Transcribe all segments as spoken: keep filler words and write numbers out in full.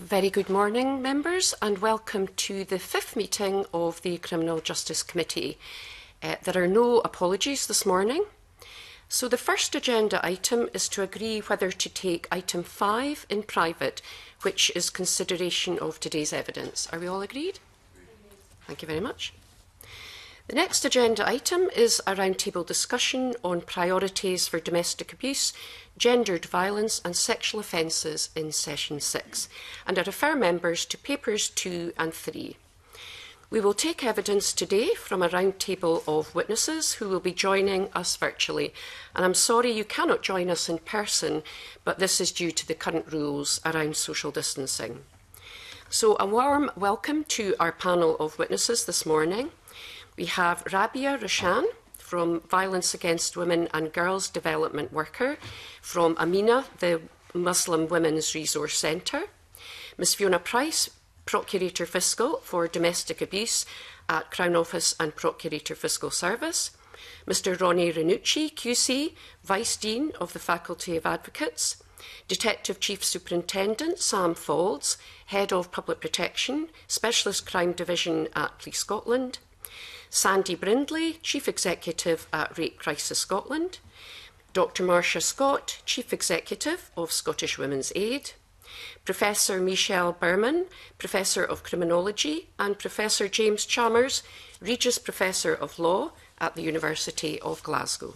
Very good morning, members, and welcome to the fifth meeting of the Criminal Justice Committee. Uh, there are no apologies this morning. So the first agenda item is to agree whether to take item five in private, which is consideration of today's evidence. Are we all agreed? Thank you very much. The next agenda item is a roundtable discussion on priorities for domestic abuse, gendered violence and sexual offences in session six, and I refer members to papers two and three. We will take evidence today from a roundtable of witnesses who will be joining us virtually, and I'm sorry you cannot join us in person, but this is due to the current rules around social distancing. So a warm welcome to our panel of witnesses this morning. We have Rabia Roshan from Violence Against Women and Girls Development Worker from Amina, the Muslim Women's Resource Centre, Miz Fiona Price, Procurator Fiscal for Domestic Abuse at Crown Office and Procurator Fiscal Service, Mr Ronnie Ranucci, Q C, Vice Dean of the Faculty of Advocates, Detective Chief Superintendent Sam Faulds, Head of Public Protection, Specialist Crime Division at Police Scotland, Sandy Brindley, Chief Executive at Rape Crisis Scotland, Doctor Marcia Scott, Chief Executive of Scottish Women's Aid, Professor Michelle Berman, Professor of Criminology, and Professor James Chalmers, Regis Professor of Law at the University of Glasgow.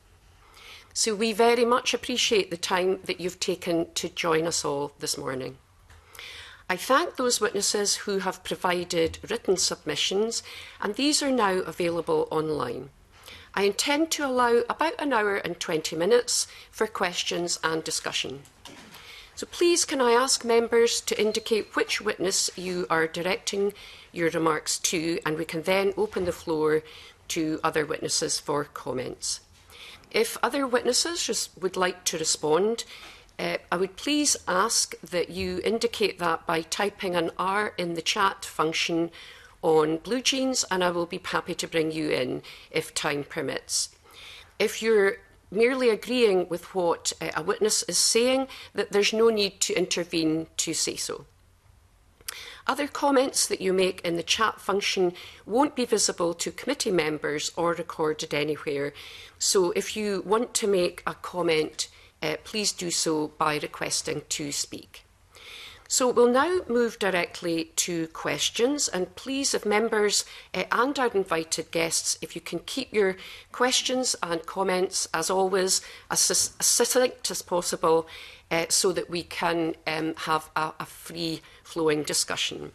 So we very much appreciate the time that you've taken to join us all this morning. I thank those witnesses who have provided written submissions, and these are now available online. I intend to allow about an hour and twenty minutes for questions and discussion. So please can I ask members to indicate which witness you are directing your remarks to, and we can then open the floor to other witnesses for comments. If other witnesses just would like to respond, Uh, I would please ask that you indicate that by typing an R in the chat function on Blue Jeans, and I will be happy to bring you in if time permits. If you're merely agreeing with what uh, a witness is saying, that there's no need to intervene to say so. Other comments that you make in the chat function won't be visible to committee members or recorded anywhere. So if you want to make a comment, Uh, please do so by requesting to speak. So we'll now move directly to questions, and please, if members uh, and our invited guests, if you can keep your questions and comments, as always, as, as succinct as possible, uh, so that we can um, have a, a free-flowing discussion.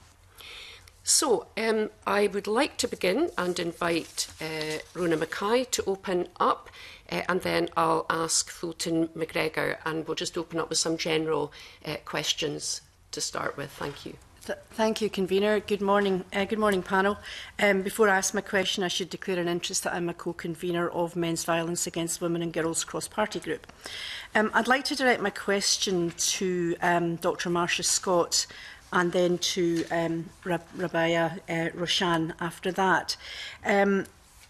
So um, I would like to begin and invite uh, Rona Mackay to open up, uh, and then I'll ask Fulton McGregor, and we'll just open up with some general uh, questions to start with. Thank you. Th thank you, Convener. Good morning, uh, good morning, panel. Um, before I ask my question, I should declare an interest that I'm a co-convener of Men's Violence Against Women and Girls Cross-Party Group. Um, I'd like to direct my question to um, Doctor Marcia Scott, and then to um, Rab Rabia uh, Roshan after that. Um,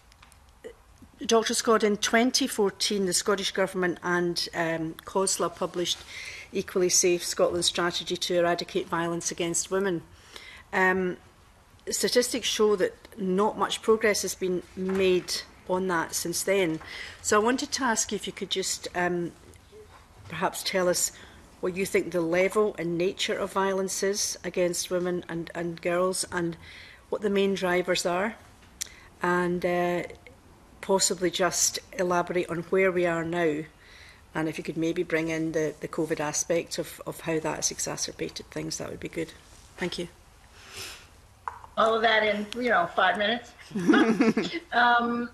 Doctor Scott, in twenty fourteen, the Scottish Government and um, COSLA published Equally Safe Scotland's Strategy to Eradicate Violence Against Women. Um, statistics show that not much progress has been made on that since then. So I wanted to ask you if you could just um, perhaps tell us what you think the level and nature of violence is against women and, and girls, and what the main drivers are, and uh, possibly just elaborate on where we are now, and if you could maybe bring in the, the COVID aspect of, of how that has exacerbated things, that would be good. Thank you. All of that in, you know, five minutes. um,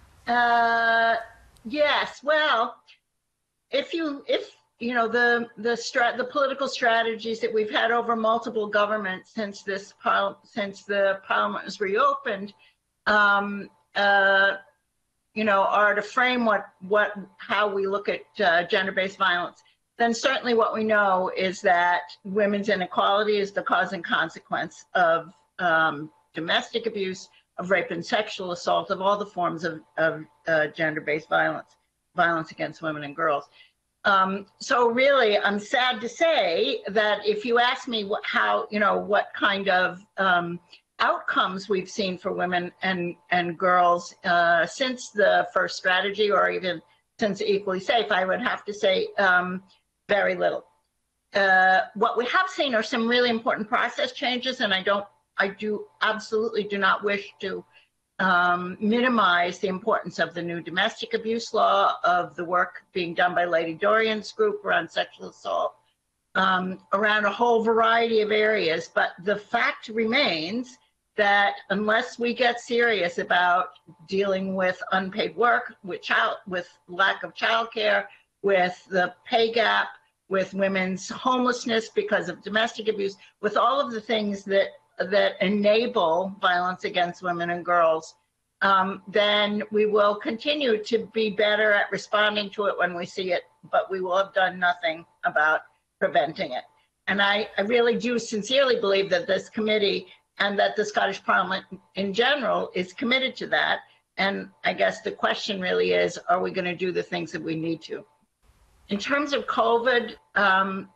uh, yes, well, if you, if, you know, the the, strat, the political strategies that we've had over multiple governments since this since the Parliament was reopened, um, uh, you know, are to frame what what how we look at uh, gender-based violence. Then certainly what we know is that women's inequality is the cause and consequence of um, domestic abuse, of rape and sexual assault, of all the forms of, of uh, gender-based violence, violence against women and girls. Um, so really, I'm sad to say that if you ask me what, how, you know, what kind of um, outcomes we've seen for women and, and girls uh, since the first strategy, or even since Equally Safe, I would have to say um, very little. Uh, what we have seen are some really important process changes, and I don't, I do absolutely do not wish to um, minimize the importance of the new domestic abuse law, of the work being done by Lady Dorian's group around sexual assault, um, around a whole variety of areas. But the fact remains that unless we get serious about dealing with unpaid work, with child, with lack of childcare, with the pay gap, with women's homelessness because of domestic abuse, with all of the things that that enable violence against women and girls, um, then we will continue to be better at responding to it when we see it, but we will have done nothing about preventing it. And I, I really do sincerely believe that this committee and that the Scottish Parliament in general is committed to that. And I guess the question really is, are we going to do the things that we need to? In terms of COVID, um,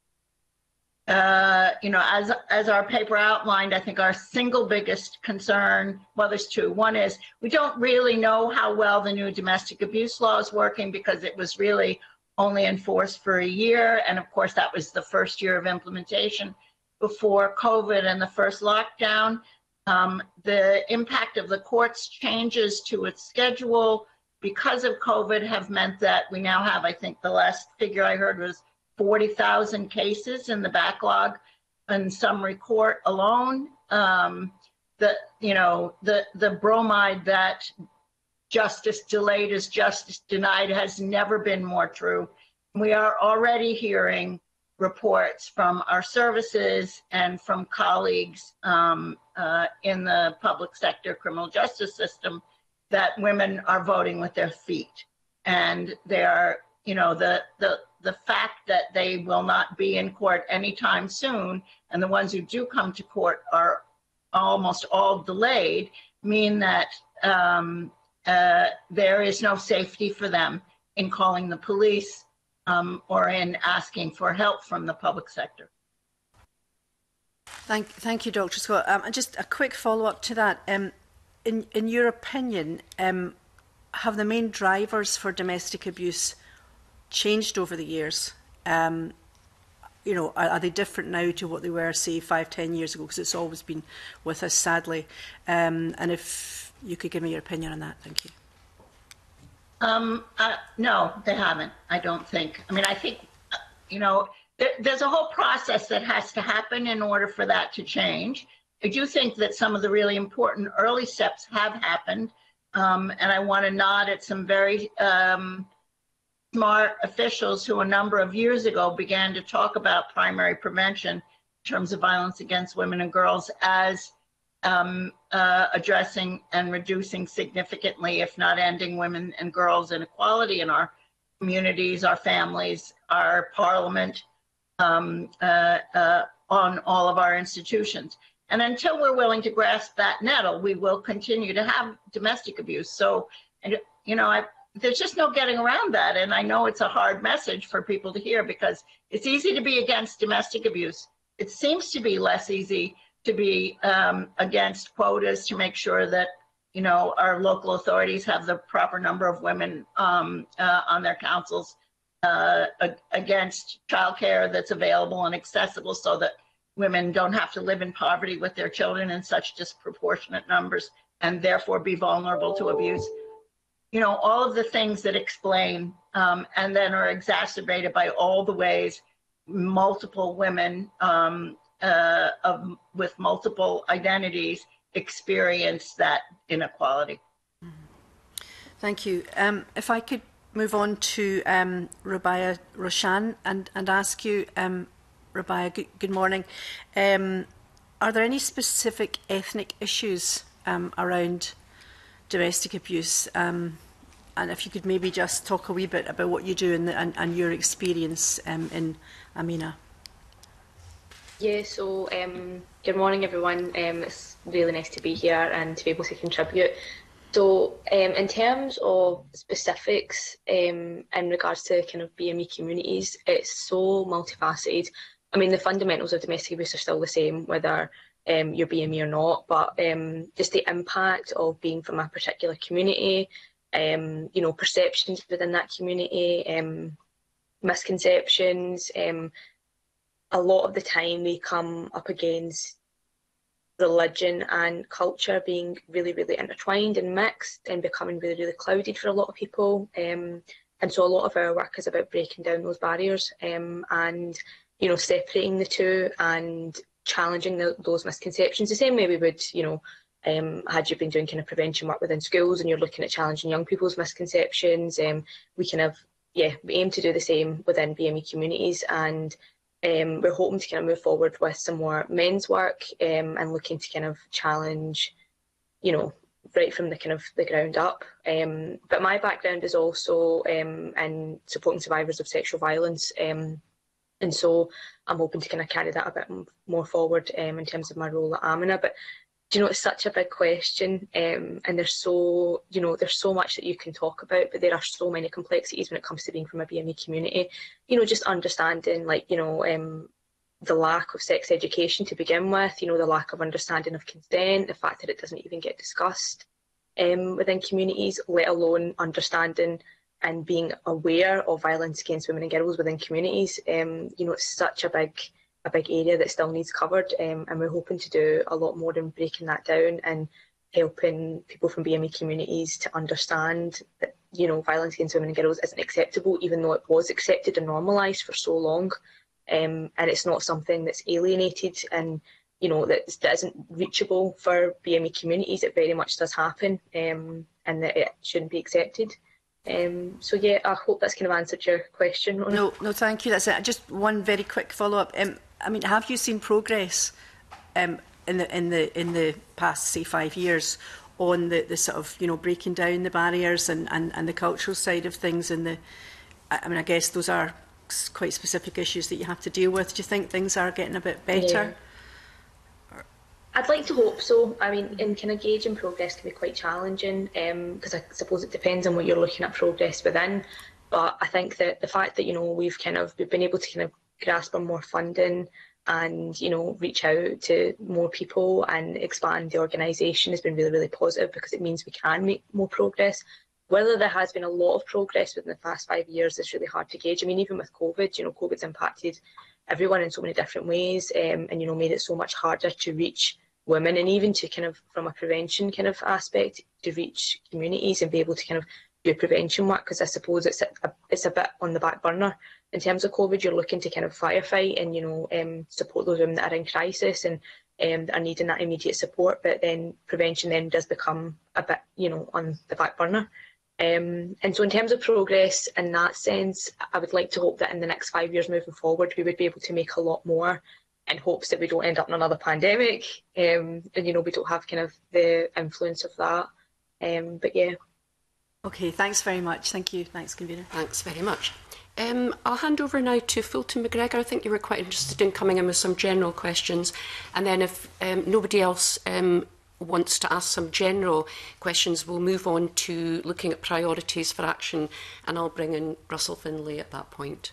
Uh, you know, as as our paper outlined, I think our single biggest concern, well, there's two. One is we don't really know how well the new domestic abuse law is working because it was really only enforced for a year. And of course, that was the first year of implementation before COVID and the first lockdown. Um, the impact of the court's changes to its schedule because of COVID have meant that we now have, I think the last figure I heard was forty thousand cases in the backlog in summary court alone. Um, the, you know, the, the bromide that justice delayed is justice denied has never been more true. We are already hearing reports from our services and from colleagues um, uh, in the public sector criminal justice system that women are voting with their feet. And they are, you know, the, the, the fact that they will not be in court anytime soon, and the ones who do come to court are almost all delayed, mean that um, uh, there is no safety for them in calling the police um, or in asking for help from the public sector. Thank, thank you, Doctor Scott. Um, and just a quick follow-up to that. Um, in, in your opinion, um, have the main drivers for domestic abuse changed over the years? Um, you know, are, are they different now to what they were, say, five, ten years ago? Because it's always been with us, sadly. Um, and if you could give me your opinion on that, thank you. Um, uh, no, they haven't, I don't think. I mean, I think, you know, there, there's a whole process that has to happen in order for that to change. I do think that some of the really important early steps have happened. Um, and I want to nod at some very um, smart officials who a number of years ago began to talk about primary prevention in terms of violence against women and girls as um, uh, addressing and reducing significantly, if not ending, women and girls inequality in our communities, our families, our parliament, um, uh, uh, on all of our institutions. And until we're willing to grasp that nettle, we will continue to have domestic abuse. So, and you know, I, there's just no getting around that. And I know it's a hard message for people to hear because it's easy to be against domestic abuse. It seems to be less easy to be um, against quotas to make sure that, you know, our local authorities have the proper number of women um, uh, on their councils, uh, against childcare that's available and accessible so that women don't have to live in poverty with their children in such disproportionate numbers and therefore be vulnerable to abuse. You know, all of the things that explain um, and then are exacerbated by all the ways multiple women um, uh, of, with multiple identities experience that inequality. Thank you. Um, if I could move on to um, Rabia Roshan and, and ask you, um, Rabia, good, good morning. Um, are there any specific ethnic issues um, around domestic abuse? Um, and if you could maybe just talk a wee bit about what you do and, and, and your experience um, in Amina. Yeah, so um, good morning everyone. Um, it's really nice to be here and to be able to contribute. So, um, in terms of specifics um, in regards to kind of B M E communities, it's so multifaceted. I mean, the fundamentals of domestic abuse are still the same, whether um, you're B M E or not, but um, just the impact of being from a particular community, um, you know, perceptions within that community, um, misconceptions. Um, a lot of the time we come up against religion and culture being really, really intertwined and mixed and becoming really, really clouded for a lot of people. Um, and so a lot of our work is about breaking down those barriers um, and, you know, separating the two and challenging the, those misconceptions the same way we would, you know, um, had you been doing kind of prevention work within schools and you're looking at challenging young people's misconceptions. Um, we kind of, yeah, we aim to do the same within B M E communities, and Um, we're hoping to kind of move forward with some more men's work um, and looking to kind of challenge, you know, right from the kind of the ground up. Um, but my background is also um, in supporting survivors of sexual violence, um, and so I'm hoping to kind of carry that a bit more forward um, in terms of my role at Amina. But you know, it's such a big question, um, and there's so, you know, there's so much that you can talk about, but there are so many complexities when it comes to being from a B M E community. You know, just understanding, like, you know, um, the lack of sex education to begin with, you know, the lack of understanding of consent, the fact that it doesn't even get discussed um, within communities, let alone understanding and being aware of violence against women and girls within communities. Um, you know, it's such a big a big area that still needs covered, um, and we're hoping to do a lot more in breaking that down and helping people from B M E communities to understand that, you know, violence against women and girls isn't acceptable, even though it was accepted and normalised for so long, um, and it's not something that's alienated and, you know, that, that isn't reachable for B M E communities. It very much does happen, um, and that it shouldn't be accepted. Um, so yeah, I hope that's kind of answered your question, Rona. No, no, thank you. That's it. Just one very quick follow-up. Um, I mean, have you seen progress um, in the in the in the past, say, five years on the, the sort of, you know, breaking down the barriers and, and, and the cultural side of things? And the, I mean, I guess those are quite specific issues that you have to deal with. Do you think things are getting a bit better? Yeah. I'd like to hope so. I mean, in kind of gauging progress can be quite challenging because um, I suppose it depends on what you're looking at progress within. But I think that the fact that, you know, we've kind of we've been able to kind of grasp on more funding and, you know, reach out to more people and expand the organisation has been really, really positive, because it means we can make more progress. Whether there has been a lot of progress within the past five years is really hard to gauge. I mean, even with COVID, you know, COVID's impacted everyone in so many different ways, um, and, you know, made it so much harder to reach women, and even to kind of, from a prevention kind of aspect, to reach communities and be able to kind of do prevention work, because I suppose it's a, it's a bit on the back burner. In terms of COVID, you're looking to kind of firefight and, you know, um, support those women that are in crisis and um, are needing that immediate support, but then prevention then does become a bit, you know, on the back burner. Um, and so in terms of progress in that sense, I would like to hope that in the next five years moving forward, we would be able to make a lot more, in hopes that we don't end up in another pandemic, um, and, you know, we don't have kind of the influence of that. Um, but yeah. Okay, thanks very much. Thank you. Thanks, Convener. Thanks very much. Um, I'll hand over now to Fulton McGregor. I think you were quite interested in coming in with some general questions, and then if um, nobody else um, wants to ask some general questions, we'll move on to looking at priorities for action, and I'll bring in Russell Finlay at that point.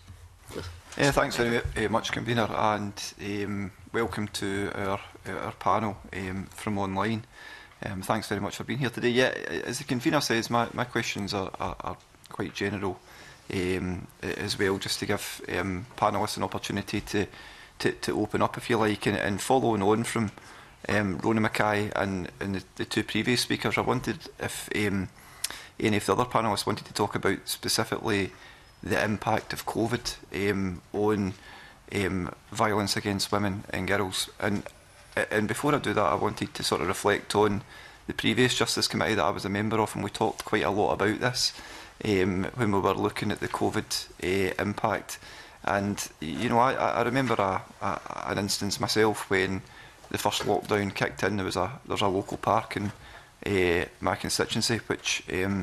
Yeah, thanks very uh, much, Convener, and um, welcome to our, our panel um, from online. Um, thanks very much for being here today. Yeah, as the Convener says, my, my questions are, are, are quite general um, as well, just to give um, panellists an opportunity to, to, to open up, if you like, and, and following on from um, Rona Mackay and, and the, the two previous speakers, I wondered if um, any of the other panellists wanted to talk about specifically the impact of COVID um, on um, violence against women and girls. And and before I do that, I wanted to sort of reflect on the previous Justice Committee that I was a member of, and we talked quite a lot about this um, when we were looking at the COVID uh, impact. And, you know, I, I remember a, a, an instance myself when the first lockdown kicked in. There was a, there was a local park in uh, my constituency, which um,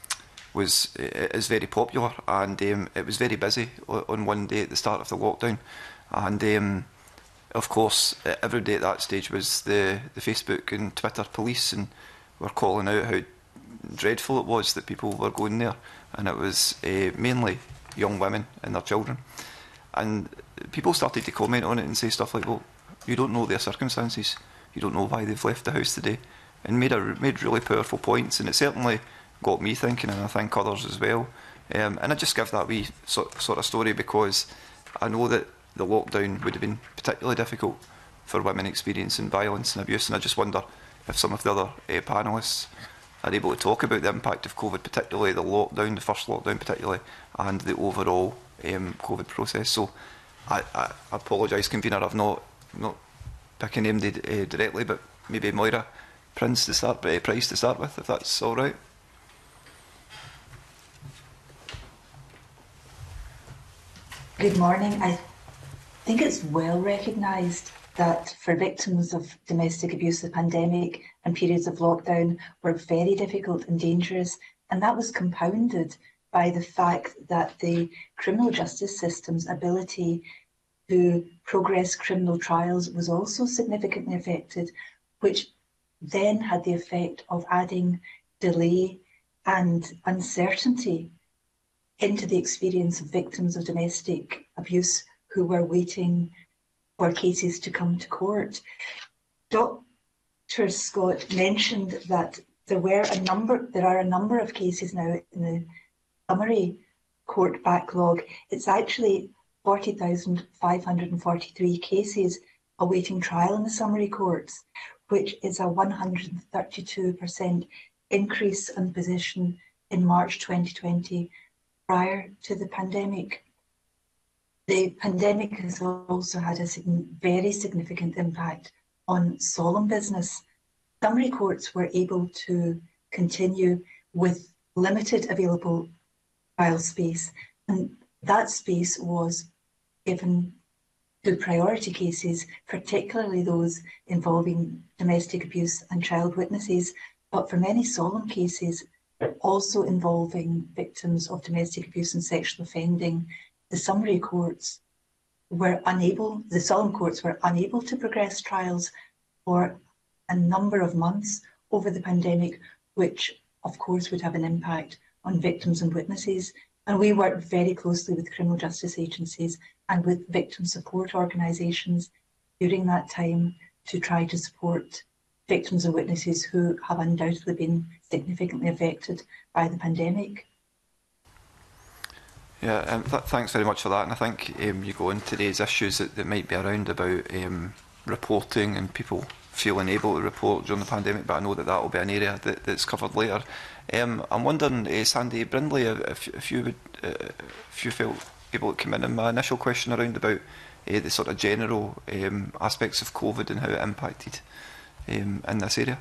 was is very popular, and um, it was very busy on one day at the start of the lockdown, and um, of course every day at that stage was the, the Facebook and Twitter police, and were calling out how dreadful it was that people were going there, and it was uh, mainly young women and their children. And people started to comment on it and say stuff like, well, you don't know their circumstances, you don't know why they've left the house today, and made, a, made really powerful points, and it certainly got me thinking, and I think others as well. Um, and I just give that wee so, sort of story because I know that the lockdown would have been particularly difficult for women experiencing violence and abuse, and I just wonder if some of the other uh, panellists are able to talk about the impact of COVID, particularly the lockdown, the first lockdown particularly, and the overall um, COVID process. So I, I, I apologise, convener, I've not not picking named uh, directly, but maybe Moira Prince to start, uh, Price to start with, if that's all right. Good morning. I think it's well recognised that for victims of domestic abuse, the pandemic and periods of lockdown were very difficult and dangerous, and that was compounded by the fact that the criminal justice system's ability to progress criminal trials was also significantly affected, which then had the effect of adding delay and uncertainty into the experience of victims of domestic abuse who were waiting for cases to come to court. Doctor Scott mentioned that there were a number, there are a number of cases now in the summary court backlog. It's actually forty thousand five hundred forty-three cases awaiting trial in the summary courts, which is a one hundred thirty-two percent increase in position in March twenty twenty, prior to the pandemic. The pandemic has also had a very significant impact on solemn business. Summary courts were able to continue with limited available trial space, and that space was given to priority cases, particularly those involving domestic abuse and child witnesses, but for many solemn cases, also involving victims of domestic abuse and sexual offending, the summary courts were unable, the solemn courts were unable to progress trials for a number of months over the pandemic, which of course would have an impact on victims and witnesses. And we worked very closely with criminal justice agencies and with victim support organisations during that time to try to support victims and witnesses who have undoubtedly been significantly affected by the pandemic. Yeah, um, th thanks very much for that. And I think um, you go into today's issues that, that might be around about um, reporting and people feeling able to report during the pandemic, but I know that that will be an area that, that's covered later. Um, I'm wondering, uh, Sandy Brindley, if, if you would, uh, if you felt able to come in on my initial question around about uh, the sort of general um, aspects of COVID and how it impacted um, in this area.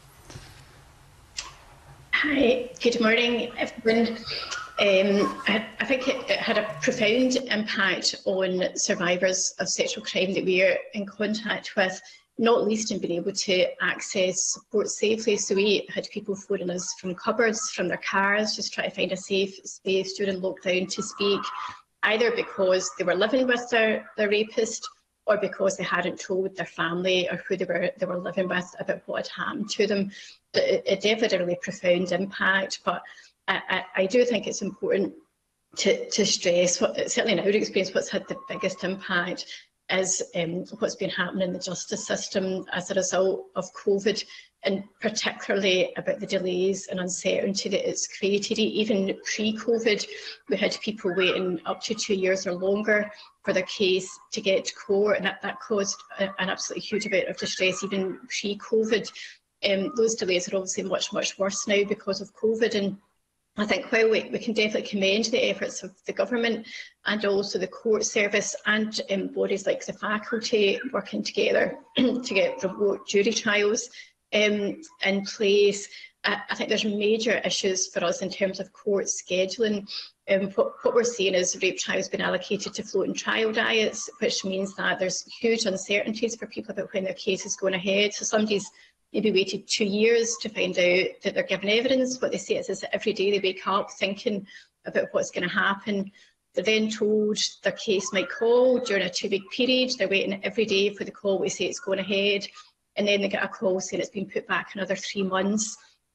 Hi, good morning, everyone. Um, I, I think it, it had a profound impact on survivors of sexual crime that we are in contact with, not least in being able to access support safely. So we had people phoning us from cupboards, from their cars, just trying to find a safe space during lockdown to speak, either because they were living with their, their rapist or because they hadn't told their family or who they were they were living with about what had happened to them. It, it definitely had a really profound impact, but I, I, I do think it's important to, to stress, what, certainly in our experience, what's had the biggest impact is um, what's been happening in the justice system as a result of COVID, and particularly about the delays and uncertainty that it's created. Even pre-COVID, we had people waiting up to two years or longer for their case to get to court, and that, that caused a, an absolutely huge amount of distress even pre-COVID. Um, those delays are obviously much, much worse now because of COVID, and I think while we, we can definitely commend the efforts of the government and also the court service and um, bodies like the faculty working together to get remote jury trials um, in place, I, I think there's major issues for us in terms of court scheduling. Um, what, what we're seeing is rape trials being allocated to floating trial diets, which means that there's huge uncertainties for people about when their case is going ahead. So somebody's maybe waited two years to find out that they're given evidence. What they say is, is that every day they wake up thinking about what's going to happen. They're then told their case might call during a two-week period. They're waiting every day for the call. We say it's going ahead. And then they get a call saying it's been put back another three months.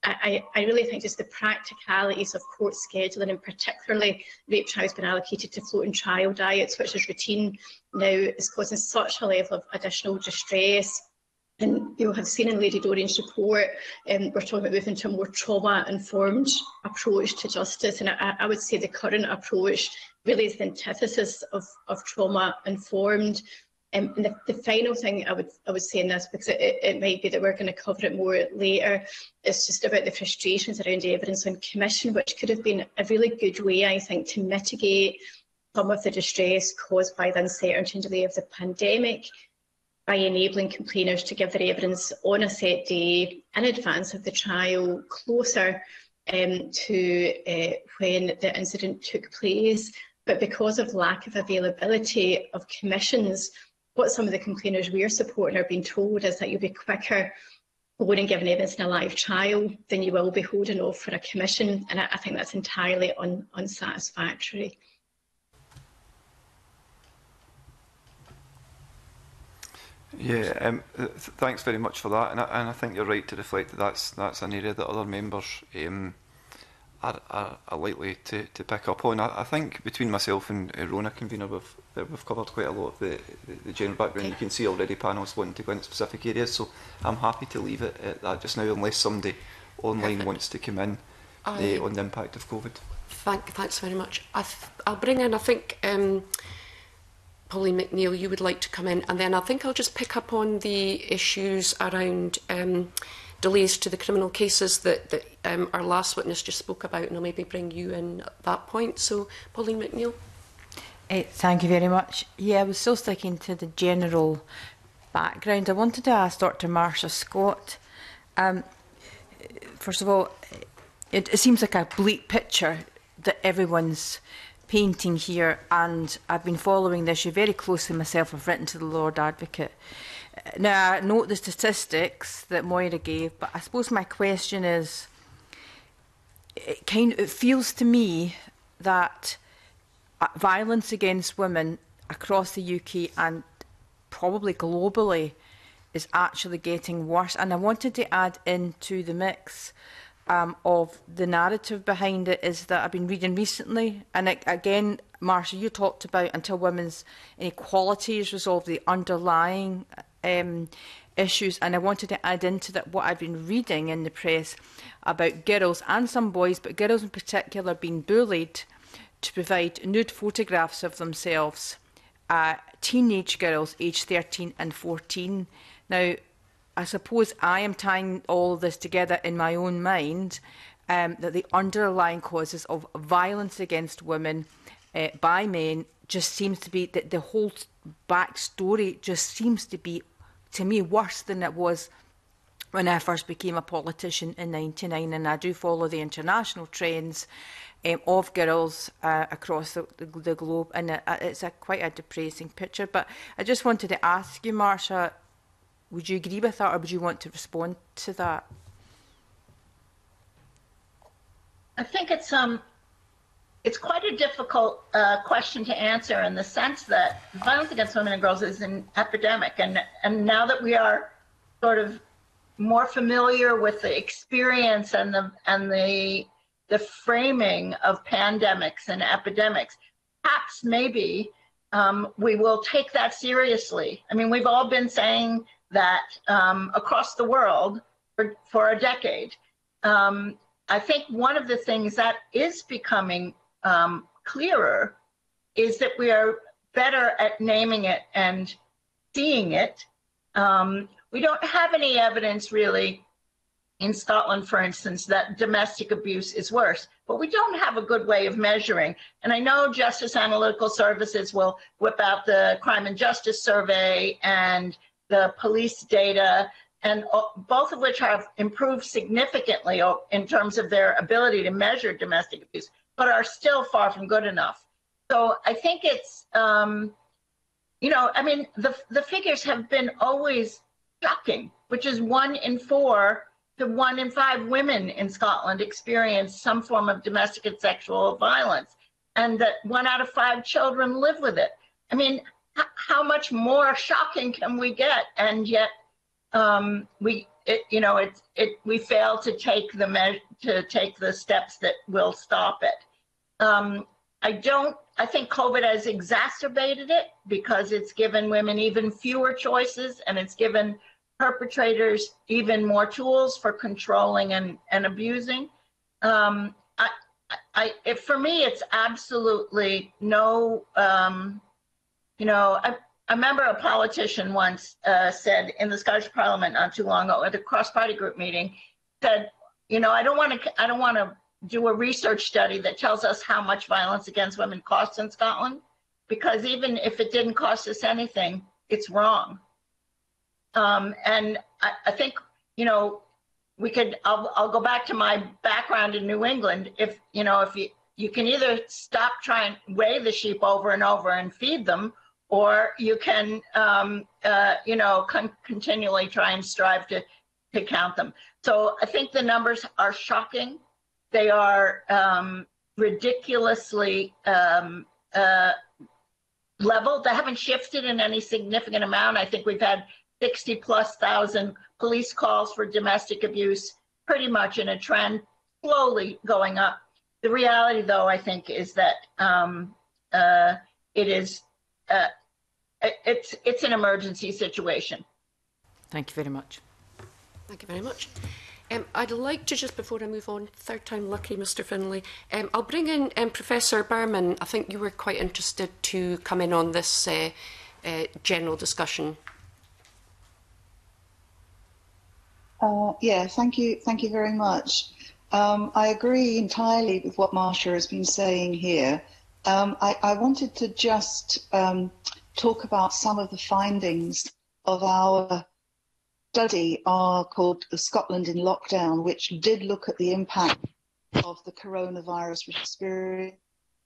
I, I really think just the practicalities of court scheduling, and particularly rape trials being allocated to floating trial diets, which is routine now, is causing such a level of additional distress. And you'll have seen in Lady Doreen's report, um, we're talking about moving to a more trauma-informed approach to justice. And I, I would say the current approach really is the antithesis of, of trauma-informed. Um, and the, the final thing I would I would say in this, because it, it might be that we're going to cover it more later, is just about the frustrations around evidence on commission, which could have been a really good way, I think, to mitigate some of the distress caused by the uncertainty and delay of the pandemic, by enabling complainants to give their evidence on a set day in advance of the trial, closer um, to uh, when the incident took place. But because of lack of availability of commissions, what some of the complainants we're supporting are being told is that you'll be quicker going and giving evidence in a live trial than you will be holding off for a commission. And I, I think that's entirely un, unsatisfactory. Yeah, um, th thanks very much for that, and I, and I think you're right to reflect that that's that's an area that other members um, are, are, are likely to, to pick up on. I, I think between myself and uh, Rona, convener, we've we've covered quite a lot of the, the, the general background. You can see already panels wanting to go into specific areas, so I'm happy to leave it at that just now, unless somebody online wants to come in uh, on the impact of COVID. Thank, thanks very much. I th I'll bring in, I think. Um, Pauline McNeill, you would like to come in, and then I think I'll just pick up on the issues around um, delays to the criminal cases that, that um, our last witness just spoke about, and I'll maybe bring you in at that point. So, Pauline McNeill. Uh, thank you very much. Yeah, I was still sticking to the general background. I wanted to ask Doctor Marsha Scott. Um, first of all, it, it seems like a bleak picture that everyone's painting here, and I've been following the issue very closely myself. I've written to the Lord Advocate. Now, I note the statistics that Moira gave, but I suppose my question is, it kind of, it feels to me that violence against women across the U K and probably globally is actually getting worse. And I wanted to add into the mix Um, of the narrative behind it is that I've been reading recently, and it, again, Marsha, you talked about until women's inequality is resolved, the underlying um, issues, and I wanted to add into that what I've been reading in the press about girls and some boys, but girls in particular, being bullied to provide nude photographs of themselves, uh, teenage girls aged thirteen and fourteen. Now, I suppose I am tying all of this together in my own mind, um, that the underlying causes of violence against women uh, by men just seems to be that the whole backstory just seems to be, to me, worse than it was when I first became a politician in ninety-nine. And I do follow the international trends um, of girls uh, across the, the, the globe, and it, it's a quite a depressing picture. But I just wanted to ask you, Marsha, would you agree with that, or would you want to respond to that? I think it's um, it's quite a difficult uh, question to answer, in the sense that violence against women and girls is an epidemic, and and now that we are sort of more familiar with the experience and the and the the framing of pandemics and epidemics, perhaps maybe um, we will take that seriously. I mean, we've all been saying that um, across the world for, for a decade. Um, I think one of the things that is becoming um, clearer is that we are better at naming it and seeing it. Um, we don't have any evidence really in Scotland, for instance, that domestic abuse is worse, but we don't have a good way of measuring. And I know Justice Analytical Services will whip out the Crime and Justice Survey and the police data, and both of which have improved significantly in terms of their ability to measure domestic abuse, but are still far from good enough. So I think it's, um, you know, I mean, the, the figures have been always shocking, which is one in four to one in five women in Scotland experience some form of domestic and sexual violence, and that one out of five children live with it. I mean, how much more shocking can we get? And yet um, we it, you know, it, it, we fail to take the me to take the steps that will stop it. Um, I don't, I think COVID has exacerbated it because it's given women even fewer choices, and it's given perpetrators even more tools for controlling and, and abusing. Um, I, I, if, for me, it's absolutely no, um, you know, I, I remember a politician once uh, said in the Scottish Parliament not too long ago at a cross-party group meeting, said, you know, I don't want to, I don't want to do a research study that tells us how much violence against women costs in Scotland, because even if it didn't cost us anything, it's wrong. Um, and I, I think, you know, we could, I'll, I'll go back to my background in New England. If, you know, if you, you can either stop trying to weigh the sheep over and over and feed them, or you can, um, uh, you know, con continually try and strive to, to count them. So I think the numbers are shocking. They are um, ridiculously um, uh, level. They haven't shifted in any significant amount. I think we've had sixty plus thousand police calls for domestic abuse, pretty much in a trend, slowly going up. The reality, though, I think, is that um, uh, it is uh, it's it's an emergency situation. Thank you very much. Thank you very much. Um, I'd like to just, before I move on, third time lucky, Mr Finlay, um, I'll bring in um, Professor Berman. I think you were quite interested to come in on this uh, uh, general discussion. Uh, yeah, thank you, thank you very much. Um, I agree entirely with what Marsha has been saying here. Um, I, I wanted to just um, talk about some of the findings of our study uh, called Scotland in Lockdown, which did look at the impact of the coronavirus experience.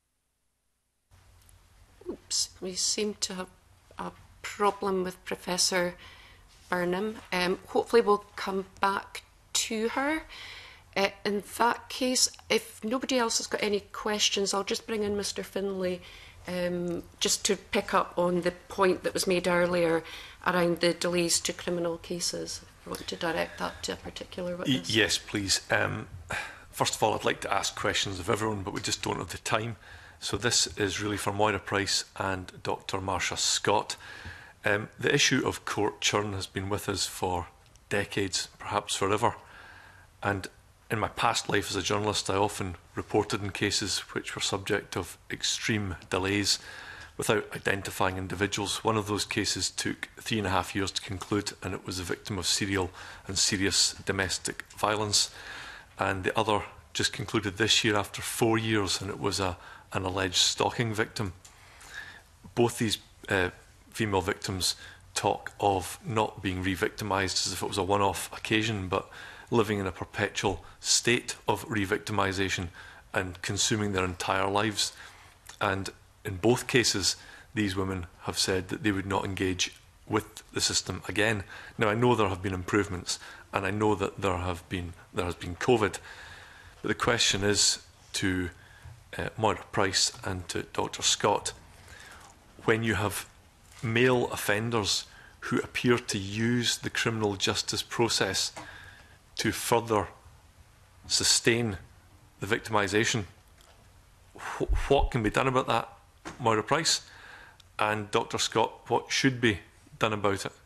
Oops, we seem to have a problem with Professor Burnham. Um, hopefully we'll come back to her. Uh, in that case, if nobody else has got any questions, I'll just bring in Mr Finlay um, just to pick up on the point that was made earlier around the delays to criminal cases. If you want to direct that to a particular witness. Yes, please. Um, first of all, I'd like to ask questions of everyone, but we just don't have the time. So this is really for Moira Price and Doctor Marsha Scott. Um, the issue of court churn has been with us for decades, perhaps forever. And in my past life as a journalist, I often reported in cases which were subject of extreme delays without identifying individuals. One of those cases took three and a half years to conclude, and it was a victim of serial and serious domestic violence. And the other just concluded this year after four years, and it was a, an alleged stalking victim. Both these uh, female victims talk of not being re-victimised as if it was a one-off occasion, but living in a perpetual state of re-victimisation and consuming their entire lives. And in both cases, these women have said that they would not engage with the system again. Now, I know there have been improvements, and I know that there have been there has been COVID, but the question is to uh, Moira Price and to Doctor Scott: when you have male offenders who appear to use the criminal justice process to further sustain the victimisation, wh what can be done about that, Moira Price? And Doctor Scott, what should be done about it?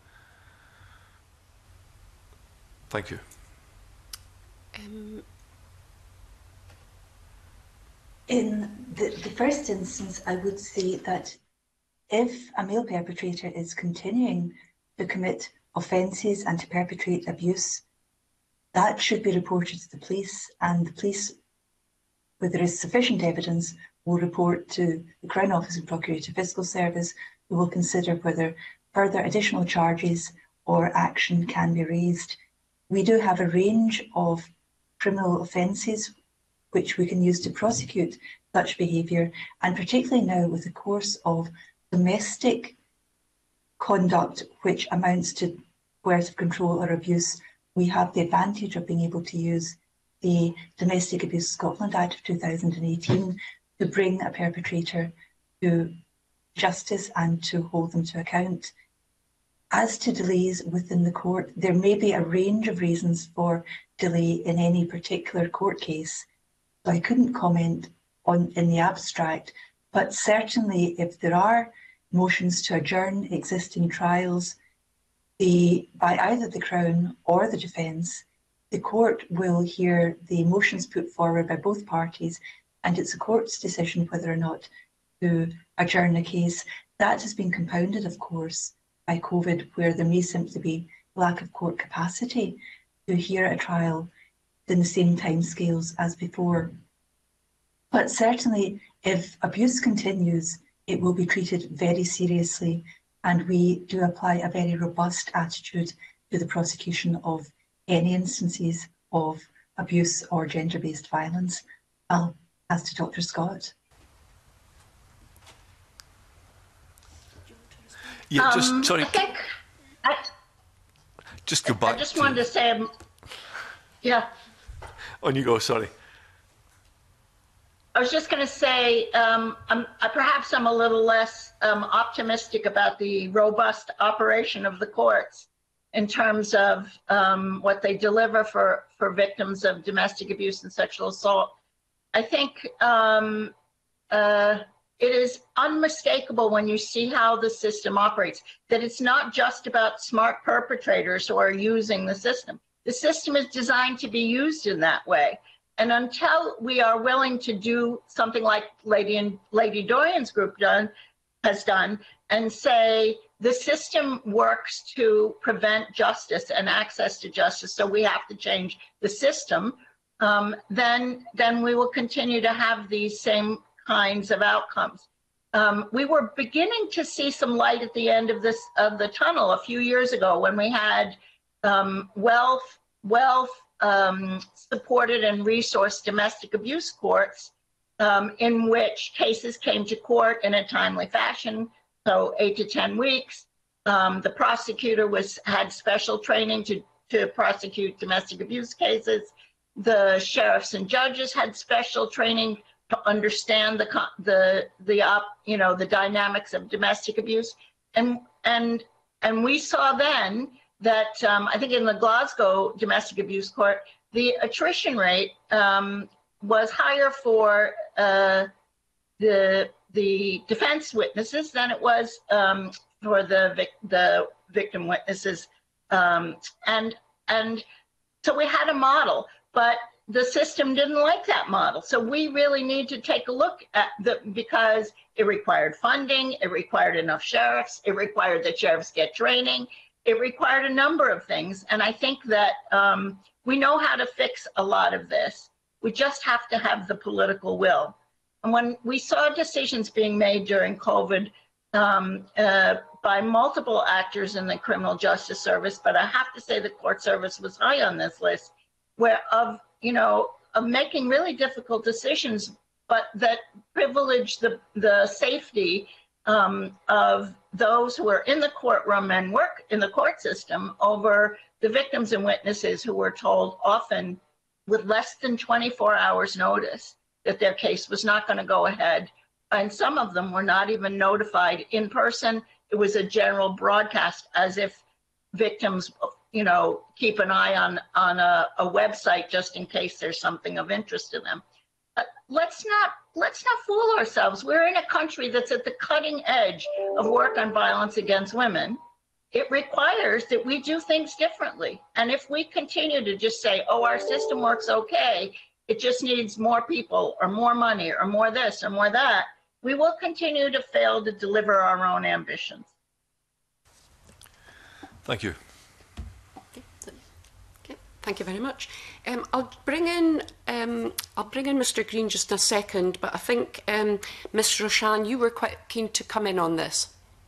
Thank you. Um, In the, the first instance, I would say that if a male perpetrator is continuing to commit offences and to perpetrate abuse, that should be reported to the police, and the police, where there is sufficient evidence, will report to the Crown Office and Procurator Fiscal Service, who will consider whether further additional charges or action can be raised. We do have a range of criminal offences which we can use to prosecute such behaviour, and particularly now with the course of domestic conduct which amounts to coercive control or abuse, we have the advantage of being able to use the Domestic Abuse Scotland Act of two thousand eighteen to bring a perpetrator to justice and to hold them to account. As to delays within the court, there may be a range of reasons for delay in any particular court case. So I couldn't comment on in the abstract, but certainly if there are motions to adjourn existing trials the, by either the Crown or the defence, the court will hear the motions put forward by both parties, and it's the court's decision whether or not to adjourn a case. That has been compounded, of course, by COVID, where there may simply be lack of court capacity to hear a trial in the same timescales as before. But certainly, if abuse continues, it will be treated very seriously, and we do apply a very robust attitude to the prosecution of any instances of abuse or gender-based violence. I'll pass to Doctor Scott. Yeah, just um, sorry. I think I, just go back. I just to, wanted to say, um, yeah. On you go. Sorry. I was just going to say, um, I'm, I, perhaps I'm a little less um, optimistic about the robust operation of the courts in terms of um, what they deliver for, for victims of domestic abuse and sexual assault. I think um, uh, it is unmistakable when you see how the system operates, that it's not just about smart perpetrators who are using the system. The system is designed to be used in that way. And until we are willing to do something like Lady and Lady Doyen's group done, has done, and say the system works to prevent justice and access to justice, so we have to change the system, um, then, then we will continue to have these same kinds of outcomes. Um, we were beginning to see some light at the end of this of the tunnel a few years ago when we had um, wealth, wealth, Um, supported and resourced domestic abuse courts um, in which cases came to court in a timely fashion, so eight to ten weeks. Um, the prosecutor was had special training to, to prosecute domestic abuse cases. The sheriffs and judges had special training to understand the the the uh, you know the dynamics of domestic abuse, and and and we saw then that um, I think in the Glasgow domestic abuse court, the attrition rate um, was higher for uh, the the defense witnesses than it was um, for the vic the victim witnesses, um, and and so we had a model, but the system didn't like that model. So we really need to take a look at the because it required funding, it required enough sheriffs, it required that sheriffs get training. It required a number of things, and I think that um, we know how to fix a lot of this. We just have to have the political will. And when we saw decisions being made during COVID um, uh, by multiple actors in the criminal justice service, but I have to say the court service was high on this list, where of you know of making really difficult decisions, but that privilege the the safety um, of those who are in the courtroom and work in the court system over the victims and witnesses who were told often with less than twenty-four hours notice that their case was not going to go ahead. And some of them were not even notified in person. It was a general broadcast as if victims, you know, keep an eye on, on a, a website just in case there's something of interest to them. Let's not let's not fool ourselves. We're in a country that's at the cutting edge of work on violence against women. It requires that we do things differently. And if we continue to just say, oh, our system works okay, it just needs more people or more money or more this or more that, we will continue to fail to deliver our own ambitions. Thank you. Thank you very much. Um, I'll bring in um, I'll bring in Mister Green just in a second, but I think um, Miz Roshan, you were quite keen to come in on this.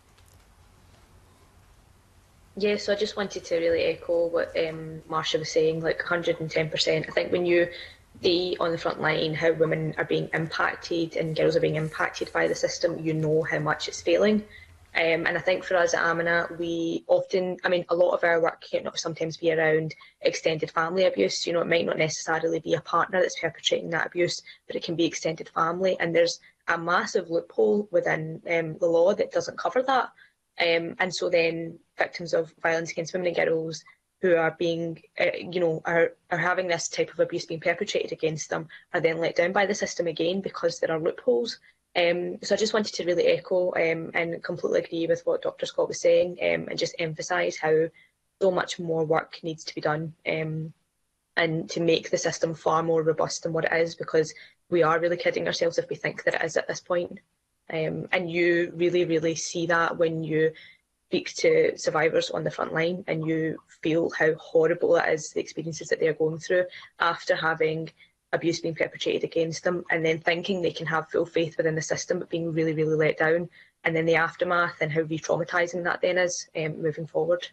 Yeah, so I just wanted to really echo what um, Marsha was saying, like one hundred and ten percent. I think when you see on the front line how women are being impacted and girls are being impacted by the system, you know how much it's failing. Um, and I think for us at Amina, we often, I mean, a lot of our work can sometimes be around extended family abuse. You know, it might not necessarily be a partner that's perpetrating that abuse, but it can be extended family. And there's a massive loophole within um, the law that doesn't cover that. Um, and so then victims of violence against women and girls who are being, uh, you know, are, are having this type of abuse being perpetrated against them are then let down by the system again because there are loopholes. Um, so I just wanted to really echo um, and completely agree with what Doctor Scott was saying, um, and just emphasise how so much more work needs to be done um, and to make the system far more robust than what it is, because we are really kidding ourselves if we think that it is at this point. Um, and you really, really see that when you speak to survivors on the front line and you feel how horrible it is, the experiences that they're going through after having abuse being perpetrated against them, and then thinking they can have full faith within the system but being really, really let down, and then the aftermath and how re-traumatising that then is um, moving forward.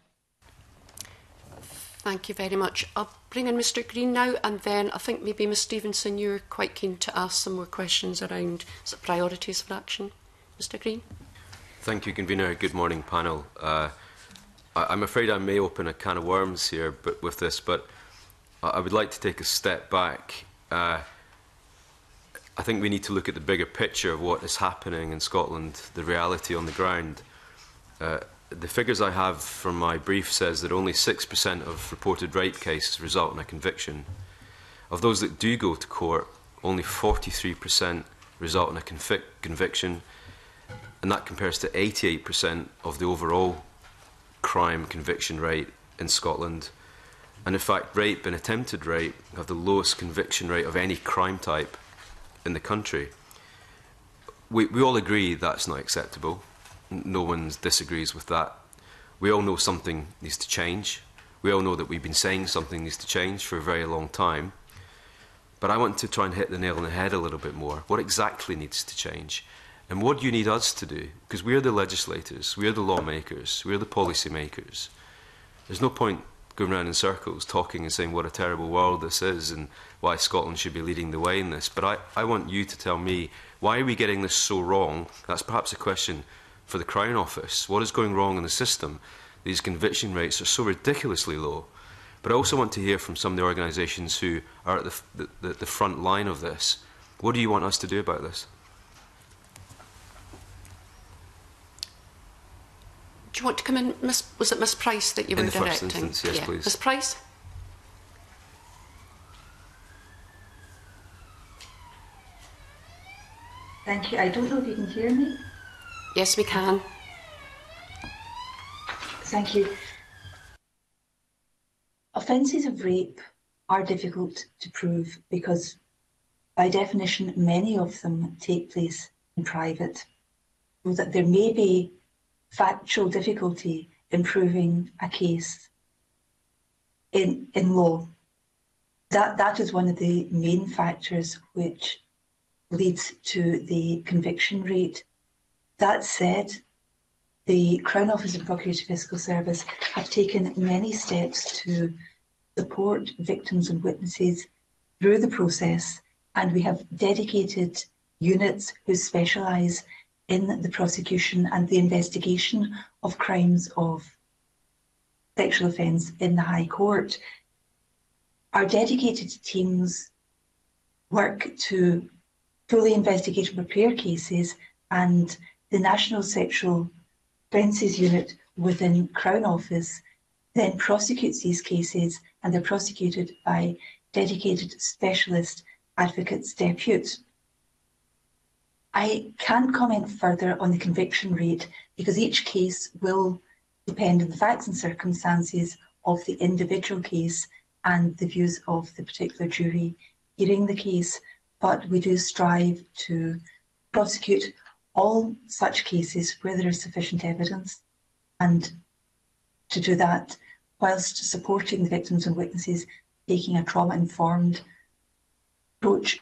Thank you very much. I'll bring in Mr Green now, and then I think maybe Miz Stevenson, you're quite keen to ask some more questions around sort of priorities for action. Mr Green. Thank you, Convener. Good morning, panel. Uh, I, I'm afraid I may open a can of worms here but with this, but I would like to take a step back. Uh, I think we need to look at the bigger picture of what is happening in Scotland, the reality on the ground. Uh, the figures I have from my brief says that only six percent of reported rape cases result in a conviction. Of those that do go to court, only forty-three percent result in a convic conviction, and that compares to eighty-eight percent of the overall crime conviction rate in Scotland. And in fact, rape and attempted rape have the lowest conviction rate of any crime type in the country. We, we all agree that's not acceptable. No one disagrees with that. We all know something needs to change. We all know that we've been saying something needs to change for a very long time. But I want to try and hit the nail on the head a little bit more. What exactly needs to change? And what do you need us to do? Because we are the legislators, we are the lawmakers, we are the policy makers. There's no point going around in circles talking and saying what a terrible world this is and why Scotland should be leading the way in this. But I, I want you to tell me, why are we getting this so wrong? That's perhaps a question for the Crown Office. What is going wrong in the system? These conviction rates are so ridiculously low. But I also want to hear from some of the organisations who are at the, the, the front line of this. What do you want us to do about this? Do you want to come in, Miss, was it Miss Price that you in were the directing? First instance, yes, yeah. please. Miss Price? Thank you. I don't know if you can hear me. Yes, we can. Thank you. Offences of rape are difficult to prove because, by definition, many of them take place in private, so that there may be factual difficulty in proving a case in, in law. That, that is one of the main factors which leads to the conviction rate. That said, the Crown Office and Procurator Fiscal Service have taken many steps to support victims and witnesses through the process, and we have dedicated units who specialise in the prosecution and the investigation of crimes of sexual offence in the High Court. Our dedicated teams work to fully investigate and prepare cases, and the National Sexual Offences Unit within Crown Office then prosecutes these cases, and they're prosecuted by dedicated specialist advocates depute. I can't comment further on the conviction rate because each case will depend on the facts and circumstances of the individual case and the views of the particular jury hearing the case, but we do strive to prosecute all such cases where there is sufficient evidence, and to do that whilst supporting the victims and witnesses taking a trauma-informed approach.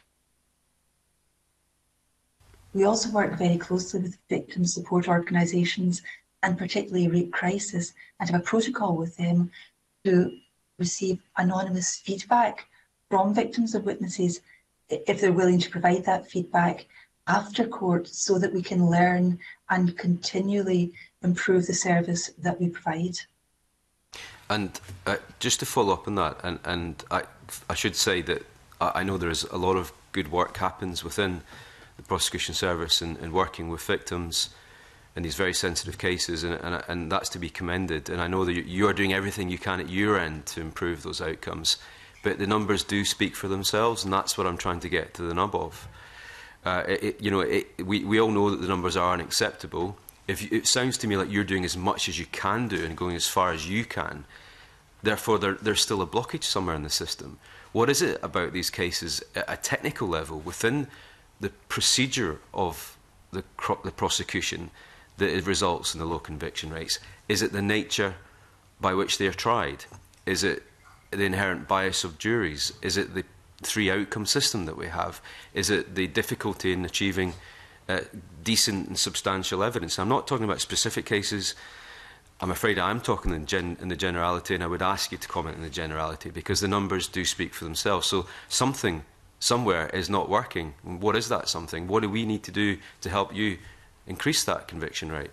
We also work very closely with victim support organisations, and particularly Rape Crisis, and have a protocol with them to receive anonymous feedback from victims and witnesses if they're willing to provide that feedback after court, so that we can learn and continually improve the service that we provide. And uh, just to follow up on that, and, and I, I should say that I, I know there is a lot of good work happens within the prosecution service and, and working with victims. in these very sensitive cases, and, and, and that's to be commended. And I know that you are doing everything you can at your end to improve those outcomes, but the numbers do speak for themselves, and that's what I'm trying to get to the nub of. Uh, it, it, you know, it, we, we all know that the numbers are unacceptable. If you, it sounds to me like you're doing as much as you can do and going as far as you can, therefore there, there's still a blockage somewhere in the system. What is it about these cases at a technical level, within the procedure of the, the prosecution, that it results in the low conviction rates? Is it the nature by which they are tried? Is it the inherent bias of juries? Is it the three outcome system that we have? Is it the difficulty in achieving uh, decent and substantial evidence? I'm not talking about specific cases. I'm afraid I'm talking in, gen in the generality, and I would ask you to comment in the generality, because the numbers do speak for themselves. So something somewhere is not working. What is that something? What do we need to do to help you increase that conviction rate?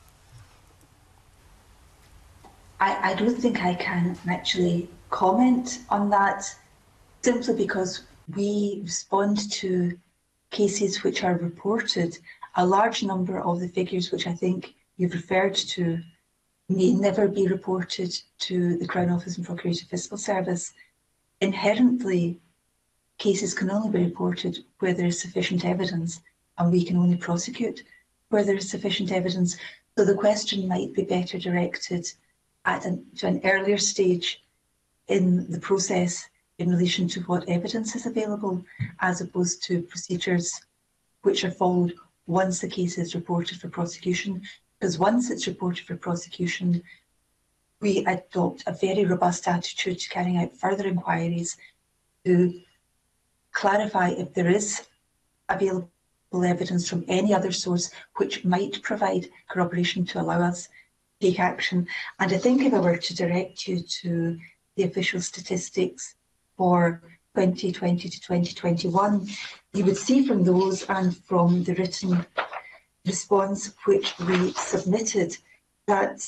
I, I don't think I can actually comment on that, simply because we respond to cases which are reported. A large number of the figures which I think you've referred to may never be reported to the Crown Office and Procurator Fiscal Service. Inherently, cases can only be reported where there is sufficient evidence, and we can only prosecute where there is sufficient evidence. So the question might be better directed at an, to an earlier stage in the process in relation to what evidence is available, as opposed to procedures which are followed once the case is reported for prosecution. Because once it's reported for prosecution, we adopt a very robust attitude to carrying out further inquiries to clarify if there is available evidence from any other source which might provide corroboration to allow us to take action. And I think if I were to direct you to the official statistics for twenty twenty to twenty twenty-one, you would see from those and from the written response which we submitted that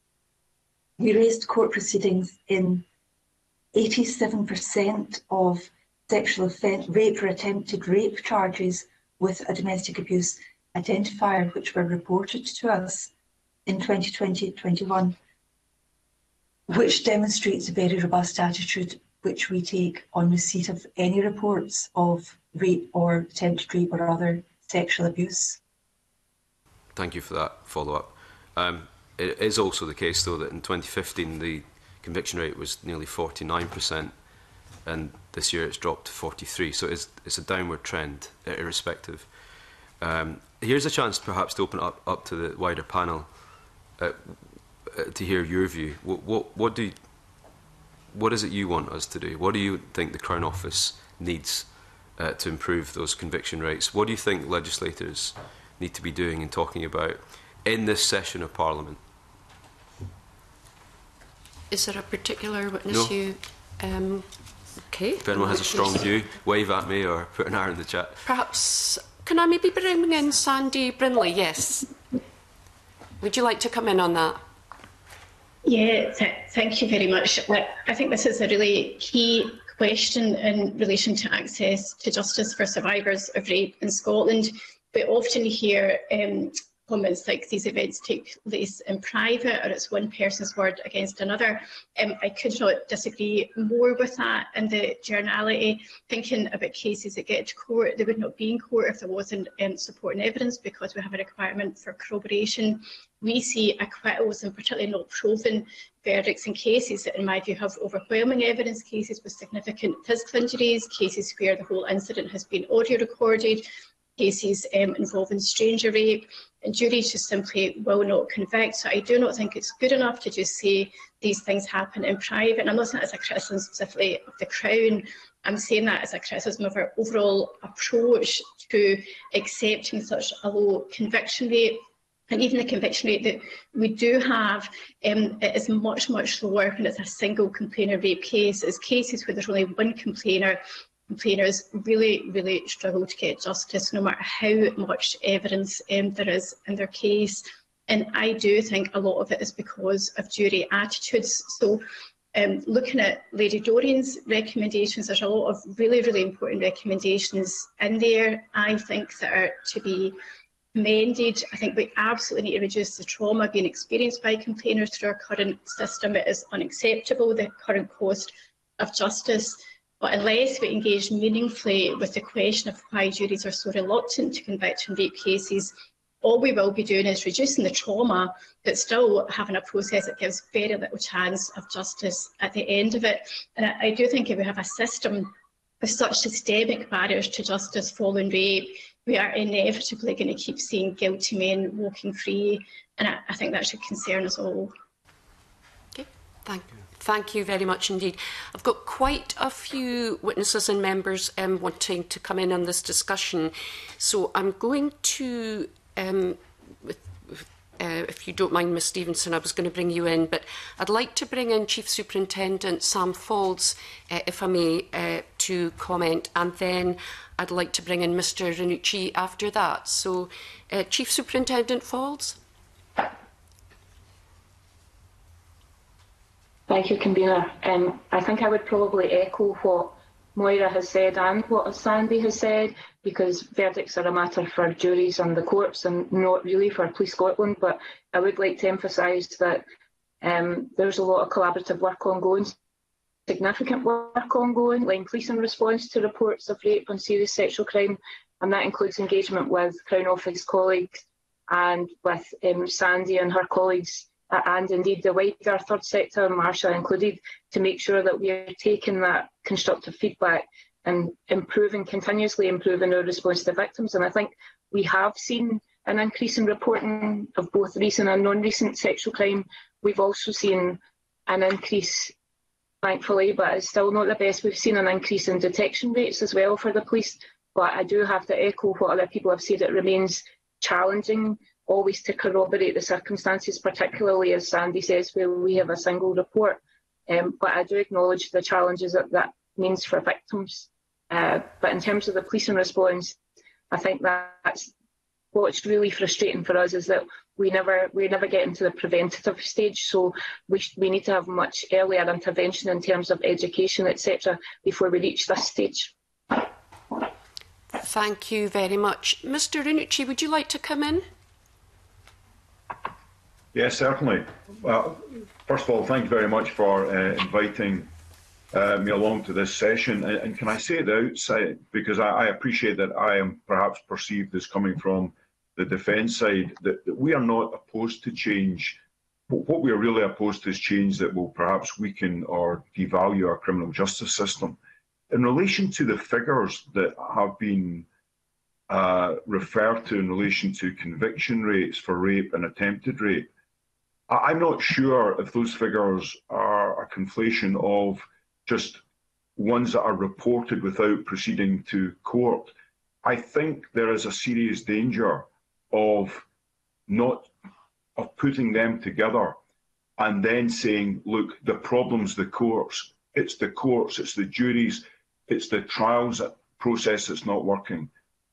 we raised court proceedings in eighty-seven percent of sexual offence, rape or attempted rape charges with a domestic abuse identifier which were reported to us in twenty twenty to twenty-one, which demonstrates a very robust attitude which we take on receipt of any reports of rape or attempted rape or other sexual abuse. Thank you for that follow-up. Um, it is also the case, though, that in twenty fifteen the conviction rate was nearly forty-nine percent, and this year it's dropped to forty-three. So it's, it's a downward trend, irrespective. Um, here's a chance, perhaps, to open it up, up to the wider panel uh, uh, to hear your view. What, what, what do you, what is it you want us to do? What do you think the Crown Office needs uh, to improve those conviction rates? What do you think legislators need to be doing and talking about in this session of Parliament? Is there a particular witness No. you... Um, okay. If anyone has a strong view, wave at me or put an R in the chat. Perhaps, can I maybe bring in Sandy Brinley? Yes. Would you like to come in on that? Yeah, th thank you very much. I think this is a really key question in relation to access to justice for survivors of rape in Scotland. We often hear um, comments like these events take place in private, or it's one person's word against another. Um, I could not disagree more with that. And the generality, thinking about cases that get to court, they would not be in court if there wasn't um, supporting evidence, because we have a requirement for corroboration. We see acquittals, and particularly not proven verdicts in cases that, in my view, have overwhelming evidence, cases with significant physical injuries, cases where the whole incident has been audio recorded, cases um, involving stranger rape, and juries just simply will not convict. So I do not think it's good enough to just say these things happen in private. And I'm not saying that as a criticism specifically of the Crown. I'm saying that as a criticism of our overall approach to accepting such a low conviction rate. And even the conviction rate that we do have um, it is much, much lower when it's a single complainer rape case. It's cases where there's only one complainer. Complainers really, really struggle to get justice, no matter how much evidence um, there is in their case. And I do think a lot of it is because of jury attitudes. So um, looking at Lady Dorian's recommendations, there's a lot of really, really important recommendations in there, I think, that are to be amended. I think we absolutely need to reduce the trauma being experienced by complainers through our current system. It is unacceptable, the current cost of justice. But unless we engage meaningfully with the question of why juries are so reluctant to convict in rape cases, all we will be doing is reducing the trauma, but still having a process that gives very little chance of justice at the end of it. And I, I do think if we have a system with such systemic barriers to justice following rape, we are inevitably going to keep seeing guilty men walking free. And I, I think that should concern us all. Okay, thank you. Thank you very much indeed. I've got quite a few witnesses and members um, wanting to come in on this discussion. So I'm going to, um, with, uh, if you don't mind, Miz Stevenson, I was going to bring you in, but I'd like to bring in Chief Superintendent Sam Faulds, uh, if I may, uh, to comment, and then I'd like to bring in Mr Ranucci after that. So, uh, Chief Superintendent Faulds. Thank you, Convener. Um, I think I would probably echo what Moira has said and what Sandy has said, because verdicts are a matter for juries and the courts and not really for Police Scotland. But I would like to emphasise that um, there's a lot of collaborative work ongoing, significant work ongoing, like police in response to reports of rape and serious sexual crime, and that includes engagement with Crown Office colleagues and with um, Sandy and her colleagues, and indeed the wider third sector, Marsha included, to make sure that we are taking that constructive feedback and improving, continuously improving our response to victims. And I think we have seen an increase in reporting of both recent and non-recent sexual crime. We've also seen an increase, thankfully, but it's still not the best. We've seen an increase in detection rates as well for the police. But I do have to echo what other people have said. It remains challenging always to corroborate the circumstances, particularly, as Sandy says, where we have a single report. Um, but I do acknowledge the challenges that that means for victims. Uh, but in terms of the policing response, I think that's what's really frustrating for us, is that we never we never get into the preventative stage. So we we need to have much earlier intervention in terms of education, et cetera, before we reach this stage. Thank you very much. Mr Ranucci, would you like to come in? Yes, certainly. Well, first of all, thank you very much for uh, inviting uh, me along to this session. And, and can I say at the outset, because I, I appreciate that I am perhaps perceived as coming from the defence side, that, that we are not opposed to change. What we are really opposed to is change that will perhaps weaken or devalue our criminal justice system. In relation to the figures that have been uh, referred to in relation to conviction rates for rape and attempted rape, I'm not sure if those figures are a conflation of just ones that are reported without proceeding to court. I think there is a serious danger of not of putting them together and then saying, look, the problem's the courts. It's the courts, it's the juries, it's the trials process that's not working.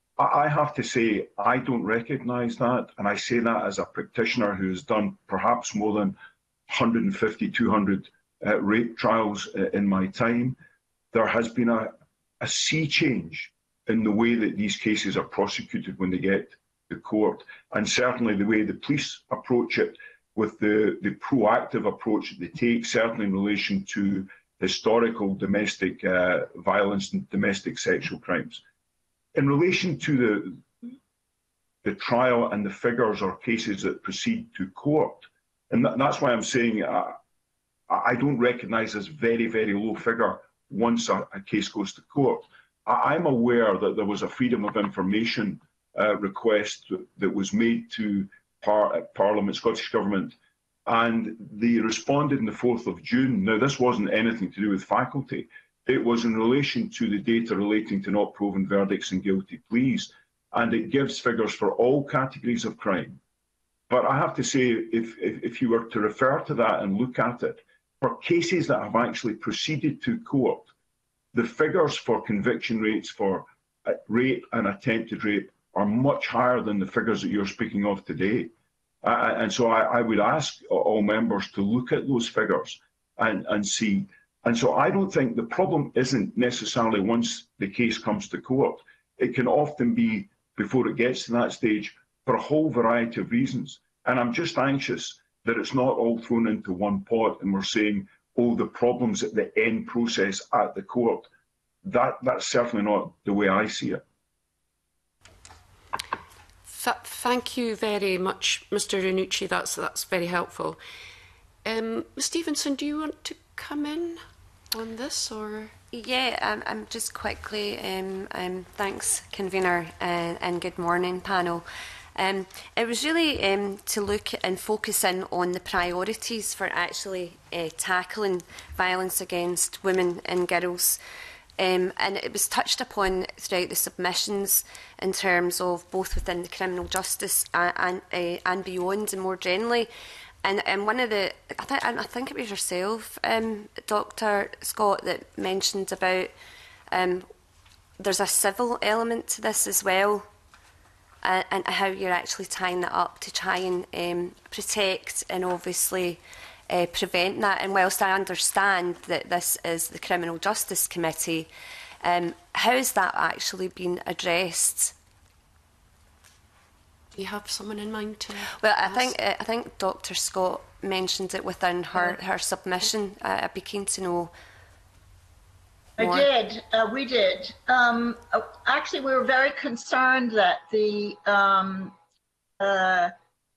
I have to say, I don't recognise that, and I say that as a practitioner who has done perhaps more than one hundred fifty, two hundred uh, rape trials uh, in my time. There has been a, a sea change in the way that these cases are prosecuted when they get to court, and certainly the way the police approach it, with the, the proactive approach that they take, certainly in relation to historical domestic uh, violence and domestic sexual crimes. In relation to the, the trial and the figures or cases that proceed to court, and that, that's why I'm saying uh, I don't recognise this very, very low figure once a, a case goes to court. I, I'm aware that there was a Freedom of Information uh, request that, that was made to par, Parliament, Scottish Government, and they responded on the fourth of June. Now, this wasn't anything to do with faculty. It was in relation to the data relating to not proven verdicts and guilty pleas, and it gives figures for all categories of crime. But I have to say, if, if, if you were to refer to that and look at it, for cases that have actually proceeded to court, the figures for conviction rates for rape and attempted rape are much higher than the figures that you're speaking of today. Uh, and so I, I would ask all members to look at those figures and, and see. And so I don't think the problem isn't necessarily once the case comes to court. It can often be, before it gets to that stage, for a whole variety of reasons. And I'm just anxious that it's not all thrown into one pot and we're saying, oh, the problems at the end process at the court. That, that's certainly not the way I see it. Th thank you very much, Mr Ranucci. That's, that's very helpful. Um, Miz Stevenson, do you want to come in on this? Or Yeah, um, um, just quickly, um, um, thanks, Convener, uh, and good morning, panel. Um, it was really um, to look and focus in on the priorities for actually uh, tackling violence against women and girls. Um, and it was touched upon throughout the submissions in terms of both within the criminal justice and, and, uh, and beyond, and more generally. And, and one of the, I, th I think it was yourself, um, Doctor Scott, that mentioned about um, there's a civil element to this as well, uh, and how you're actually tying that up to try and um, protect and obviously uh, prevent that. And whilst I understand that this is the Criminal Justice Committee, um, how has that actually been addressed? Do you have someone in mind to Well, I ask? think uh, I think Doctor Scott mentioned it within her, her submission. Uh, I'd be keen to know more. I did. Uh, we did. Um, uh, actually, we were very concerned that the um, uh,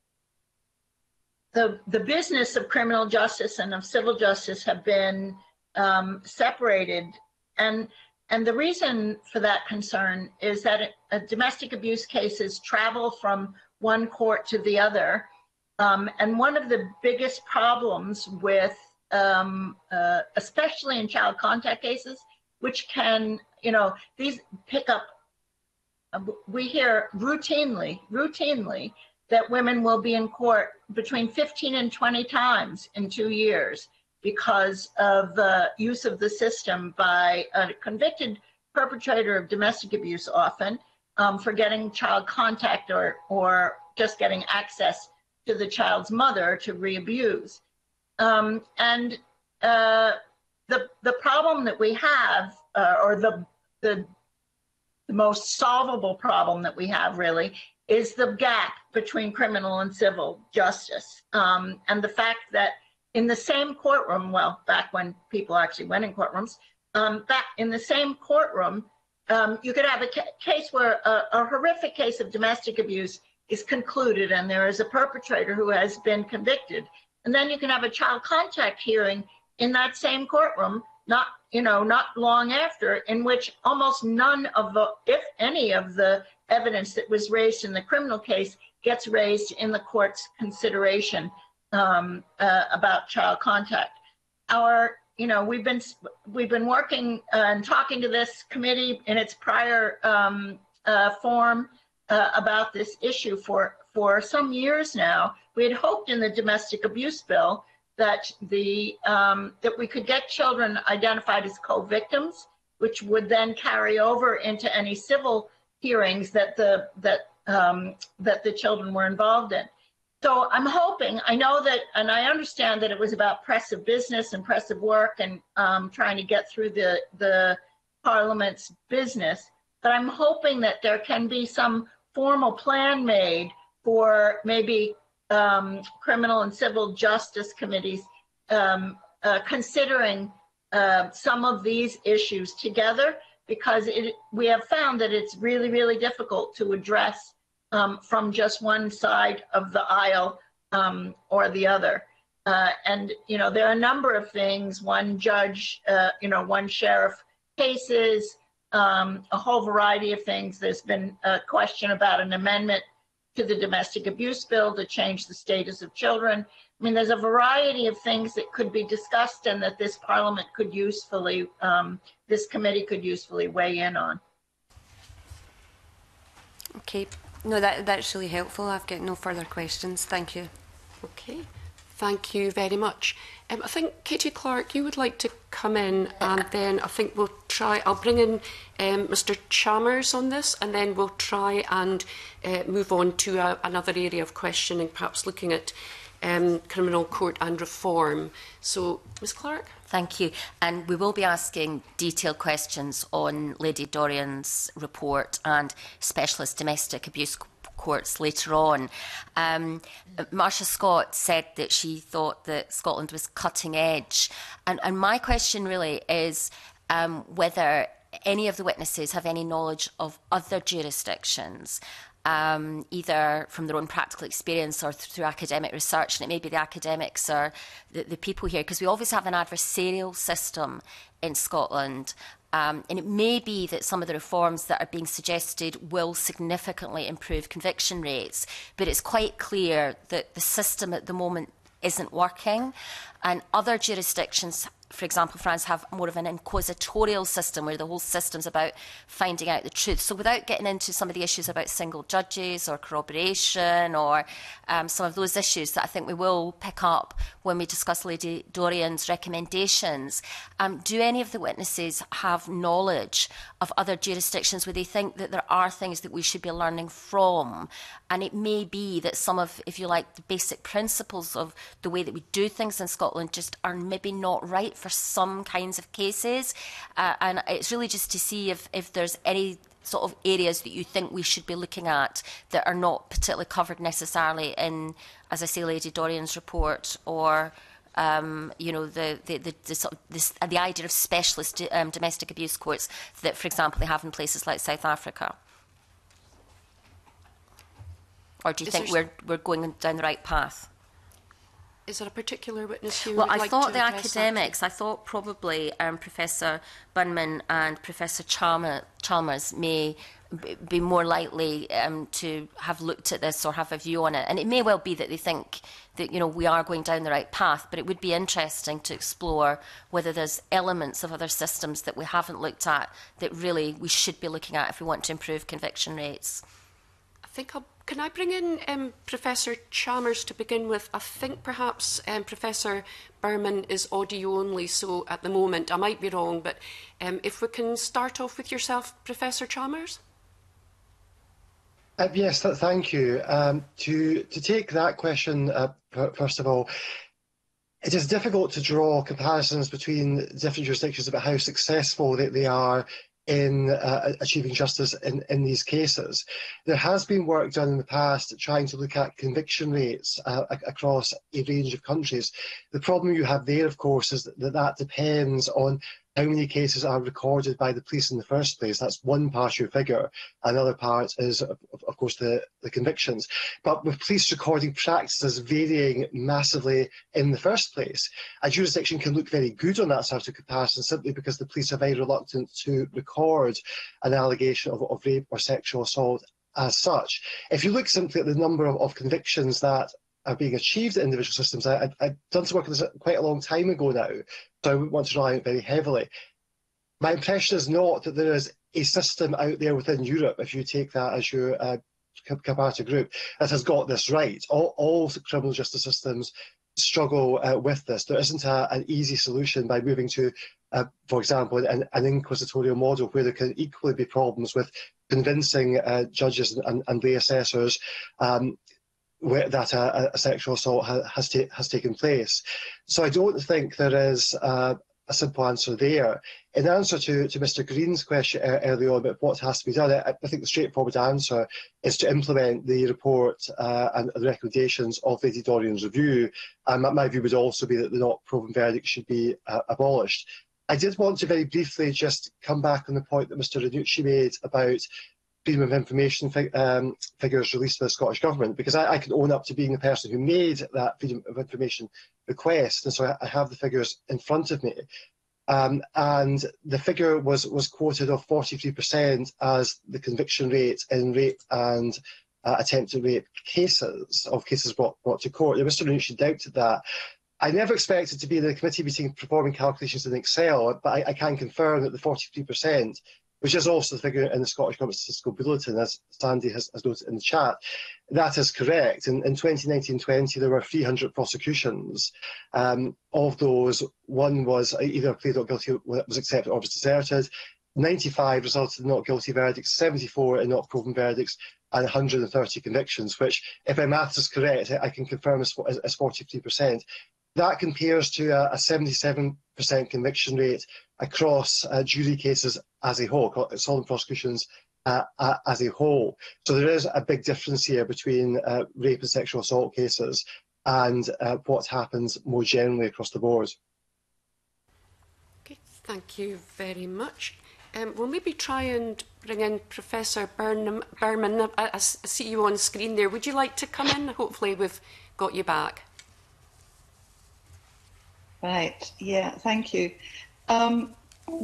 the the business of criminal justice and of civil justice have been um, separated, and and the reason for that concern is that it, uh, domestic abuse cases travel from one court to the other, um, and one of the biggest problems with, um, uh, especially in child contact cases, which can, you know, these pick up, uh, we hear routinely, routinely, that women will be in court between fifteen and twenty times in two years because of the use of the system by a convicted perpetrator of domestic abuse, often um, for getting child contact or, or just getting access to the child's mother to re-abuse. Um, and uh, the, the problem that we have, uh, or the, the, the most solvable problem that we have really, is the gap between criminal and civil justice. Um, and the fact that in the same courtroom, well, back when people actually went in courtrooms, um, back in the same courtroom, um, you could have a ca case where a, a horrific case of domestic abuse is concluded and there is a perpetrator who has been convicted. And then you can have a child contact hearing in that same courtroom, not, you know, not long after, in which almost none of the, if any of the evidence that was raised in the criminal case gets raised in the court's consideration um, uh, about child contact. Our, you know, we've been we've been working uh, and talking to this committee in its prior um, uh, form uh, about this issue for for some years now. We had hoped in the domestic abuse bill that the um, that we could get children identified as co-victims, which would then carry over into any civil hearings that the that um, that the children were involved in. So I'm hoping, I know that, and I understand that it was about press of business and press of work and um, trying to get through the the Parliament's business, but I'm hoping that there can be some formal plan made for maybe um, criminal and civil justice committees um, uh, considering uh, some of these issues together, because it, we have found that it's really, really difficult to address um, from just one side of the aisle um, or the other. Uh, and, you know, there are a number of things, one judge, uh, you know, one sheriff cases, um, a whole variety of things. There's been a question about an amendment to the domestic abuse bill to change the status of children. I mean, there's a variety of things that could be discussed and that this Parliament could usefully, um, this committee could usefully weigh in on. Okay, no, that, that's really helpful. I've got no further questions. Thank you. Okay, thank you very much. Um, I think, Katie Clark, you would like to come in, and then I think we'll try, I'll bring in um, Mr Chalmers on this, and then we'll try and uh, move on to a, another area of questioning, perhaps looking at um, criminal court and reform. So, Miz Clark? Thank you. And we will be asking detailed questions on Lady Dorian's report and specialist domestic abuse courts later on. Um, Marcia Scott said that she thought that Scotland was cutting edge. And, and my question really is um, whether any of the witnesses have any knowledge of other jurisdictions, um, either from their own practical experience or th through academic research. And it may be the academics or the, the people here, because we always have an adversarial system in Scotland. Um, and it may be that some of the reforms that are being suggested will significantly improve conviction rates, but it's quite clear that the system at the moment isn't working. And other jurisdictions, for example, France, have more of an inquisitorial system where the whole system's about finding out the truth. So without getting into some of the issues about single judges or corroboration or um, some of those issues that I think we will pick up when we discuss Lady Dorian's recommendations, um, do any of the witnesses have knowledge of other jurisdictions where they think that there are things that we should be learning from? And it may be that some of, if you like, the basic principles of the way that we do things in Scotland just are maybe not right for some kinds of cases. Uh, and it's really just to see if, if there's any sort of areas that you think we should be looking at that are not particularly covered necessarily in, as I say, Lady Dorian's report, or um, you know, the the the, the, sort of this, uh, the idea of specialist um, domestic abuse courts that, for example, they have in places like South Africa. Or do you Is think we're we're going down the right path? Is there a particular witness you well, would I like thought to the address academics, that? I thought probably um, Professor Bunman and Professor Chalmers, Chalmers may be more likely um, to have looked at this or have a view on it. And it may well be that they think that, you know, we are going down the right path, but it would be interesting to explore whether there's elements of other systems that we haven't looked at that really we should be looking at if we want to improve conviction rates. I think I'll, can I bring in um, Professor Chalmers to begin with? I think perhaps um, Professor Berman is audio only, so at the moment I might be wrong, but um, if we can start off with yourself, Professor Chalmers. Uh, yes, th thank you. Um, to to take that question uh, first of all, it is difficult to draw comparisons between different jurisdictions about how successful they, they are in uh, achieving justice in, in these cases. There has been work done in the past trying to look at conviction rates uh, across a range of countries. The problem you have there, of course, is that that depends on how many cases are recorded by the police in the first place. That's one part of your figure. Another part is, of, of course, the, the convictions. But with police recording practices varying massively in the first place, a jurisdiction can look very good on that sort of comparison simply because the police are very reluctant to record an allegation of, of rape or sexual assault as such. If you look simply at the number of, of convictions that are being achieved in individual systems, I, I, I've done some work on this quite a long time ago now, so I wouldn't want to rely on it very heavily. My impression is not that there is a system out there within Europe, if you take that as your uh, comparator group, that has got this right. All, all criminal justice systems struggle uh, with this. There isn't a, an easy solution by moving to, uh, for example, an, an inquisitorial model where there can equally be problems with convincing uh, judges and, and, and lay assessors um, where that a, a sexual assault ha, has, ta has taken place. So I don't think there is uh, a simple answer there. In answer to, to Mr Green's question uh, earlier on about what has to be done, I, I think the straightforward answer is to implement the report uh, and the recommendations of Lady Dorian's review. And my view would also be that the not proven verdict should be uh, abolished. I did want to very briefly just come back on the point that Mr Ranucci made about freedom of information fig um, figures released by the Scottish Government, because I, I can own up to being the person who made that freedom of information request, and so I, I have the figures in front of me. Um, and the figure was, was quoted of forty-three percent as the conviction rate in rape and uh, attempted rape cases, of cases brought, brought to court. And Mr Ranucci doubted that. I never expected to be in a committee meeting performing calculations in Excel, but I, I can confirm that the forty-three percent, which is also the figure in the Scottish Government Statistical Bulletin, as Sandy has, has noted in the chat, that is correct. In, in twenty nineteen twenty, there were three hundred prosecutions. Um, of those, one was either plead not guilty, was accepted, or was deserted. ninety-five resulted in not guilty verdicts, seventy-four in not proven verdicts, and one hundred thirty convictions, which, if my maths is correct, I can confirm is, is forty-three percent. That compares to a seventy-seven percent conviction rate across uh, jury cases as a whole, solemn prosecutions uh, uh, as a whole. So there is a big difference here between uh, rape and sexual assault cases and uh, what happens more generally across the board. Okay, thank you very much. Um, we'll maybe try and bring in Professor Burnham, Berman. I, I see you on screen there. Would you like to come in? Hopefully we've got you back. Right, yeah, thank you. Um,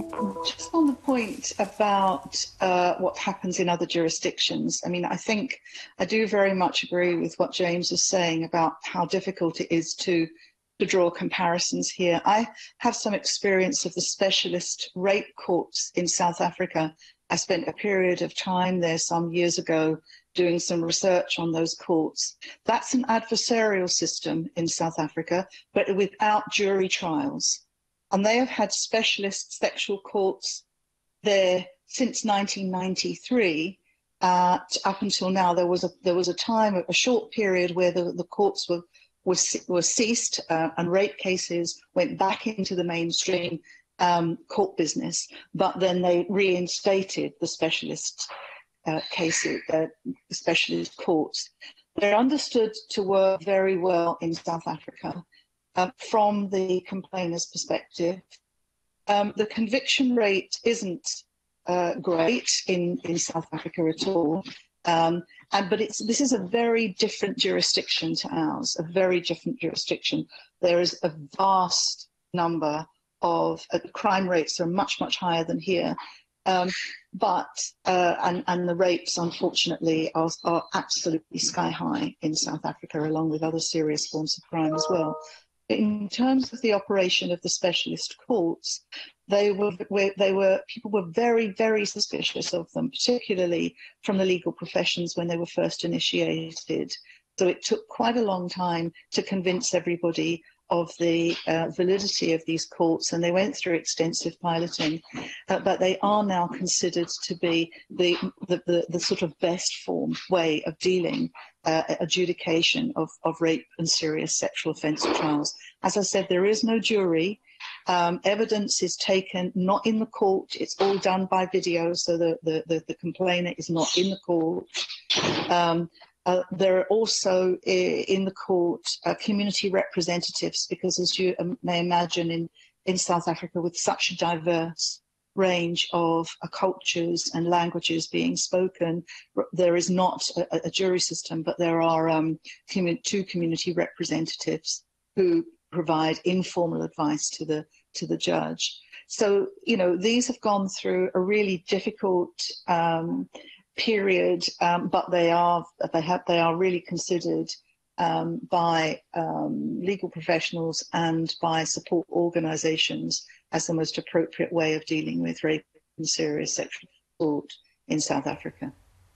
just on the point about uh, what happens in other jurisdictions, I mean, I think I do very much agree with what James was saying about how difficult it is to, to draw comparisons here. I have some experience of the specialist rape courts in South Africa. I spent a period of time there some years ago doing some research on those courts. That's an adversarial system in South Africa, but without jury trials. And they have had specialist sexual courts there since nineteen ninety-three. Uh, up until now, there was a there was a time, a short period where the, the courts were were, were ceased uh, and rape cases went back into the mainstream um, court business. But then they reinstated the specialist uh, cases, uh, the specialist courts. They're understood to work very well in South Africa. Uh, from the complainer's perspective, um, the conviction rate isn't uh, great in, in South Africa at all, um, and but it's this is a very different jurisdiction to ours, a very different jurisdiction. There is a vast number of uh, crime rates are much much higher than here, um, but uh, and and the rapes unfortunately are, are absolutely sky high in South Africa, along with other serious forms of crime as well. In terms of the operation of the specialist courts, they were, they were, people were very, very suspicious of them, particularly from the legal professions when they were first initiated. So it took quite a long time to convince everybody of the uh, validity of these courts, and they went through extensive piloting, uh, but they are now considered to be the, the, the, the sort of best form way of dealing uh, adjudication of, of rape and serious sexual offence trials. As I said, there is no jury. Um, evidence is taken not in the court. It's all done by video, so the, the, the, the complainant is not in the court. Um, Uh, there are also uh, in the court uh, community representatives, because as you um, may imagine in, in South Africa, with such a diverse range of uh, cultures and languages being spoken, there is not a, a jury system, but there are um, commun two community representatives who provide informal advice to the, to the judge. So, you know, these have gone through a really difficult um, period, um, but they are they have they are really considered um, by um, legal professionals and by support organisations as the most appropriate way of dealing with rape and serious sexual assault in South Africa.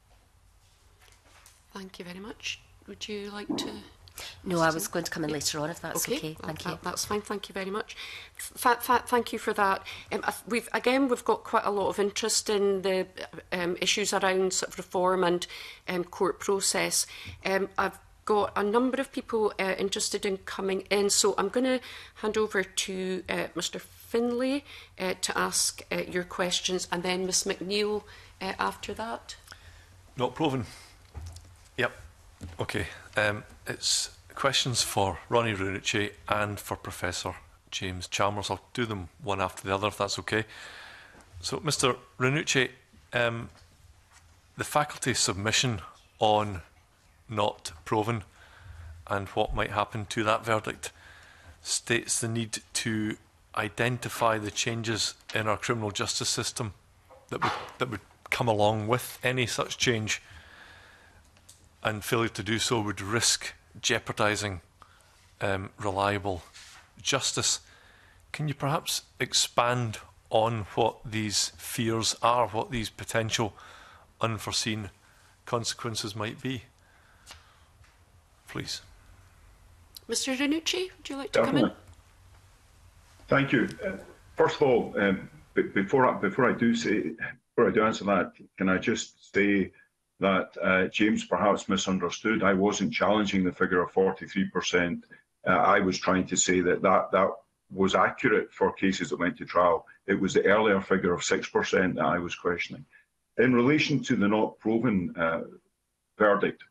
Thank you very much. Would you like to? No, I was going to come in later on if that's okay. okay. Thank that, you. That's fine. Thank you very much. F thank you for that. Um, we've again we've got quite a lot of interest in the um, issues around sort of reform and um, court process. Um, I've got a number of people uh, interested in coming in, so I'm going to hand over to uh, Mister Finlay uh, to ask uh, your questions, and then Miz McNeill uh, after that. Not proven. Yep. Okay. Um, it's questions for Ronnie Ranucci and for Professor James Chalmers. I'll do them one after the other, if that's okay. So, Mister Ranucci, um, the faculty submission on not proven and what might happen to that verdict states the need to identify the changes in our criminal justice system that would, that would come along with any such change, and failure to do so would risk jeopardising um, reliable justice. Can you perhaps expand on what these fears are, what these potential unforeseen consequences might be? Please. Mister Ranucci, would you like to Definitely. come in? Thank you. Uh, first of all, um, before I, before I do say, before I do answer that, can I just say that uh, James perhaps misunderstood. I wasn't challenging the figure of forty-three percent. Uh, I was trying to say that, that that was accurate for cases that went to trial. It was the earlier figure of six percent that I was questioning. In relation to the not proven uh, verdict,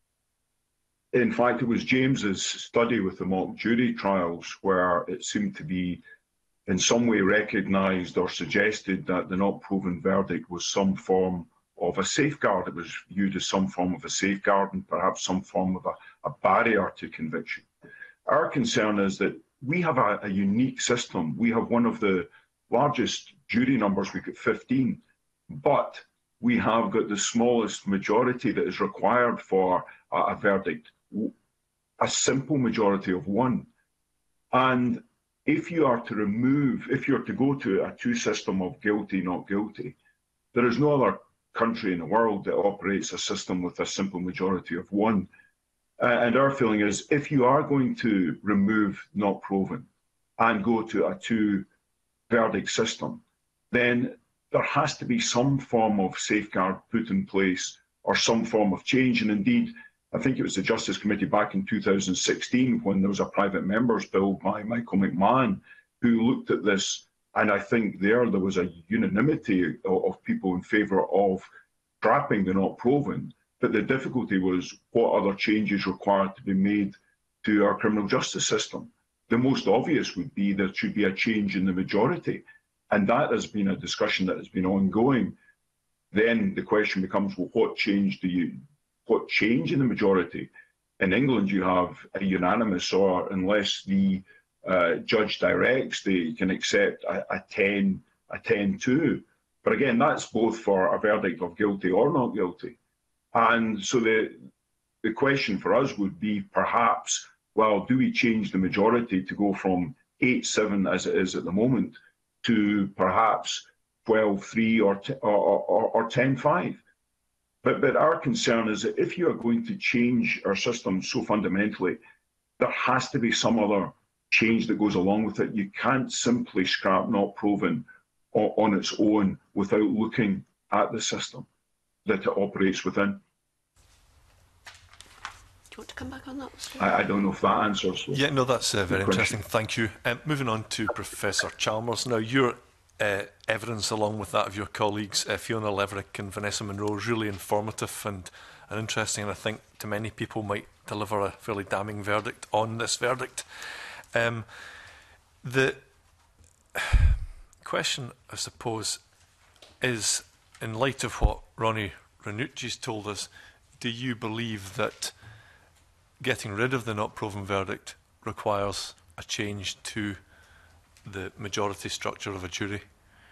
in fact, it was James's study with the mock jury trials where it seemed to be in some way recognised or suggested that the not proven verdict was some form of a safeguard. It was viewed as some form of a safeguard and perhaps some form of a, a barrier to conviction. Our concern is that we have a, a unique system. We have one of the largest jury numbers, we've got fifteen, but we have got the smallest majority that is required for a, a verdict, a simple majority of one. And if you are to remove, if you're to go to a two system of guilty, not guilty, there is no other country in the world that operates a system with a simple majority of one. Uh, and our feeling is if you are going to remove not proven and go to a two verdict system, then there has to be some form of safeguard put in place or some form of change. And indeed, I think it was the Justice Committee back in two thousand sixteen when there was a private member's bill by Michael McMahon who looked at this, and I think there there was a unanimity of, of people in favour of scrapping the not proven, but the difficulty was what other changes required to be made to our criminal justice system. The most obvious would be there should be a change in the majority, and that has been a discussion that has been ongoing. Then the question becomes, well, what change do you What change in the majority? In England, you have a unanimous, or unless the uh, judge directs, they can accept a, a ten, a ten two. But again, that's both for a verdict of guilty or not guilty. And so the the question for us would be perhaps, well, do we change the majority to go from eight seven as it is at the moment to perhaps twelve three or or, or, or ten five? But, but our concern is that if you are going to change our system so fundamentally, there has to be some other change that goes along with it. You can't simply scrap not proven on, on its own without looking at the system that it operates within. Do you want to come back on that? I, I don't know if that answers. Yeah, no, that's uh, very interesting. Thank you. Um, moving on to Professor Chalmers. Now, you're Uh, evidence along with that of your colleagues uh, Fiona Leverick and Vanessa Monroe is really informative and, and interesting, and I think to many people might deliver a fairly damning verdict on this verdict. Um, the question, I suppose, is in light of what Ronnie Ranucci's told us, do you believe that getting rid of the not proven verdict requires a change to the majority structure of a jury?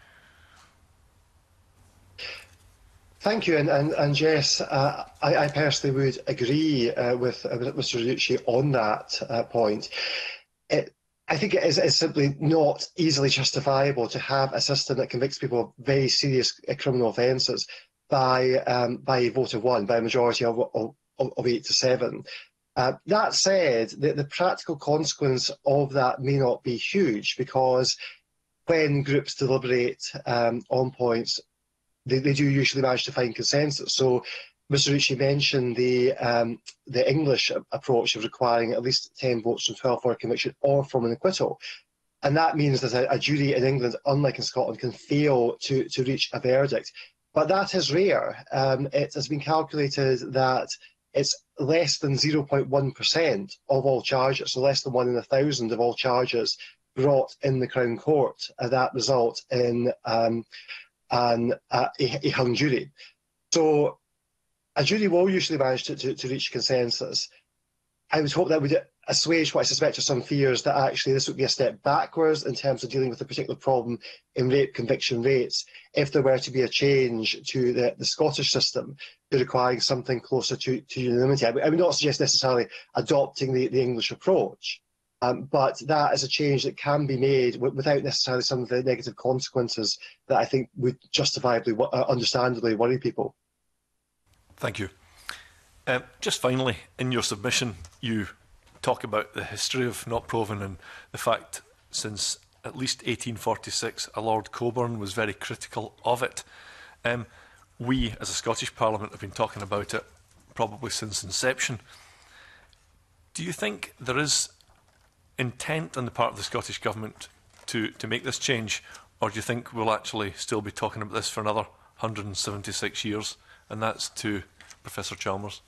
Thank you, and, and, and yes, uh, I, I personally would agree uh, with uh, Mr Ranucci on that uh, point. It, I think it is, is simply not easily justifiable to have a system that convicts people of very serious uh, criminal offences by um, by a vote of one, by a majority of, of, of eight to seven. Uh, that said, the, the practical consequence of that may not be huge, because when groups deliberate um, on points, they, they do usually manage to find consensus. So Mr Ricci mentioned the um, the English approach of requiring at least ten votes from twelve for a conviction or from an acquittal. And that means that a, a jury in England, unlike in Scotland, can fail to, to reach a verdict. But that is rare. Um, it has been calculated that it's less than zero point one percent of all charges, so less than one in a thousand of all charges brought in the Crown Court uh, that result in um, an, uh, a, a hung jury. So a jury will usually manage to, to, to reach consensus. I would hope that would assuage what I suspect are some fears that actually this would be a step backwards in terms of dealing with a particular problem in rape conviction rates if there were to be a change to the, the Scottish system to requiring something closer to, to unanimity. I would, I would not suggest necessarily adopting the, the English approach, um, but that is a change that can be made w without necessarily some of the negative consequences that I think would justifiably, uh, understandably worry people. Thank you. Um, just finally, in your submission, you talk about the history of not proven and the fact since at least eighteen forty-six, a Lord Coburn was very critical of it. Um, we, as a Scottish Parliament, have been talking about it probably since inception. Do you think there is intent on the part of the Scottish Government to, to make this change, or do you think we'll actually still be talking about this for another one hundred seventy-six years, and that's to Professor Chalmers.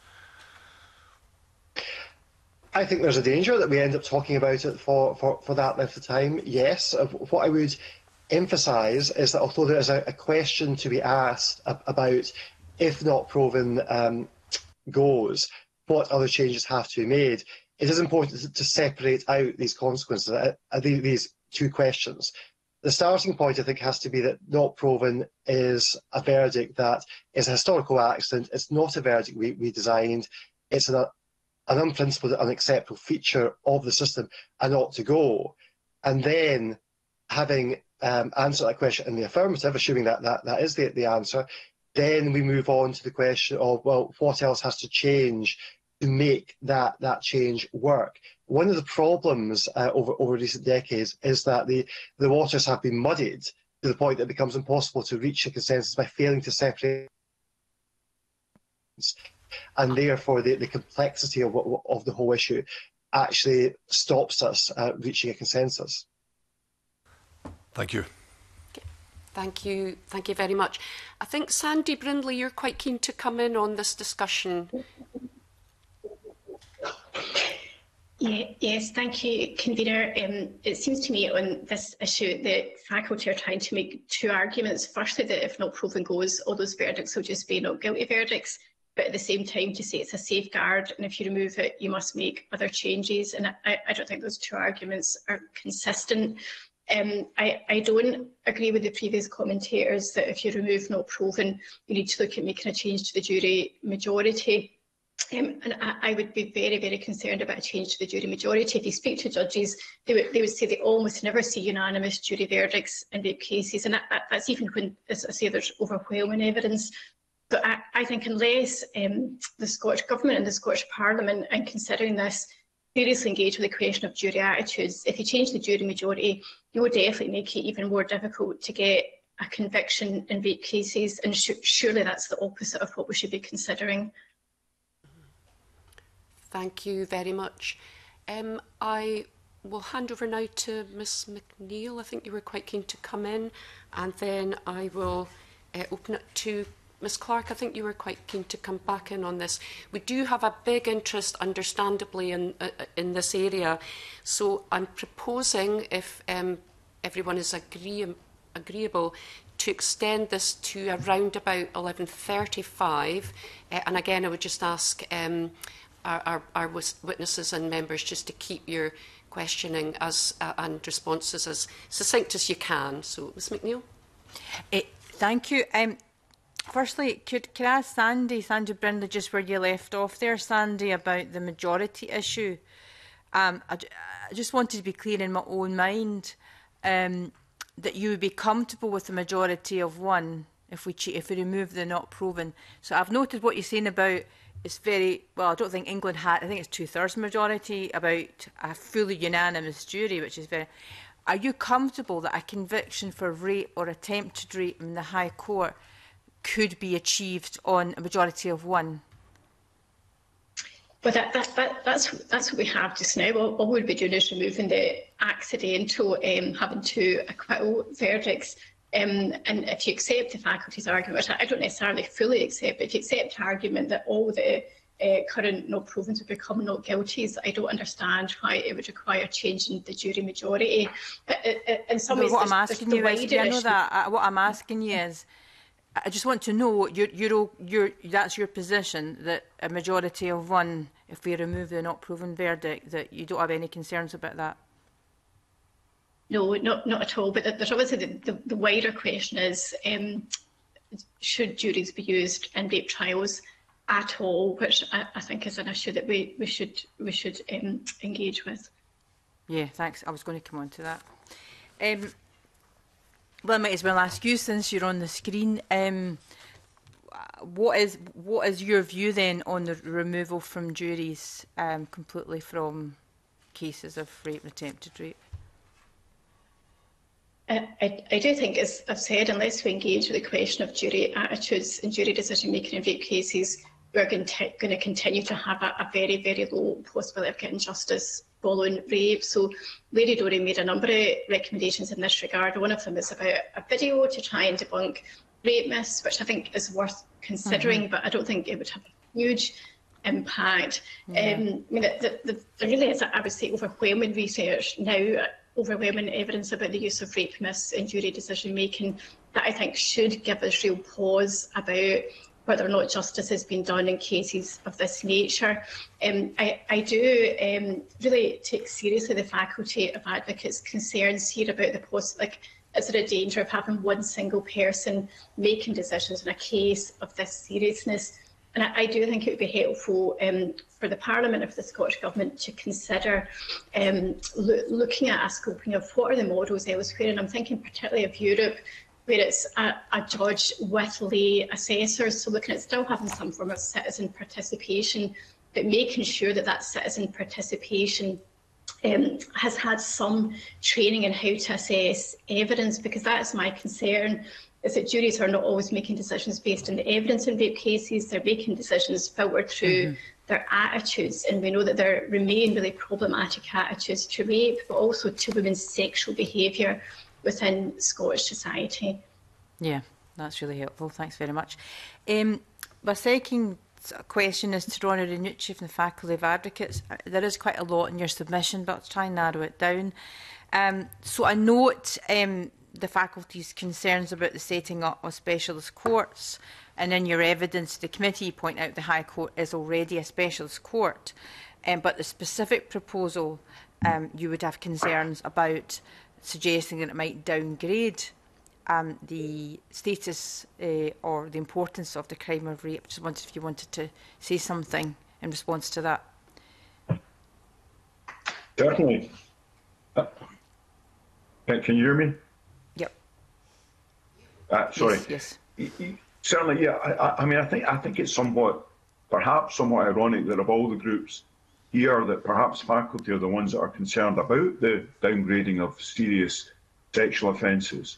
I think there's a danger that we end up talking about it for, for, for that length of time, yes. What I would emphasise is that although there is a, a question to be asked about if not proven um, goes, what other changes have to be made, it is important to, to separate out these consequences, uh, these two questions. The starting point, I think, has to be that not proven is a verdict that is a historical accident. It's not a verdict we, we designed. It's an, an unprincipled, unacceptable feature of the system and ought to go. And then, having um, answered that question in the affirmative, assuming that that, that is the, the answer, then we move on to the question of, well, what else has to change to make that, that change work? One of the problems uh, over, over recent decades is that the, the waters have been muddied to the point that it becomes impossible to reach a consensus by failing to separate. And therefore, the, the complexity of, of the whole issue actually stops us uh, reaching a consensus. Thank you. Thank you. Thank you very much. I think, Sandy Brindley, you're quite keen to come in on this discussion. Yeah, yes, thank you, Convener. Um, it seems to me on this issue that faculty are trying to make two arguments. Firstly, that if not proven goes, all those verdicts will just be not guilty verdicts, but at the same time to say it's a safeguard, and if you remove it, you must make other changes. And I, I don't think those two arguments are consistent. Um, I, I don't agree with the previous commentators that if you remove not proven, you need to look at making a change to the jury majority. Um, and I, I would be very, very concerned about a change to the jury majority. If you speak to judges, they would, they would say they almost never see unanimous jury verdicts in rape cases. And that, that, that's even when, as I say, there's overwhelming evidence. But I, I think unless um, the Scottish Government and the Scottish Parliament, in considering this, seriously engage with the question of jury attitudes, if you change the jury majority, you would definitely make it even more difficult to get a conviction in rape cases. And sh surely that's the opposite of what we should be considering. Thank you very much. Um, I will hand over now to Miss McNeill. I think you were quite keen to come in, and then I will uh, open it to Miss Clark. I think you were quite keen to come back in on this. We do have a big interest, understandably, in uh, in this area. So I'm proposing, if um, everyone is agree agreeable, to extend this to around about eleven thirty-five. Uh, and again, I would just ask um, our, our, our witnesses and members just to keep your questioning as uh, and responses as succinct as you can. So, Miss McNeill. Uh, thank you. Um, Firstly, could, could I ask Sandy, Sandy Brindley, just where you left off there, Sandy, about the majority issue? Um, I, I just wanted to be clear in my own mind um, that you would be comfortable with the majority of one if we if we remove the not proven. So I've noted what you're saying about it's very, well, I don't think England had, I think it's two-thirds majority, about a fully unanimous jury, which is very... Are you comfortable that a conviction for rape or attempted rape in the High Court could be achieved on a majority of one? But that, that, that, that's that's what we have just now. All, all we'll be doing is removing the accidental um, having two acquittal verdicts. Um, and if you accept the faculty's argument, which I, I don't necessarily fully accept, but if you accept the argument that all the uh, current not proven would become not guilties, I don't understand why it would require changing the jury majority. But uh, in some no, ways, what there's, I'm asking you is, yeah, I know that. Uh, what I'm asking you is, I just want to know, you're, you're, you're, that's your position, that a majority of one, if we remove the not proven verdict, that you don't have any concerns about that? No, not, not at all. But there's obviously the, the, the wider question is, um, should juries be used in rape trials at all, which I, I think is an issue that we, we should, we should um, engage with. Yeah, thanks. I was going to come on to that. Um, Well, I might as well ask you, since you're on the screen, um, what is what is your view then on the removal from juries um, completely from cases of rape and attempted rape? I, I, I do think, as I've said, unless we engage with the question of jury attitudes and jury decision-making in rape cases, we're going to, going to continue to have a, a very, very low possibility of getting justice following rape. So Lady Dory made a number of recommendations in this regard. One of them is about a video to try and debunk rape myths, which I think is worth considering, mm-hmm. but I don't think it would have a huge impact. Yeah. Um, I mean, the, the, the, there really is, I would say, overwhelming research now, overwhelming evidence about the use of rape myths in jury decision making that I think should give us real pause about whether or not justice has been done in cases of this nature. Um, I, I do um, really take seriously the Faculty of Advocates' concerns here about the post, like, is there a danger of having one single person making decisions in a case of this seriousness? And I, I do think it would be helpful um, for the Parliament of the Scottish Government to consider um, lo looking at a scoping of what are the models elsewhere, and I'm thinking particularly of Europe, where it's a, a judge with lay assessors, so looking at still having some form of citizen participation, but making sure that that citizen participation um, has had some training in how to assess evidence, because that is my concern, is that juries are not always making decisions based on the evidence in rape cases. They're making decisions filtered through mm-hmm. their attitudes, and we know that there remain really problematic attitudes to rape, but also to women's sexual behaviour within Scottish society. Yeah, that's really helpful. Thanks very much. Um, my second question is to Rhona Ranucci from the Faculty of Advocates. There is quite a lot in your submission, but I'll try and narrow it down. Um, so I note um, the faculty's concerns about the setting up of specialist courts, and in your evidence to the committee you point out the High Court is already a specialist court, um, but the specific proposal um, you would have concerns about suggesting that it might downgrade um, the status uh, or the importance of the crime of rape. Just wondered if you wanted to say something in response to that. Certainly. Uh, can you hear me? Yep. Uh, sorry. Yes. yes. Certainly, yeah. I, I mean, I think I think it's somewhat, perhaps somewhat ironic that of all the groups here, that perhaps faculty are the ones that are concerned about the downgrading of serious sexual offences.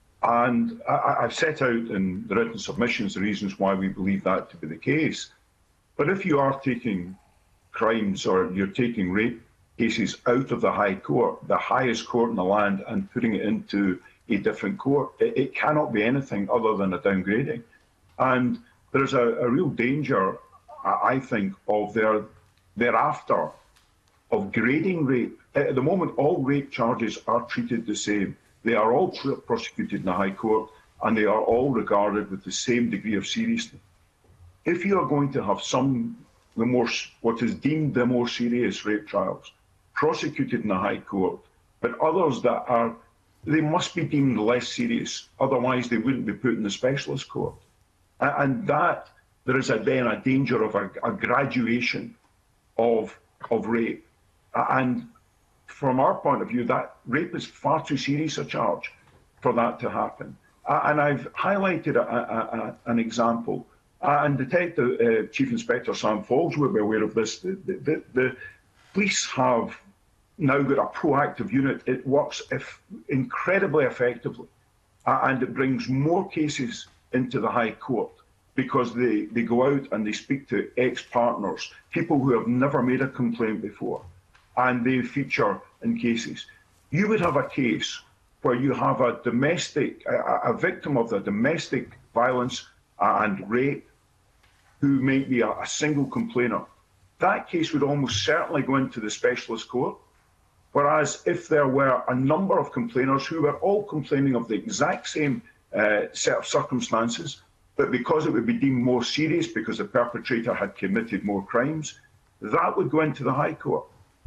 And I, I've set out in the written submissions the reasons why we believe that to be the case. But if you are taking crimes or you're taking rape cases out of the High Court, the highest court in the land, and putting it into a different court, it, it cannot be anything other than a downgrading. And there's a, a real danger, I think, of their thereafter of grading rape. At the moment, all rape charges are treated the same. They are all prosecuted in the High Court, and they are all regarded with the same degree of seriousness. If you are going to have some, the more, what is deemed the more serious rape trials prosecuted in the High Court, but others that are, they must be deemed less serious, otherwise they wouldn't be put in the specialist court. And that, there is a, then a danger of a, a graduation of, of rape. And from our point of view, that rape is far too serious a charge for that to happen. And I've highlighted a, a, a, an example. And Detective uh, Chief Inspector Sam Falls will be aware of this. The, the, the police have now got a proactive unit. It works if, incredibly effectively, uh, and it brings more cases into the High Court, because they, they go out and they speak to ex-partners, people who have never made a complaint before, and they feature in cases. You would have a case where you have a domestic, a, a victim of the domestic violence and rape who may be a, a single complainer. That case would almost certainly go into the specialist court. Whereas if there were a number of complainers who were all complaining of the exact same uh, set of circumstances, but because it would be deemed more serious because the perpetrator had committed more crimes, that would go into the High Court.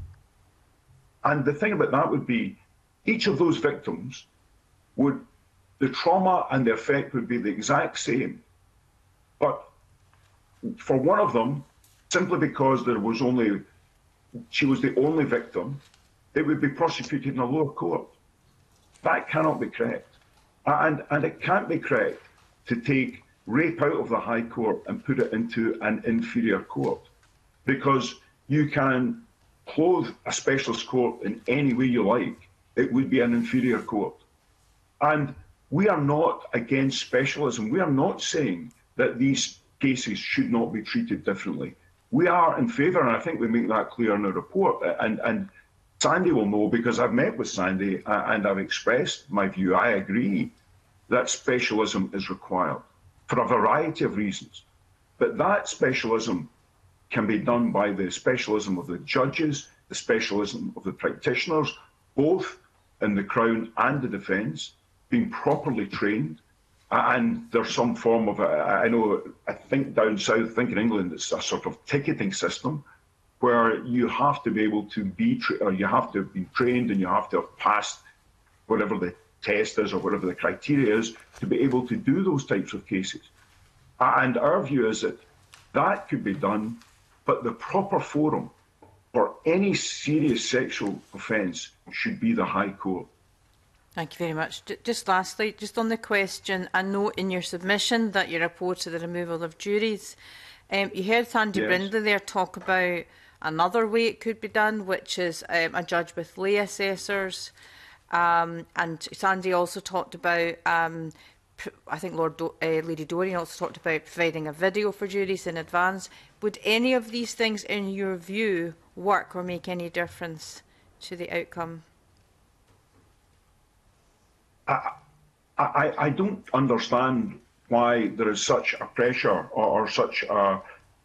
And the thing about that would be, each of those victims would, the trauma and the effect would be the exact same. But for one of them, simply because there was only, she was the only victim, it would be prosecuted in a lower court. That cannot be correct. And, and it can't be correct to take rape out of the High Court and put it into an inferior court, because you can clothe a specialist court in any way you like. It would be an inferior court. And we are not against specialism. We are not saying that these cases should not be treated differently. We are in favour, and I think we make that clear in our report. And, and Sandy will know, because I've met with Sandy and I've expressed my view. I agree that specialism is required for a variety of reasons. But that specialism can be done by the specialism of the judges, the specialism of the practitioners, both in the Crown and the Defence, being properly trained. And there's some form of, a, I know, I think down south, I think in England, it's a sort of ticketing system where you have to be able to be, or you have to have been trained and you have to have passed whatever the test is or whatever the criteria is to be able to do those types of cases. And our view is that that could be done, but the proper forum for any serious sexual offence should be the High Court. Thank you very much. Just lastly, just on the question, I note in your submission that you reported the removal of juries. Um, you heard Sandy Yes. Brindley there talk about another way it could be done, which is um, a judge with lay assessors. Um, and Sandy also talked about, um, I think Lord Do uh, Lady Dorian also talked about providing a video for juries in advance. Would any of these things, in your view, work or make any difference to the outcome? I, I, I don't understand why there is such a pressure or, or such a,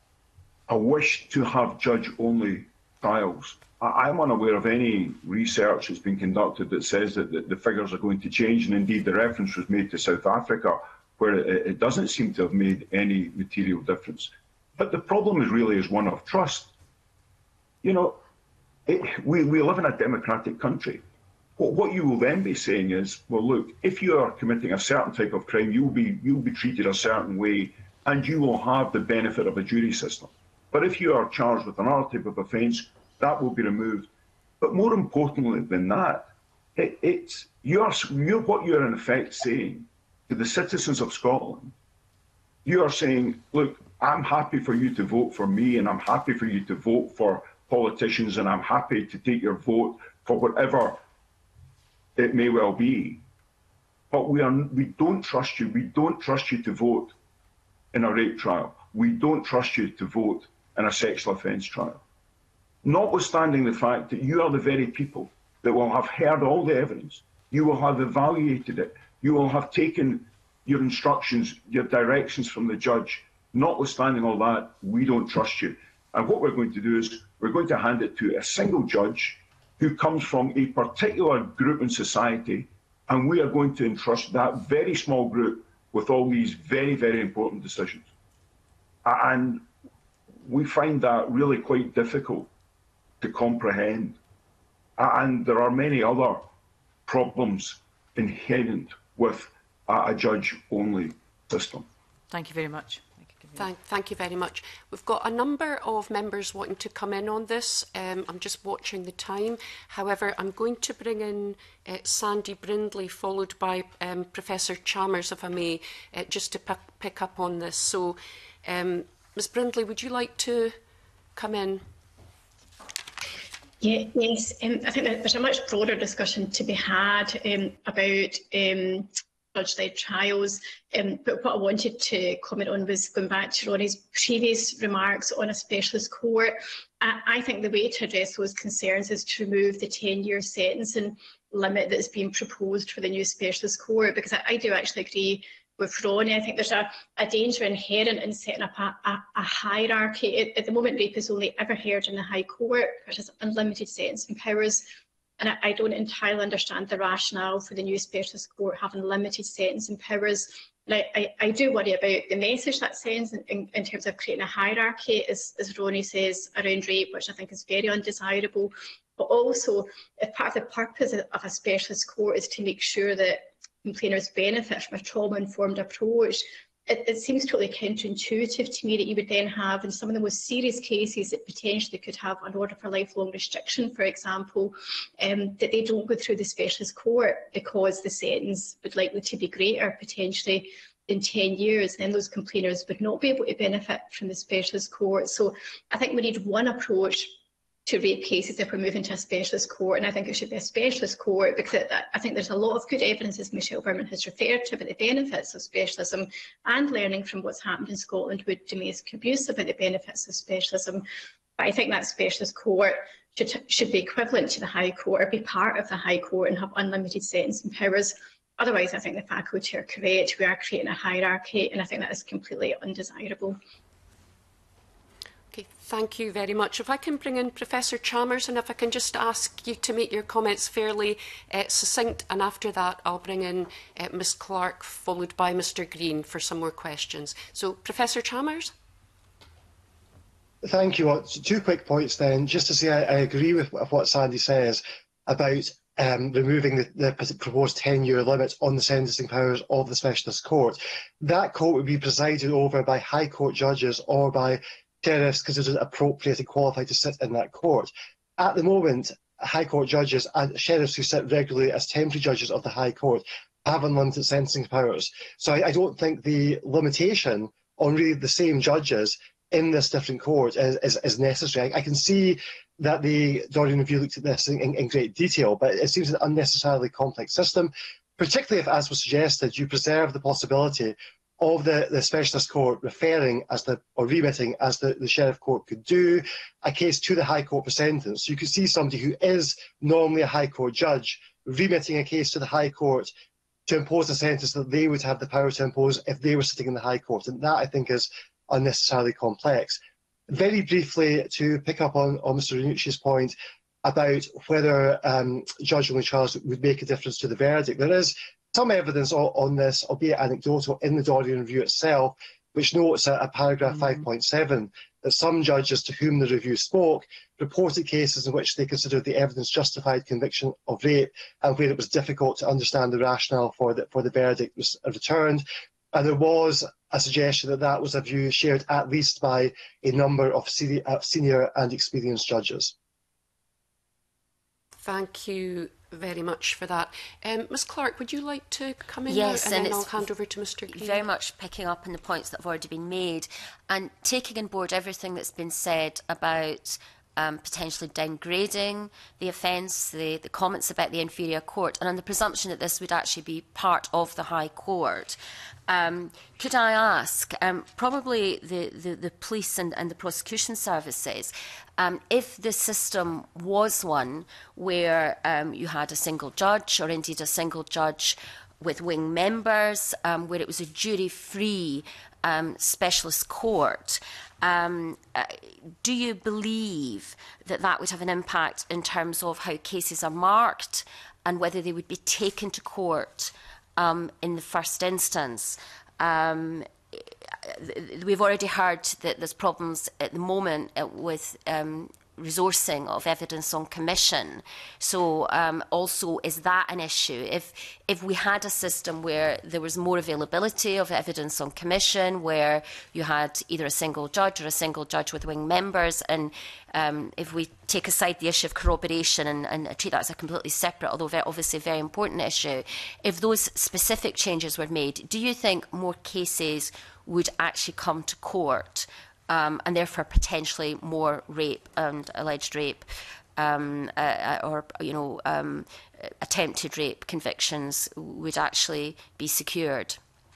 a wish to have judge-only trials. I, I'm unaware of any research that's been conducted that says that the, the figures are going to change, and indeed the reference was made to South Africa, where it, it doesn't seem to have made any material difference. But the problem is really is one of trust. You know, it, we, we live in a democratic country. What you will then be saying is, well, look, if you are committing a certain type of crime, you'll be, you'll be treated a certain way and you will have the benefit of a jury system. But if you are charged with another type of offence, that will be removed. But more importantly than that, it, it's you're, you're, what you're in effect saying to the citizens of Scotland, you are saying, look, I'm happy for you to vote for me and I'm happy for you to vote for politicians and I'm happy to take your vote for whatever it may well be, but we are we don't trust you. We don't trust you to vote in a rape trial. We don't trust you to vote in a sexual offence trial. Notwithstanding the fact that you are the very people that will have heard all the evidence, you will have evaluated it, you will have taken your instructions, your directions from the judge. Notwithstanding all that, we don't trust you. And what we're going to do is we're going to hand it to a single judge who comes from a particular group in society, and we are going to entrust that very small group with all these very, very important decisions. And we find that really quite difficult to comprehend. And there are many other problems inherent with a judge-only system. Thank you very much. Thank, thank you very much. We've got a number of members wanting to come in on this. Um, I'm just watching the time. However, I'm going to bring in uh, Sandy Brindley, followed by um, Professor Chalmers, if I may, uh, just to pick up on this. So, um, Miz Brindley, would you like to come in? Yeah, yes, um, I think that there's a much broader discussion to be had um, about um, judge-led trials, um, but what I wanted to comment on was going back to Ronnie's previous remarks on a specialist court. I, I think the way to address those concerns is to remove the ten-year sentencing limit that's been proposed for the new specialist court, because I, I do actually agree with Ronnie. I think there's a, a danger inherent in setting up a, a, a hierarchy. At, at the moment, rape is only ever heard in the High Court, which has unlimited sentencing powers. And I, I don't entirely understand the rationale for the new specialist court having limited sentencing powers. And I, I, I do worry about the message that sends in, in, in terms of creating a hierarchy, as, as Ronnie says, around rape, which I think is very undesirable. But also, if part of the purpose of, of a specialist court is to make sure that complainants benefit from a trauma-informed approach, It, it seems totally counterintuitive to me that you would then have, in some of the most serious cases that potentially could have an order for lifelong restriction, for example, um, that they don't go through the specialist court because the sentence would likely to be greater, potentially in ten years. Then those complainers would not be able to benefit from the specialist court. So I think we need one approach to rape cases if we're moving to a specialist court, and I think it should be a specialist court, because I think there's a lot of good evidence, as Michelle Berman has referred to, about the benefits of specialism, and learning from what's happened in Scotland with domestic abuse about the benefits of specialism. But I think that specialist court should, should be equivalent to the High Court, or be part of the High Court, and have unlimited sentencing powers. Otherwise, I think the faculty are correct. We are creating a hierarchy, and I think that is completely undesirable. Okay, thank you very much. If I can bring in Professor Chalmers, and if I can just ask you to make your comments fairly uh, succinct, and after that I'll bring in uh, Miz Clark, followed by Mr Green for some more questions. So, Professor Chalmers? Thank you. Well, two quick points then. Just to say I, I agree with what Sandy says about um, removing the, the proposed ten-year limit on the sentencing powers of the Specialist Court. That court would be presided over by High Court judges or by sheriffs considered appropriate and qualified to sit in that court. At the moment, High Court judges and sheriffs who sit regularly as temporary judges of the High Court have unlimited sentencing powers. So I, I don't think the limitation on really the same judges in this different court is, is, is necessary. I, I can see that the Dorian Review looked at this in, in, in great detail, but it seems an unnecessarily complex system, particularly if, as was suggested, you preserve the possibility of the, the Specialist Court referring as the, or remitting as the, the Sheriff Court could do, a case to the High Court for sentence. So you could see somebody who is normally a High Court judge remitting a case to the High Court to impose a sentence that they would have the power to impose if they were sitting in the High Court. And that, I think, is unnecessarily complex. Very briefly, to pick up on, on Mr Ranucci's point about whether um, judge-only trials would make a difference to the verdict. There is some evidence on, on this, albeit anecdotal, in the Dorian Review itself, which notes at, at paragraph mm-hmm. five point seven that some judges to whom the review spoke reported cases in which they considered the evidence justified conviction of rape and where it was difficult to understand the rationale for the, for the verdict was returned. And there was a suggestion that that was a view shared at least by a number of senior, uh, senior and experienced judges. Thank you very much for that. Um, Miz Clark, would you like to come in yes, now, and, and then I'll hand over to Mr Green? Very much picking up on the points that have already been made and taking on board everything that's been said about um, potentially downgrading the offence, the, the comments about the inferior court, and on the presumption that this would actually be part of the High Court. Um, could I ask, um, probably the, the, the police and, and the prosecution services, um, if the system was one where um, you had a single judge, or indeed a single judge with wing members, um, where it was a jury-free um, specialist court, um, uh, do you believe that that would have an impact in terms of how cases are marked and whether they would be taken to court Um, in the first instance? Um, we've already heard that there's problems at the moment with um, resourcing of evidence on commission. So um, also, is that an issue? If, if we had a system where there was more availability of evidence on commission, where you had either a single judge or a single judge with wing members, and um, if we take aside the issue of corroboration and, and treat that as a completely separate, although very, obviously very important issue, if those specific changes were made, do you think more cases would actually come to court? Um, and therefore potentially more rape and alleged rape um, uh, or, you know, um, attempted rape convictions would actually be secured?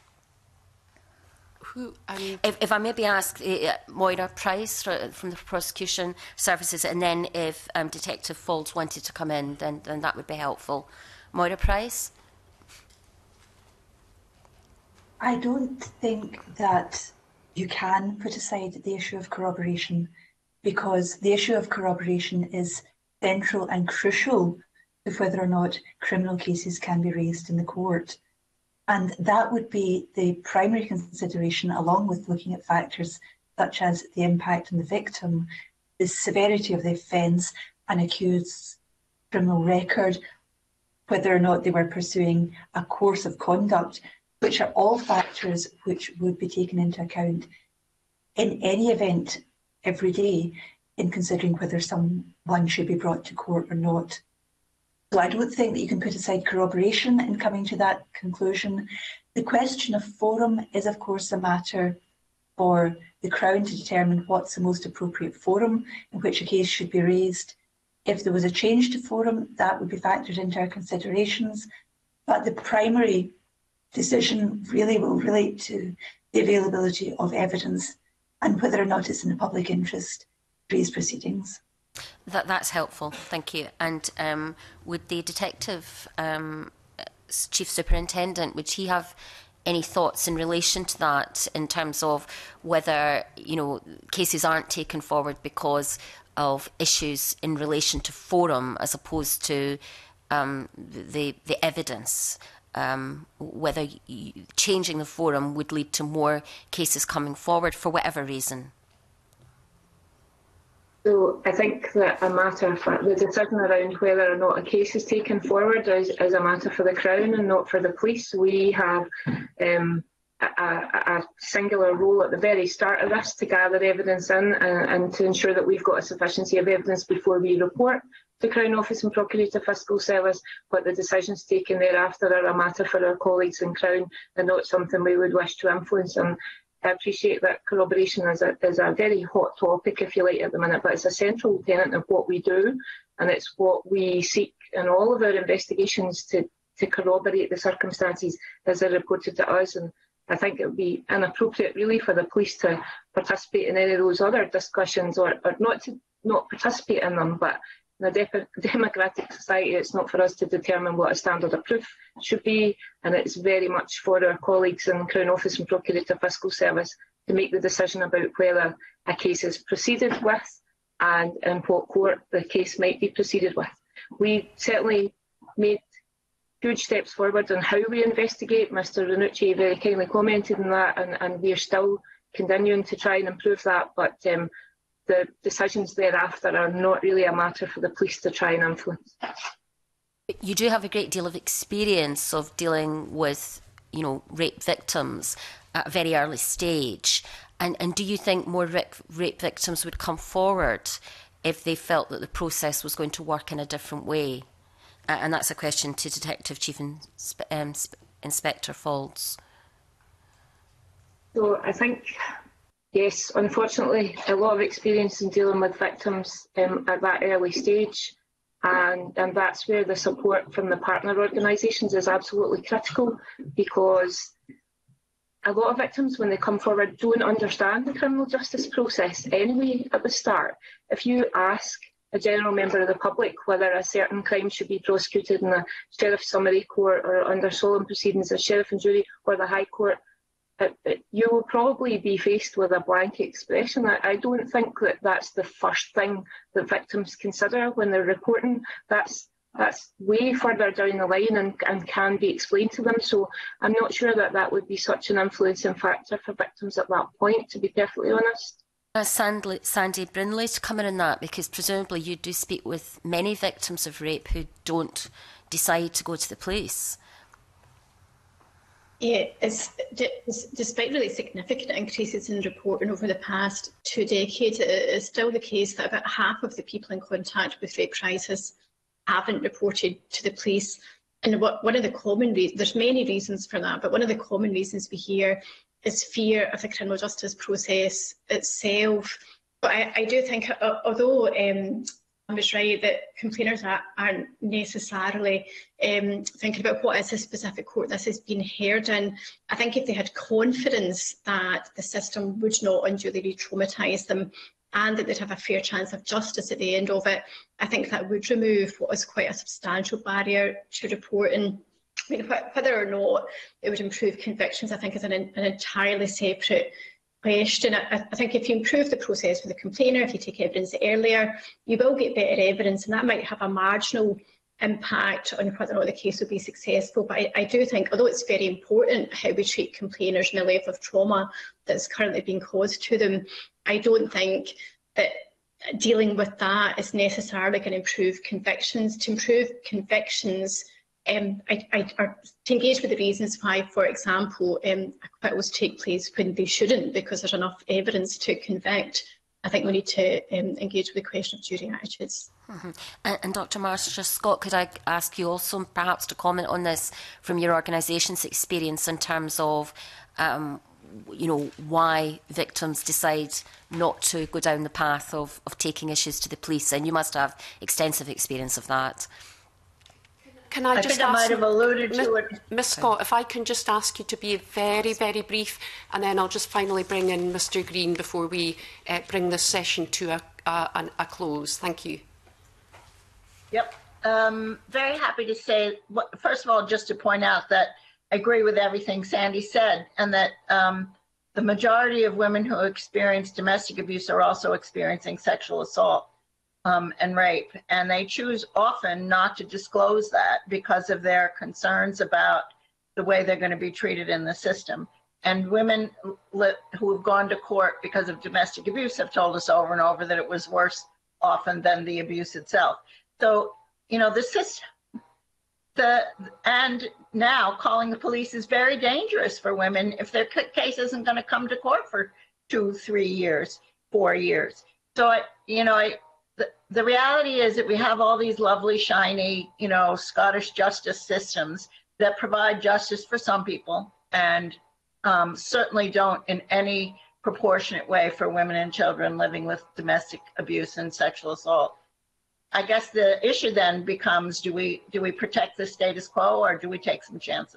Who, um... if, if I maybe ask uh, Moira Price from the prosecution services, and then if um, Detective Faulds wanted to come in, then, then that would be helpful. Moira Price? I don't think that you can put aside the issue of corroboration, because the issue of corroboration is central and crucial to whether or not criminal cases can be raised in the court. And that would be the primary consideration, along with looking at factors such as the impact on the victim, the severity of the offence, an accused's criminal record, whether or not they were pursuing a course of conduct, which are all factors which would be taken into account in any event every day in considering whether someone should be brought to court or not. So I don't think that you can put aside corroboration in coming to that conclusion. The question of forum is, of course, a matter for the Crown to determine what's the most appropriate forum in which a case should be raised. If there was a change to forum, that would be factored into our considerations. But the primary decision really will relate to the availability of evidence and whether or not it's in the public interest to raise proceedings. That, that's helpful, thank you. And um, would the detective um, Chief Superintendent, would he have any thoughts in relation to that, in terms of whether, you know, cases aren't taken forward because of issues in relation to forum as opposed to um, the the evidence? Um, whether y changing the forum would lead to more cases coming forward for whatever reason? So I think that a matter for the decision around whether or not a case is taken forward is, is a matter for the Crown and not for the police. We have um, a, a singular role at the very start of this to gather evidence in and, and to ensure that we've got a sufficiency of evidence before we report the Crown Office and Procurator Fiscal Service, but the decisions taken thereafter are a matter for our colleagues in Crown and not something we would wish to influence. And I appreciate that corroboration is a, is a very hot topic, if you like, at the minute, but it's a central tenet of what we do, and it's what we seek in all of our investigations to, to corroborate the circumstances as they're reported to us. And I think it would be inappropriate, really, for the police to participate in any of those other discussions, or, or not to not participate in them, but in a de democratic society, it's not for us to determine what a standard of proof should be, and it's very much for our colleagues in Crown Office and Procurator Fiscal Service to make the decision about whether a case is proceeded with and in what court the case might be proceeded with. We certainly made huge steps forward on how we investigate. Mister Ranucci very kindly commented on that, and, and we are still continuing to try and improve that, but um, the decisions thereafter are not really a matter for the police to try and influence. You do have a great deal of experience of dealing with, you know, rape victims at a very early stage. And, and do you think more rape, rape victims would come forward if they felt that the process was going to work in a different way? Uh, and that's a question to Detective Chief Inspe um, Inspector Faulds. So I think, yes, unfortunately, a lot of experience in dealing with victims um, at that early stage, and, and that's where the support from the partner organisations is absolutely critical, because a lot of victims, when they come forward, don't understand the criminal justice process anyway at the start. If you ask a general member of the public whether a certain crime should be prosecuted in a sheriff summary court or under solemn proceedings, a sheriff and jury or the High Court, It, it, you will probably be faced with a blank expression. I, I don't think that that's the first thing that victims consider when they're reporting. That's that's way further down the line and, and can be explained to them. So I'm not sure that that would be such an influencing factor for victims at that point, to be perfectly honest. Uh, Sandy, Sandy Brindley to come in on that, because presumably you do speak with many victims of rape who don't decide to go to the police. Yeah, it's, despite really significant increases in reporting over the past two decades, it is still the case that about half of the people in contact with rape crisis haven't reported to the police. And what, one of the common reasons, there's many reasons for that, but one of the common reasons we hear is fear of the criminal justice process itself. But I, I do think, uh, although um, I was right that complainers aren't necessarily um, thinking about what is a specific court this has been heard in, I think if they had confidence that the system would not unduly re-traumatise them and that they'd have a fair chance of justice at the end of it, I think that would remove what is quite a substantial barrier to reporting. I mean, whether or not it would improve convictions, I think is an, an entirely separate question. I, I think if you improve the process for the complainer, if you take evidence earlier, you will get better evidence, and that might have a marginal impact on whether or not the case will be successful. But I, I do think, although it's very important how we treat complainers and the level of trauma that's currently being caused to them, I don't think that dealing with that is necessarily going to improve convictions. To improve convictions, Um, I, I, or to engage with the reasons why, for example, um, acquittals take place when they shouldn't, because there's enough evidence to convict. I think we need to um, engage with the question of jury attitudes. Mm-hmm. and, and Doctor Marcia-Scott, could I ask you also perhaps to comment on this from your organisation's experience in terms of, um, you know, why victims decide not to go down the path of, of taking issues to the police? And you must have extensive experience of that. Can I, I just think I ask, might have alluded to it. Miz Scott, if I can just ask you to be very, very brief, and then I'll just finally bring in Mister Green before we uh, bring this session to a, a, a close. Thank you. Yep. um, very happy to say, first of all, just to point out that I agree with everything Sandy said, and that um, the majority of women who experience domestic abuse are also experiencing sexual assault um, and rape, and they choose often not to disclose that because of their concerns about the way they're going to be treated in the system. And women who have gone to court because of domestic abuse have told us over and over that it was worse often than the abuse itself. So, you know, the system, the, and now calling the police is very dangerous for women if their case isn't going to come to court for two, three years, four years. So, I, you know, I, the, the reality is that we have all these lovely, shiny, you know, Scottish justice systems that provide justice for some people and um, certainly don't in any proportionate way for women and children living with domestic abuse and sexual assault. I guess the issue then becomes, do we do we protect the status quo or do we take some chances?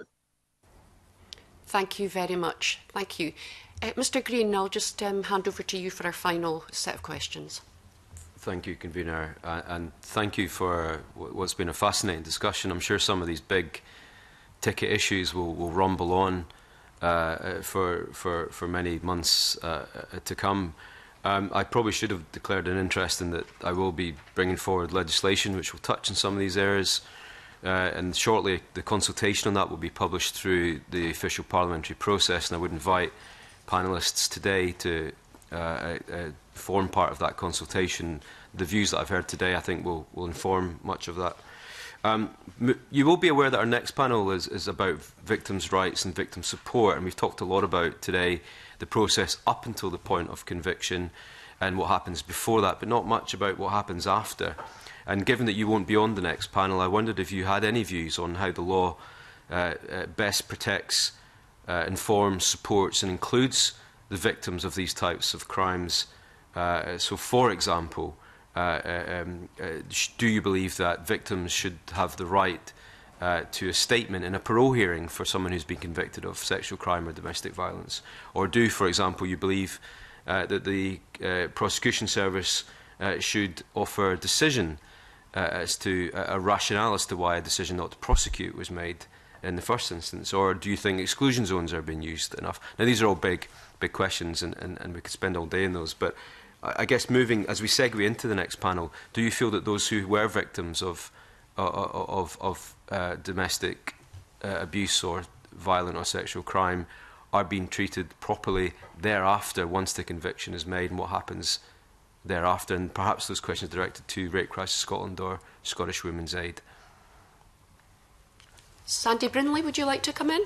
Thank you very much. Thank you. Uh, Mr Green, I'll just um, hand over to you for our final set of questions. Thank you, Convener, uh, and thank you for what's been a fascinating discussion. I'm sure some of these big ticket issues will, will rumble on uh, for, for, for many months uh, to come. Um, I probably should have declared an interest in that I will be bringing forward legislation which will touch on some of these areas, uh, and shortly the consultation on that will be published through the official parliamentary process, and I would invite panellists today to uh, uh, form part of that consultation. The views that I've heard today I think will, will inform much of that. Um, you will be aware that our next panel is, is about victims' rights and victim support, and we've talked a lot about today the process up until the point of conviction and what happens before that, but not much about what happens after. And given that you won't be on the next panel, I wondered if you had any views on how the law uh, uh, best protects, uh, informs, supports and includes the victims of these types of crimes. Uh, so, for example, uh, um, uh, do you believe that victims should have the right Uh, to a statement in a parole hearing for someone who's been convicted of sexual crime or domestic violence? Or do, for example, you believe uh, that the uh, prosecution service uh, should offer a decision uh, as to uh, a rationale as to why a decision not to prosecute was made in the first instance? Or do you think exclusion zones are being used enough? Now, these are all big, big questions, and, and, and we could spend all day in those. But I guess moving, as we segue into the next panel, do you feel that those who were victims of of, of uh, domestic uh, abuse or violent or sexual crime are being treated properly thereafter once the conviction is made, and what happens thereafter? And perhaps those questions are directed to Rape Crisis Scotland or Scottish Women's Aid. Sandy Brinley, would you like to come in?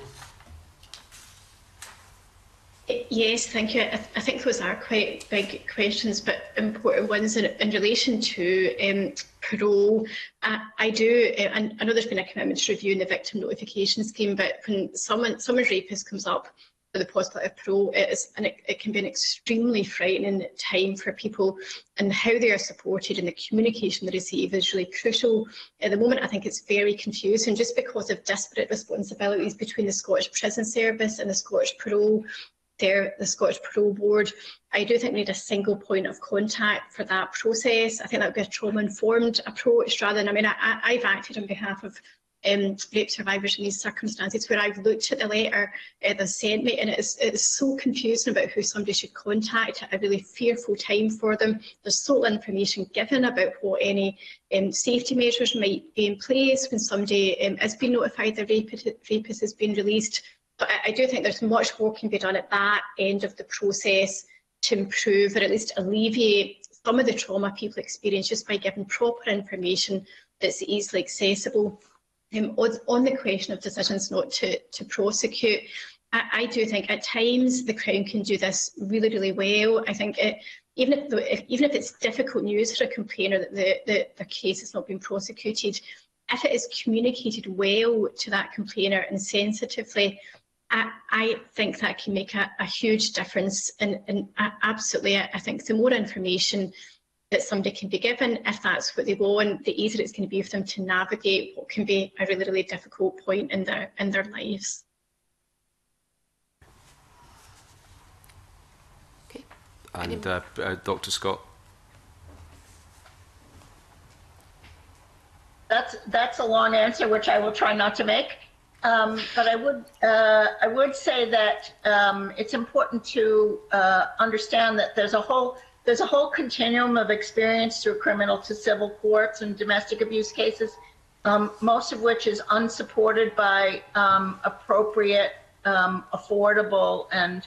Yes, thank you. I, th I think those are quite big questions, but important ones in, in relation to um, parole. I, I do, uh, and I know there's been a commitment to reviewing the victim notification scheme, but when someone, someone's rapist comes up with the possibility of parole, it, is, and it, it can be an extremely frightening time for people, and how they are supported and the communication they receive is really crucial. At the moment, I think it's very confusing just because of disparate responsibilities between the Scottish Prison Service and the Scottish Parole. There, the Scottish Parole Board. I do think we need a single point of contact for that process. I think that would be a trauma-informed approach rather than, I mean, I, I've acted on behalf of um, rape survivors in these circumstances where I've looked at the letter uh, they sent me, and it is, it is so confusing about who somebody should contact at a really fearful time for them. There's so little information given about what any um, safety measures might be in place when somebody um, has been notified the rapist, rapist has been released. But I do think there's much more can be done at that end of the process to improve or at least alleviate some of the trauma people experience just by giving proper information that's easily accessible. Um, on, on the question of decisions not to, to prosecute, I, I do think at times the Crown can do this really, really well. I think it, even, if the, if, even if it's difficult news for a complainer that the, the, the case has not been prosecuted, if it is communicated well to that complainer and sensitively, I, I think that can make a, a huge difference, and, and absolutely, I think the more information that somebody can be given, if that's what they want, the easier it's going to be for them to navigate what can be a really, really difficult point in their in their lives. Okay. And uh, uh, Doctor Scott. that's that's a long answer, which I will try not to make. Um, but I would uh, I would say that um, it's important to uh, understand that there's a whole there's a whole continuum of experience through criminal to civil courts and domestic abuse cases, um, most of which is unsupported by um, appropriate, um, affordable, and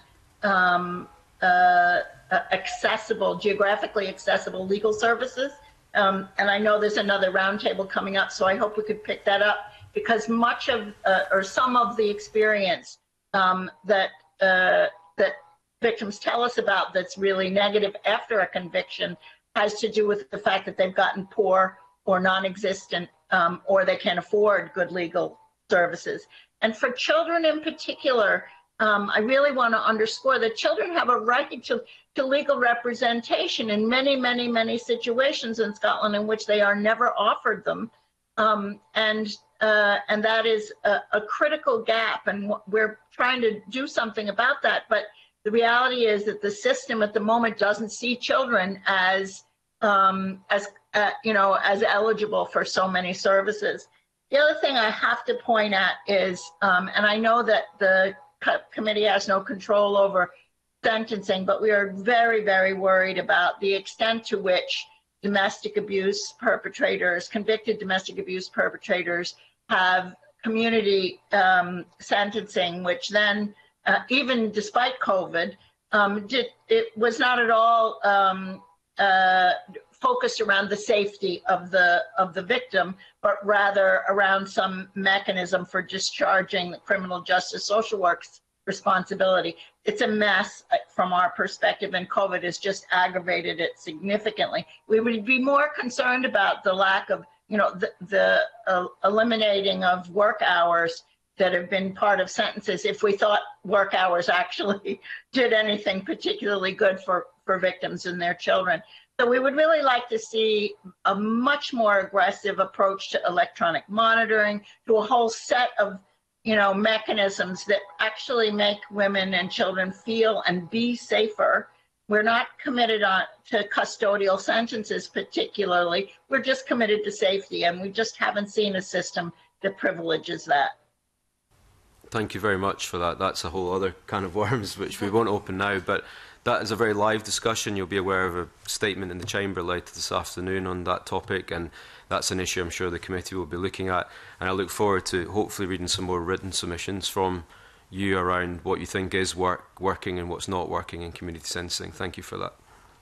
um, uh, accessible, geographically accessible legal services. Um, and I know there's another roundtable coming up, so I hope we could pick that up, because much of, uh, or some of the experience um, that uh, that victims tell us about that's really negative after a conviction has to do with the fact that they've gotten poor or non-existent, um, or they can't afford good legal services. And for children in particular, um, I really want to underscore that children have a right to, to legal representation in many, many, many situations in Scotland in which they are never offered them. Um, and uh, and that is a, a critical gap, and we're trying to do something about that. But the reality is that the system at the moment doesn't see children as um, as uh, you know as eligible for so many services. The other thing I have to point at is, um, and I know that the committee has no control over sentencing, but we are very, very worried about the extent to which domestic abuse perpetrators, convicted domestic abuse perpetrators, have community um, sentencing, which then, uh, even despite COVID, um, did, it was not at all um, uh, focused around the safety of the of the victim, but rather around some mechanism for discharging the criminal justice social work's responsibility. It's a mess from our perspective, and COVID has just aggravated it significantly. We would be more concerned about the lack of, you know, the, the uh, eliminating of work hours that have been part of sentences if we thought work hours actually did anything particularly good for, for victims and their children. So we would really like to see a much more aggressive approach to electronic monitoring, to a whole set of, you know, mechanisms that actually make women and children feel and be safer. We're not committed on to custodial sentences particularly. We're just committed to safety, and we just haven't seen a system that privileges that. Thank you very much for that. That's a whole other can of worms, which we won't open now, but that is a very live discussion. You'll be aware of a statement in the Chamber later this afternoon on that topic, and that's an issue I'm sure the committee will be looking at. And I look forward to hopefully reading some more written submissions from you around what you think is work, working and what's not working in community sentencing. Thank you for that.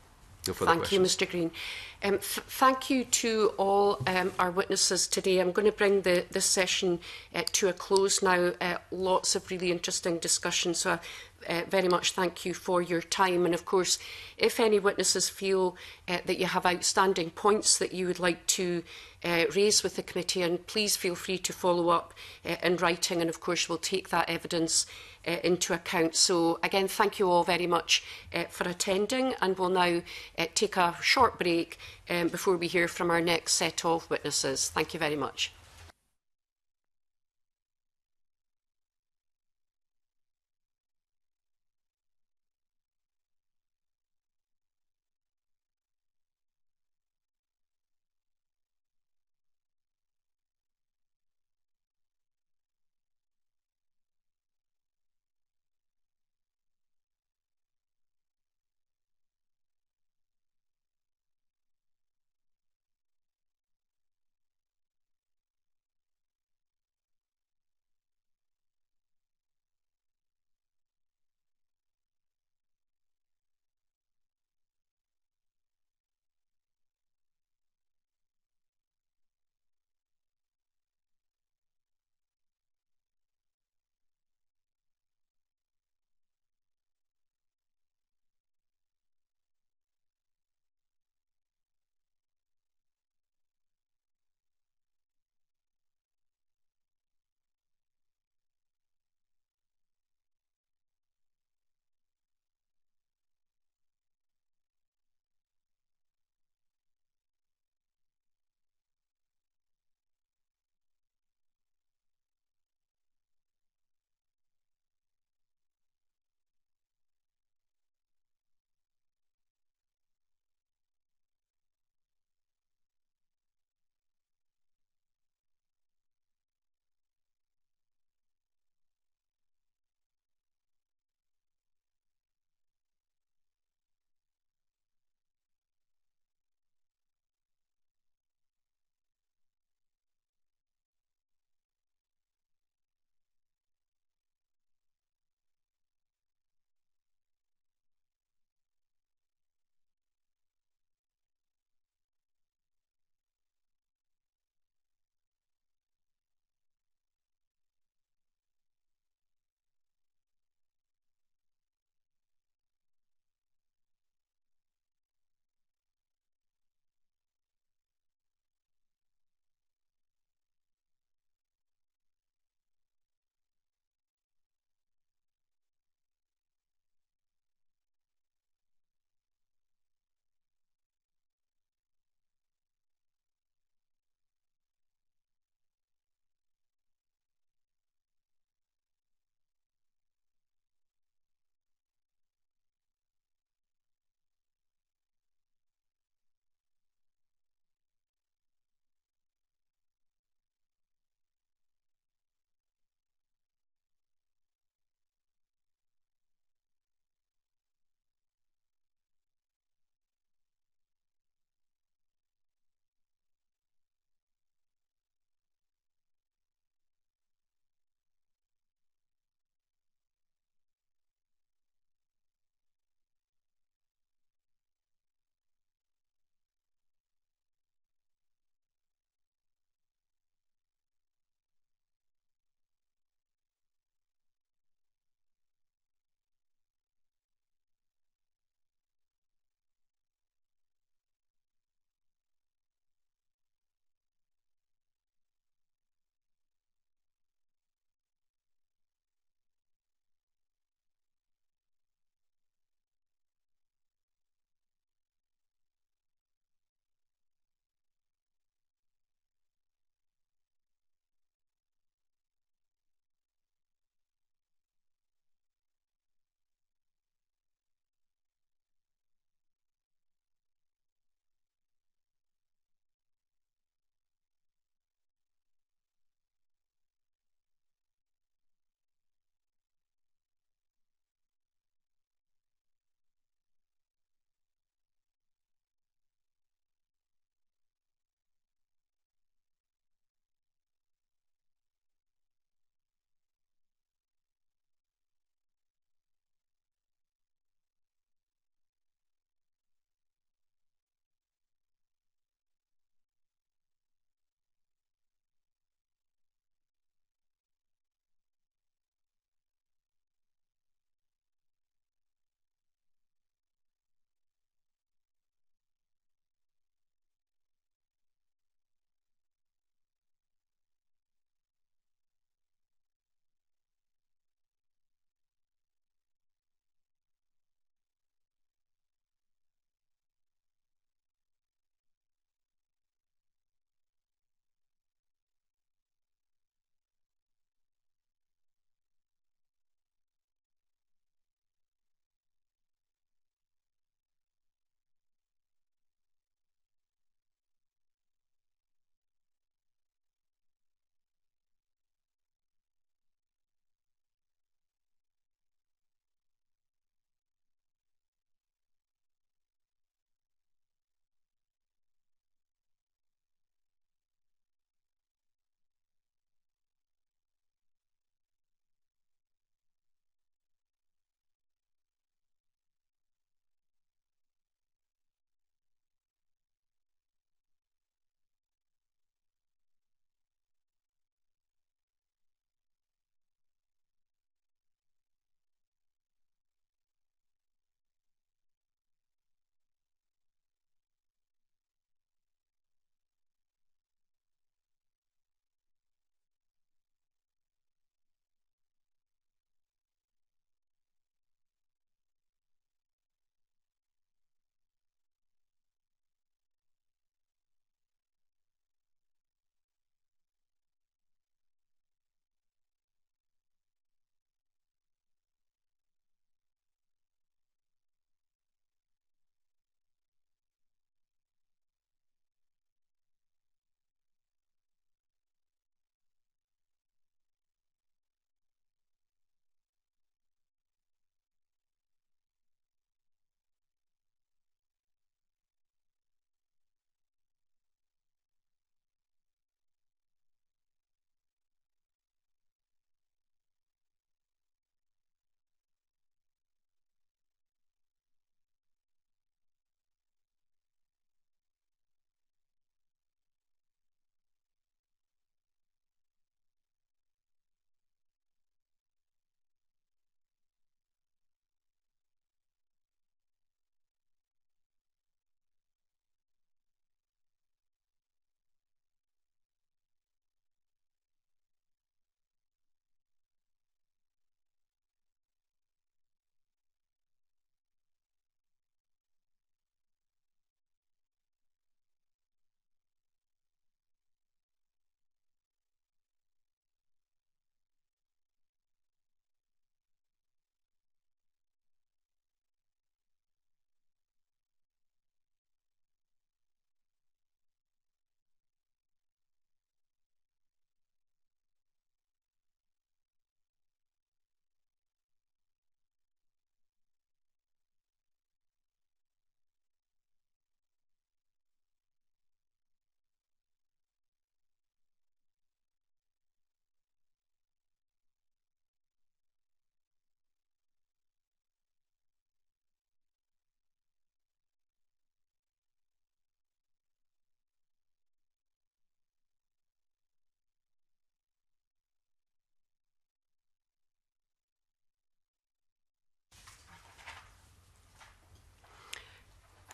No further Thank questions. you, Mister Green. Um, th thank you to all um, our witnesses today. I'm going to bring the, this session uh, to a close now. Uh, lots of really interesting discussion, so I uh, very much thank you for your time. And of course, if any witnesses feel uh, that you have outstanding points that you would like to uh, raise with the committee, and please feel free to follow up uh, in writing, and of course we'll take that evidence Uh, into account. So again, thank you all very much uh, for attending, and we'll now uh, take a short break um, before we hear from our next set of witnesses. Thank you very much.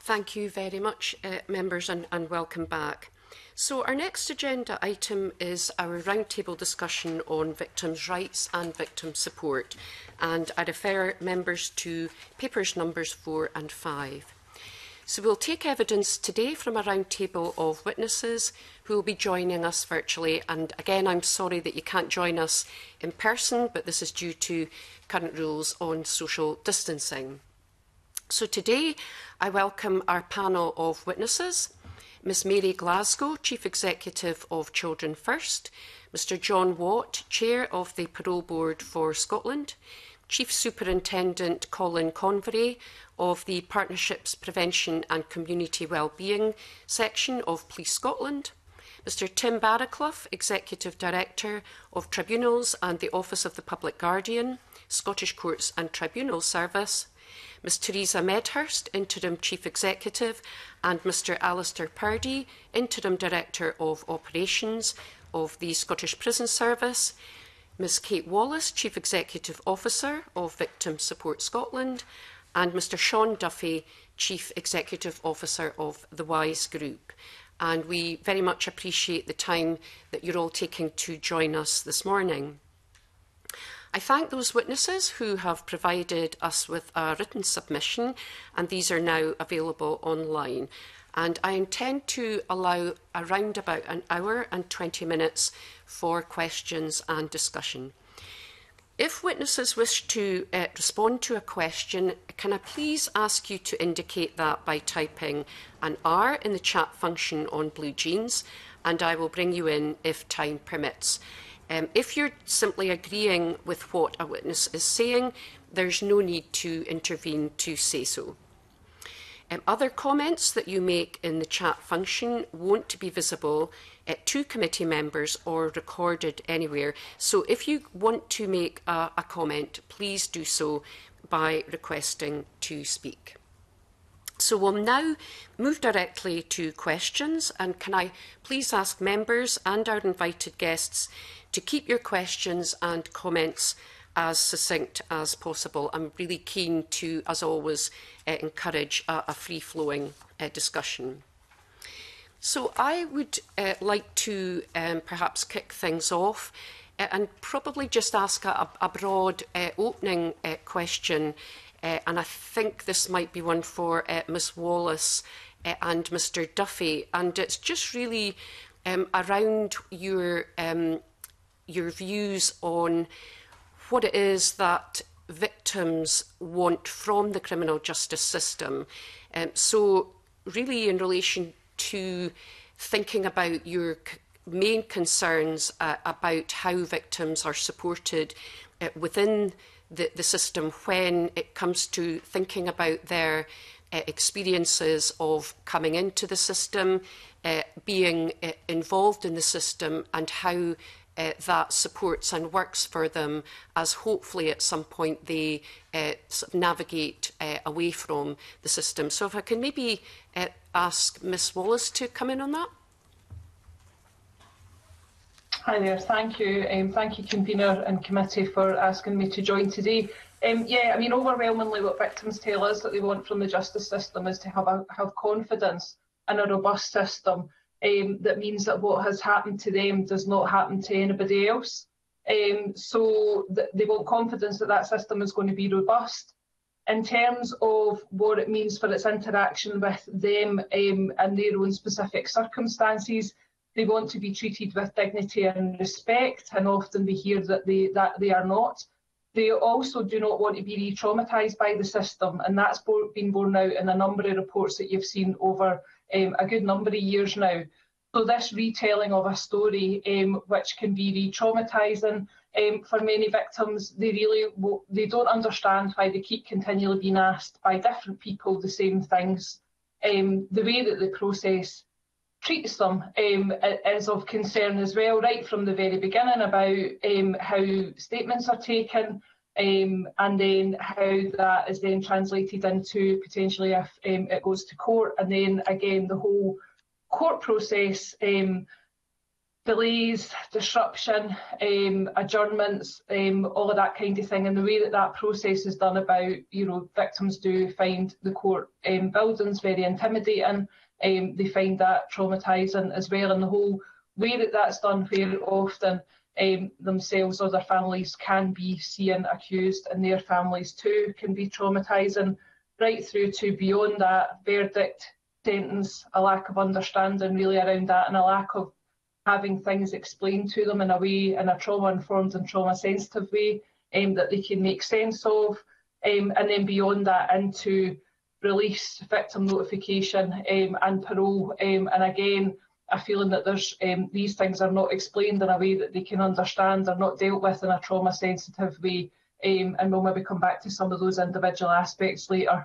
Thank you very much, uh, members, and, and welcome back. So our next agenda item is our roundtable discussion on victims' rights and victim support, and I refer members to papers numbers four and five. So we'll take evidence today from a roundtable of witnesses who will be joining us virtually. And again, I'm sorry that you can't join us in person, but this is due to current rules on social distancing. So today, I welcome our panel of witnesses. Miz Mary Glasgow, Chief Executive of Children First, Mr John Watt, Chair of the Parole Board for Scotland, Chief Superintendent Colin Convery of the Partnerships, Prevention and Community Wellbeing section of Police Scotland, Mr Tim Barraclough, Executive Director of Tribunals and the Office of the Public Guardian, Scottish Courts and Tribunal Service, Miz Teresa Medhurst, Interim Chief Executive, and Mr Alistair Purdy, Interim Director of Operations of the Scottish Prison Service, Miz Kate Wallace, Chief Executive Officer of Victim Support Scotland, and Mr Sean Duffy, Chief Executive Officer of the WISE Group. And we very much appreciate the time that you're all taking to join us this morning. I thank those witnesses who have provided us with a written submission, and these are now available online. And I intend to allow around about an hour and twenty minutes for questions and discussion. If witnesses wish to uh, respond to a question, can I please ask you to indicate that by typing an R in the chat function on Blue Jeans, and I will bring you in if time permits. Um, if you're simply agreeing with what a witness is saying, there's no need to intervene to say so. Um, other comments that you make in the chat function won't be visible uh, to committee members or recorded anywhere. So if you want to make a, a comment, please do so by requesting to speak. So we'll now move directly to questions, and can I please ask members and our invited guests to keep your questions and comments as succinct as possible. I'm really keen to, as always, uh, encourage a, a free-flowing uh, discussion. So I would uh, like to um, perhaps kick things off uh, and probably just ask a, a broad uh, opening uh, question, uh, and I think this might be one for uh, Miz Wallace uh, and Mr Duffy, and it's just really um, around your, um, your views on what it is that victims want from the criminal justice system. Um, so really in relation to thinking about your main concerns uh, about how victims are supported uh, within the, the system when it comes to thinking about their uh, experiences of coming into the system, uh, being uh, involved in the system, and how Uh, that supports and works for them as hopefully at some point they uh, sort of navigate uh, away from the system. So if I can maybe uh, ask Miz Wallace to come in on that. Hi there, thank you. Um, thank you, Convener and Committee, for asking me to join today. Um, yeah, I mean, overwhelmingly what victims tell us that they want from the justice system is to have, a, have confidence in a robust system. Um, that means that what has happened to them does not happen to anybody else. Um, so th they want confidence that that system is going to be robust. In terms of what it means for its interaction with them um, and their own specific circumstances, they want to be treated with dignity and respect, and often we hear that they, that they are not. They also do not want to be re-traumatised by the system, and that's been borne out in a number of reports that you've seen over Um, a good number of years now. So this retelling of a story, um, which can be re-traumatising um, for many victims, they really they don't understand why they keep continually being asked by different people the same things. Um, the way that the process treats them um, is of concern as well, right from the very beginning, about um, how statements are taken, Um, and then how that is then translated into potentially if um, it goes to court, and then again the whole court process um, delays, disruption, um, adjournments, um, all of that kind of thing, and the way that that process is done about, you know, victims do find the court um, buildings very intimidating, um, they find that traumatising as well, and the whole way that that's done very often, um, themselves or their families can be seen accused, and their families too can be traumatising, right through to beyond that, verdict, sentence, a lack of understanding really around that, and a lack of having things explained to them in a way, in a trauma-informed and trauma-sensitive way, um, that they can make sense of, um, and then beyond that into release, victim notification um, and parole, um, and again, a feeling that there's um, these things are not explained in a way that they can understand, they're not dealt with in a trauma-sensitive way, um, and we'll maybe come back to some of those individual aspects later.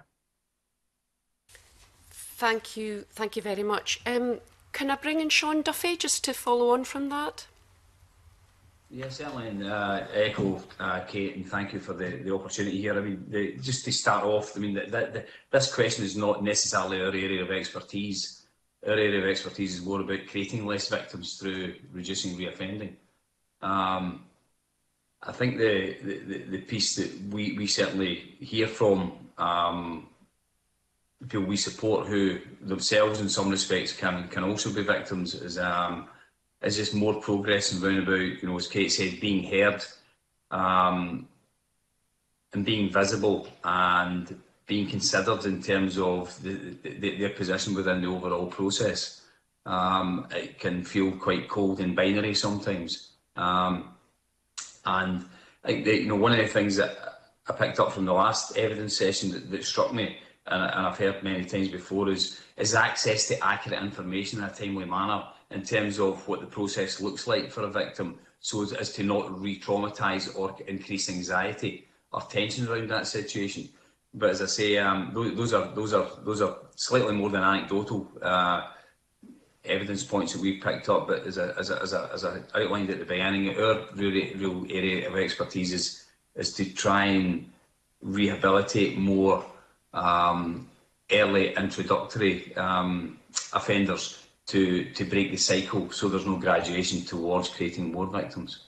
Thank you, thank you very much. Um, Can I bring in Sean Duffy just to follow on from that? Yeah, certainly, and uh, echo uh, Kate, and thank you for the, the opportunity here. I mean, the, just to start off, I mean, the, the, the, this question is not necessarily our area of expertise. Our area of expertise is more about creating less victims through reducing reoffending. Um, I think the, the, the piece that we, we certainly hear from um, people we support who themselves in some respects can can also be victims is um is just more progress and roundabout, you know, as Kate said, being heard um and being visible and being considered in terms of the, the, their position within the overall process. Um it can feel quite cold and binary sometimes. Um and I think that, you know, one of the things that I picked up from the last evidence session that, that struck me, and, and I've heard many times before, is, is access to accurate information in a timely manner in terms of what the process looks like for a victim, so as, as to not re-traumatise or increase anxiety or tension around that situation. But as I say, um, those, those are those are those are slightly more than anecdotal uh, evidence points that we've picked up. But as a, as a, as a, as I outlined at the beginning, our real, real area of expertise is is to try and rehabilitate more Um, early introductory um, offenders to, to break the cycle, so there's no graduation towards creating more victims.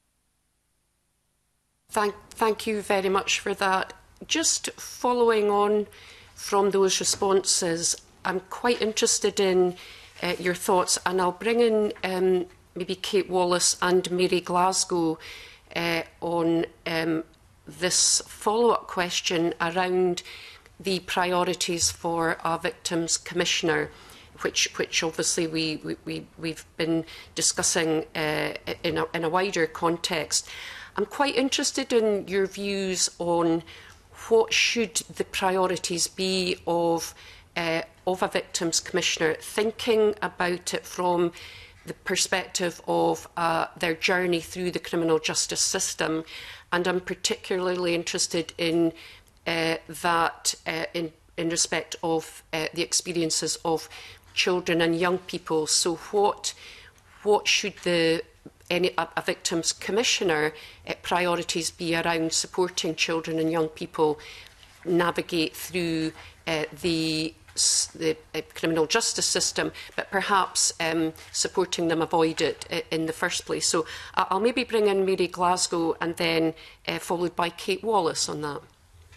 Thank, thank you very much for that. Just following on from those responses, I'm quite interested in uh, your thoughts, and I'll bring in um, maybe Kate Wallace and Mary Glasgow uh, on um, this follow-up question around the priorities for a victims commissioner, which which obviously we, we, we we've been discussing uh, in a in a wider context. I'm quite interested in your views on what should the priorities be of uh, of a victims commissioner, thinking about it from the perspective of uh, their journey through the criminal justice system, and I'm particularly interested in Uh, that uh, in, in respect of uh, the experiences of children and young people. So what what should the any a, a victims commissioner uh, priorities be around supporting children and young people navigate through uh, the the uh, criminal justice system, but perhaps um, supporting them avoid it uh, in the first place? So uh, I'll maybe bring in Mary Glasgow and then uh, followed by Kate Wallace on that.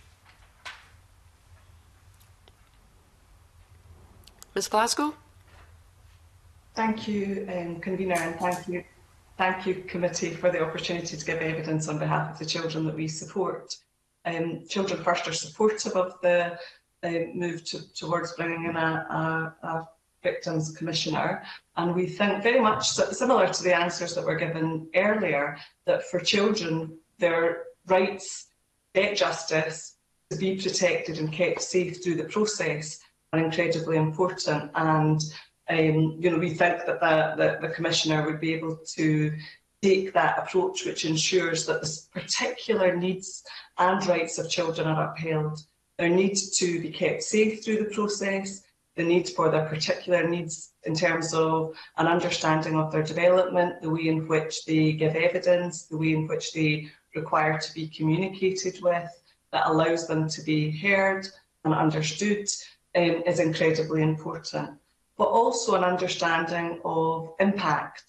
Miz Glasgow. Thank you, um, convener, and thank you, thank you, committee, for the opportunity to give evidence on behalf of the children that we support. Um, Children First are supportive of the uh, move to, towards bringing in a, a, a victims commissioner, and we think very much similar to the answers that were given earlier, that for children, their rights, get justice, to be protected and kept safe through the process are incredibly important, and um, you know, we think that the, the, the Commissioner would be able to take that approach, which ensures that the particular needs and rights of children are upheld. Their need to be kept safe through the process, the need for their particular needs in terms of an understanding of their development, the way in which they give evidence, the way in which they require to be communicated with, that allows them to be heard and understood, Um, is incredibly important, but also an understanding of impact.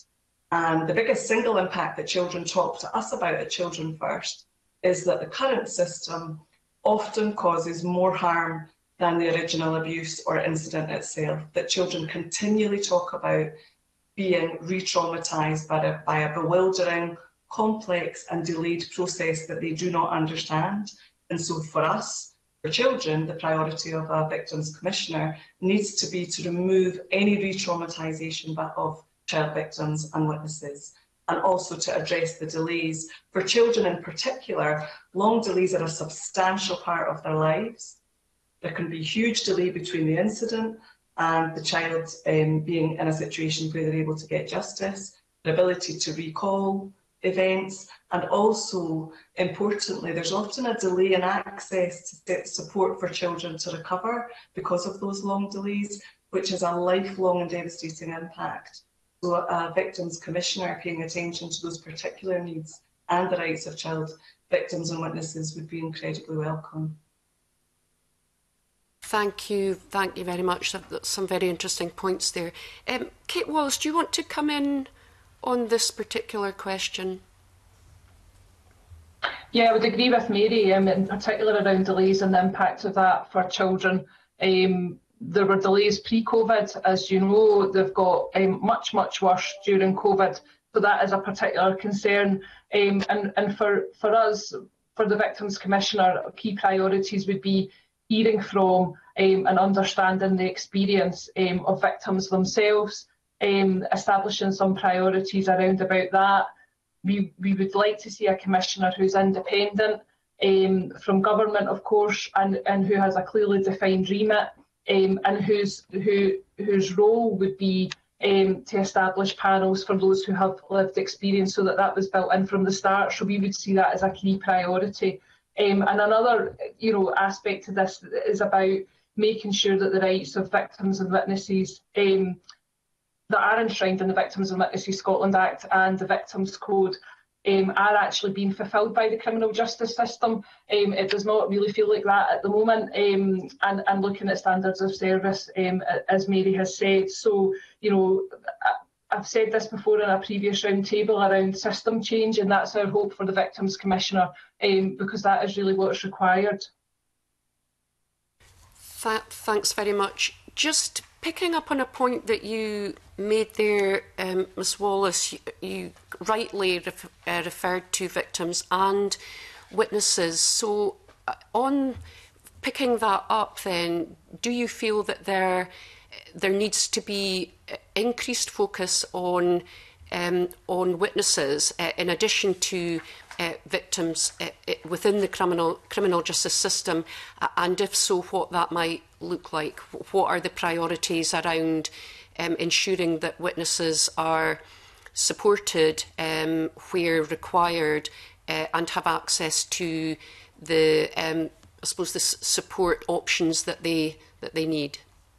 And the biggest single impact that children talk to us about at Children First is that the current system often causes more harm than the original abuse or incident itself, that children continually talk about being re-traumatised by a, by a bewildering, complex and delayed process that they do not understand. And so for us, for children, the priority of a Victims Commissioner needs to be to remove any re-traumatisation of child victims and witnesses, and also to address the delays. For children in particular, long delays are a substantial part of their lives. There can be huge delay between the incident and the child um, being in a situation where they're able to get justice, the ability to recall events, and also, importantly, there's often a delay in access to support for children to recover because of those long delays, which has a lifelong and devastating impact. So a Victims Commissioner paying attention to those particular needs and the rights of child victims and witnesses would be incredibly welcome. Thank you. Thank you very much. That's some very interesting points there. Um, Kate Wallace, do you want to come in on this particular question? Yeah, I would agree with Mary, um, in particular around delays and the impact of that for children. Um, There were delays pre-COVID, as you know. They've got um, much, much worse during COVID, so that is a particular concern. Um, and and for, for us, for the Victims Commissioner, key priorities would be hearing from um, and understanding the experience um, of victims themselves, um, establishing some priorities around about that. We, we would like to see a Commissioner who's independent um, from government, of course, and, and who has a clearly defined remit. Um, and whose who whose role would be um, to establish panels for those who have lived experience, so that that was built in from the start. So we would see that as a key priority. Um, and another, you know, aspect to this is about making sure that the rights of victims and witnesses um, that are enshrined in the Victims and Witnesses Scotland Act and the Victims Code Um, are actually being fulfilled by the criminal justice system. Um, it does not really feel like that at the moment, um, and, and looking at standards of service, um, as Mary has said. So, you know, I've said this before in a previous round table around system change, and that's our hope for the Victims Commissioner, um, because that is really what's required. Th thanks very much. Just picking up on a point that you made there, um, Miz Wallace, you, you rightly ref uh, referred to victims and witnesses. So uh, on picking that up then, do you feel that there, there needs to be increased focus on, um, on witnesses uh, in addition to Uh, victims uh, uh, within the criminal criminal justice system, uh, and if so, what that might look like? What are the priorities around um, ensuring that witnesses are supported um, where required uh, and have access to the, um, I suppose, the support options that they that they need?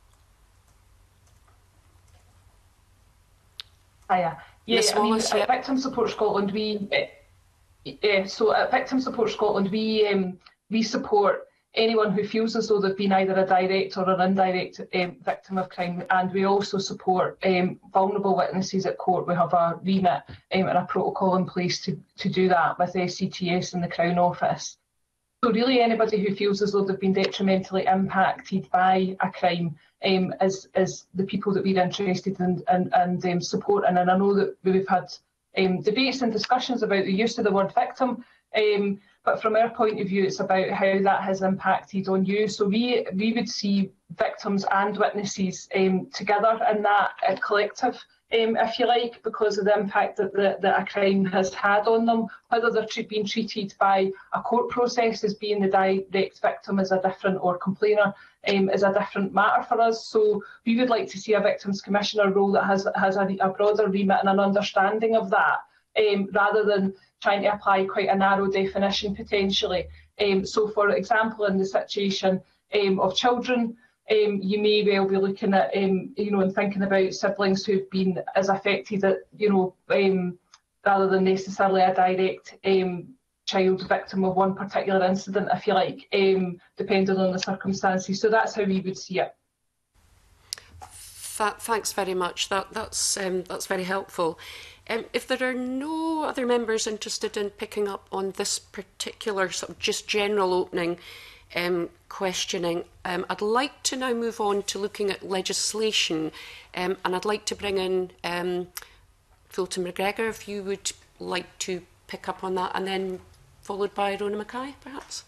Hiya. Yeah, Miz I mean, Wallace, yeah. at Victim Support Scotland, we. Uh, Yeah, so at Victim Support Scotland, we um, we support anyone who feels as though they've been either a direct or an indirect um, victim of crime, and we also support um, vulnerable witnesses at court. We have a remit um, and a protocol in place to, to do that with the C T S and the Crown Office. So really anybody who feels as though they've been detrimentally impacted by a crime um, is, is the people that we're interested in and, and um, supporting. And I know that we've had Um, debates and discussions about the use of the word victim, um, but from our point of view, it's about how that has impacted on you. So we we would see victims and witnesses um, together in that uh, collective, um, if you like, because of the impact that, the, that a crime has had on them. Whether they're being treated by a court process as being the direct victim is a different, or complainer um, is a different matter for us. So we would like to see a Victims Commissioner role that has, has a, a broader remit and an understanding of that, um, rather than trying to apply quite a narrow definition potentially. Um, so for example, in the situation um, of children, Um, you may well be looking at, um, you know, and thinking about siblings who've been as affected, at, you know, um, rather than necessarily a direct um, child victim of one particular incident, if you like, um, depending on the circumstances. So that's how we would see it. Th thanks very much. That, that's, um, that's very helpful. Um, if there are no other members interested in picking up on this particular sort of just general opening um, questioning, um, I'd like to now move on to looking at legislation, um, and I'd like to bring in um, Fulton McGregor, if you would like to pick up on that, and then followed by Rona Mackay, perhaps.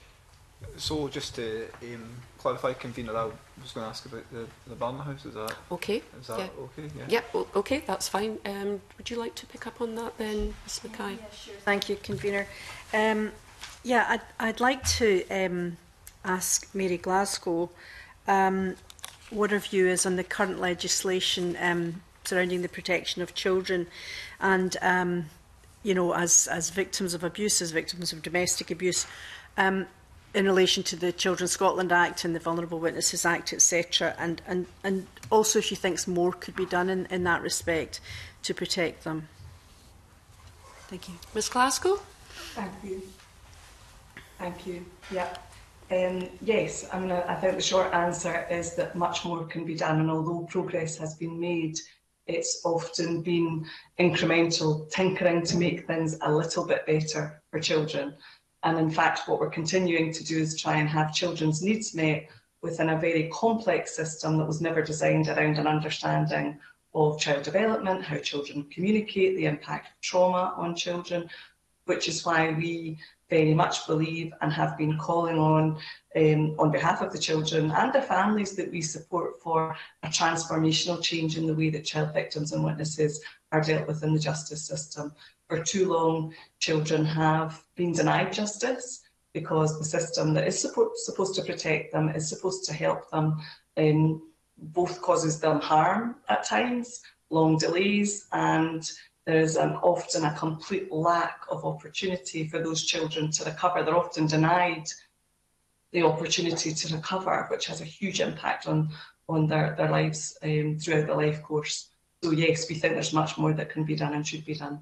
So just to um, clarify, convener, I was going to ask about the, the Barna House. Is that okay? Is that yeah. okay? Yeah. Yeah. Well, okay, that's fine. Um, would you like to pick up on that then, Miz Mackay? Yeah, sure. Thank you, convener. Um, yeah, I'd, I'd like to um, ask Mary Glasgow um, what her view is on the current legislation um, surrounding the protection of children, and um, you know, as as victims of abuse, as victims of domestic abuse. Um, in relation to the Children's Scotland Act and the Vulnerable Witnesses Act, et cetera, and, and, and also if she thinks more could be done in, in that respect to protect them. Thank you. Miz Glasgow? Thank you. Thank you. Yeah. Um, yes, I mean, I think the short answer is that much more can be done, and although progress has been made, it's often been incremental, tinkering to make things a little bit better for children. And in fact, what we're continuing to do is try and have children's needs met within a very complex system that was never designed around an understanding of child development, how children communicate, the impact of trauma on children, which is why we very much believe and have been calling on, um, on behalf of the children and the families that we support, for a transformational change in the way that child victims and witnesses are dealt with in the justice system. For too long, children have been denied justice because the system that is support, supposed to protect them, is supposed to help them, um, both causes them harm at times, long delays, and there is um, often a complete lack of opportunity for those children to recover. They're often denied the opportunity to recover, which has a huge impact on, on their, their lives um, throughout the life course. So yes, we think there's much more that can be done and should be done.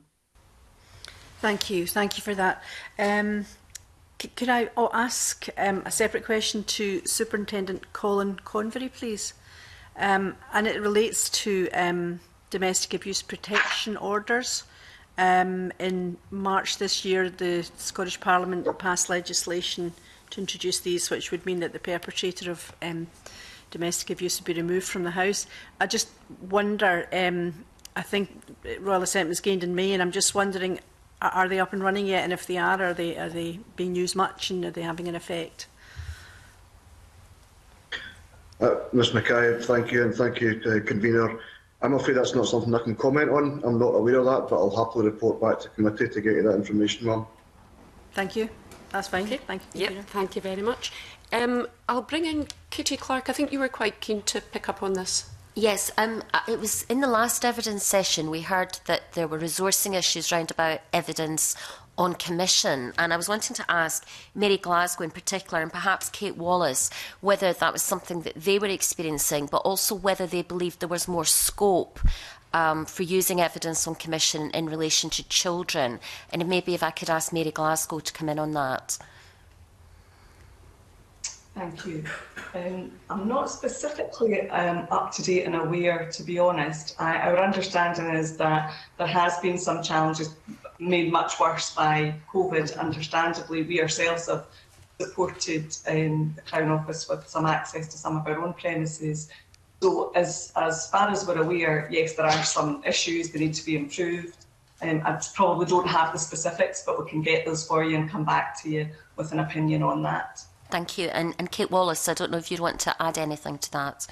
Thank you. Thank you for that. Um, could I oh, ask um, a separate question to Superintendent Colin Convery, please? Um, and it relates to um, domestic abuse protection orders. Um, in March this year, the Scottish Parliament passed legislation to introduce these, which would mean that the perpetrator of um, domestic abuse would be removed from the house. I just wonder, um, I think Royal Assent was gained in May, and I'm just wondering, are they up and running yet? And if they are, are they are they being used much, and are they having an effect? Uh, Miz Mackay, thank you, and thank you to the convener. I'm afraid that's not something I can comment on. I'm not aware of that, but I'll happily report back to committee to get you that information, ma'am. Thank you. That's fine. Okay. Thank you. Yep, thank you very much. Um, I'll bring in Kitty Clark. I think you were quite keen to pick up on this. Yes, um, it was in the last evidence session we heard that there were resourcing issues round about evidence on commission, and I was wanting to ask Mary Glasgow in particular, and perhaps Kate Wallace, whether that was something that they were experiencing, but also whether they believed there was more scope um, for using evidence on commission in relation to children. And maybe if I could ask Mary Glasgow to come in on that. Thank you. Um, I'm not specifically um, up to date and aware, to be honest. I, our understanding is that there has been some challenges made much worse by COVID. Understandably, we ourselves have supported um, the Crown Office with some access to some of our own premises. So as, as far as we're aware, yes, there are some issues that need to be improved. Um, I probably don't have the specifics, but we can get those for you and come back to you with an opinion on that. Thank you. And, and Kate Wallace, I don't know if you'd want to add anything to that.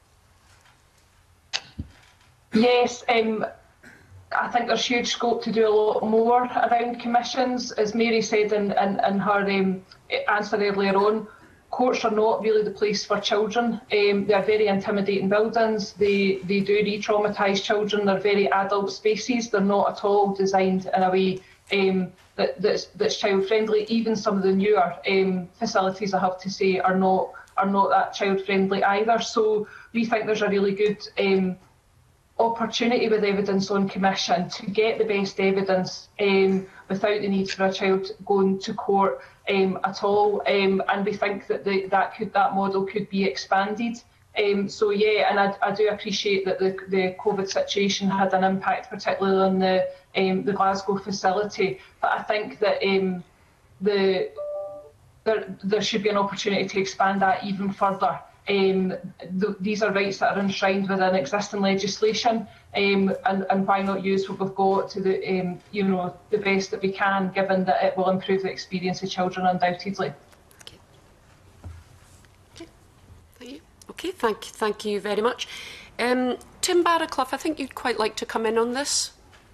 Yes, um, I think there's huge scope to do a lot more around commissions. As Mary said in, in, in her um, answer earlier on, courts are not really the place for children. Um, they're very intimidating buildings. They, they do re-traumatise children. They're very adult spaces. They're not at all designed in a way um, that, that's, that's child-friendly. Even some of the newer um, facilities, I have to say, are not, are not that child-friendly either. So we think there's a really good um, opportunity with evidence on commission to get the best evidence um, without the need for a child going to court um, at all. Um, and we think that the, that, could, that model could be expanded Um, so yeah, and I, I do appreciate that the, the COVID situation had an impact, particularly on the um, the Glasgow facility. But I think that um, the there there should be an opportunity to expand that even further. Um, th these are rights that are enshrined within existing legislation, um, and, and why not use what we've got to the um, you know the best that we can, given that it will improve the experience of children undoubtedly. Okay. Okay. Thank you. Okay, thank, thank you very much. Um, Tim Barraclough, I think you'd quite like to come in on this.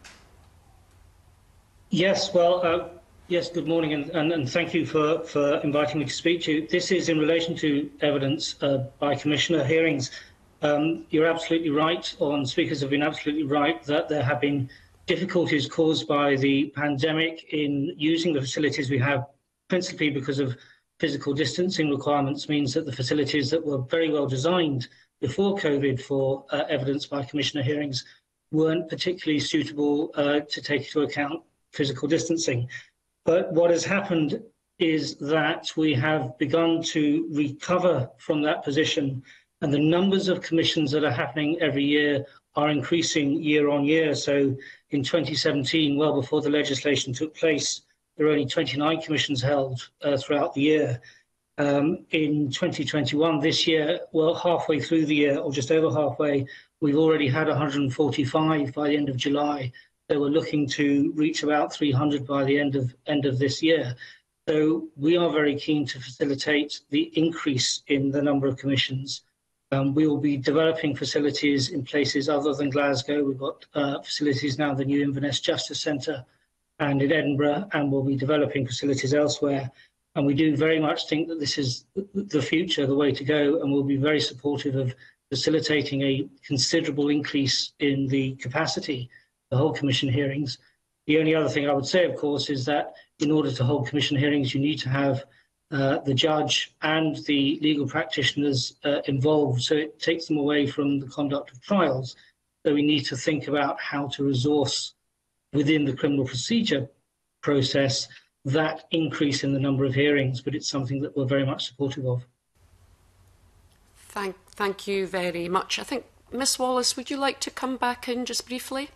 Yes, well, uh, yes, good morning, and, and, and thank you for, for inviting me to speak to you. This is in relation to evidence uh, by Commissioner hearings. Um, you're absolutely right, or speakers have been absolutely right, that there have been difficulties caused by the pandemic in using the facilities we have, principally because of physical distancing requirements, means that the facilities that were very well designed before COVID for uh, evidence by Commissioner hearings weren't particularly suitable uh, to take into account physical distancing. But what has happened is that we have begun to recover from that position, and the numbers of commissions that are happening every year are increasing year on year. So in twenty seventeen, well before the legislation took place, there were only twenty-nine commissions held uh, throughout the year. Um, in twenty twenty-one, this year, well, halfway through the year, or just over halfway, we've already had one hundred forty-five by the end of July. So we're looking to reach about three hundred by the end of end of this year. So we are very keen to facilitate the increase in the number of commissions. Um, we will be developing facilities in places other than Glasgow. We've got uh, facilities now, the new Inverness Justice Centre and in Edinburgh, and we'll be developing facilities elsewhere. And we do very much think that this is the future, the way to go, and we'll be very supportive of facilitating a considerable increase in the capacity the whole commission hearings. The only other thing I would say, of course, is that in order to hold commission hearings, you need to have uh, the judge and the legal practitioners uh, involved, so it takes them away from the conduct of trials. So we need to think about how to resource within the criminal procedure process that increase in the number of hearings, but it's something that we're very much supportive of. Thank, thank you very much. I think, Miss Wallace, would you like to come back in just briefly?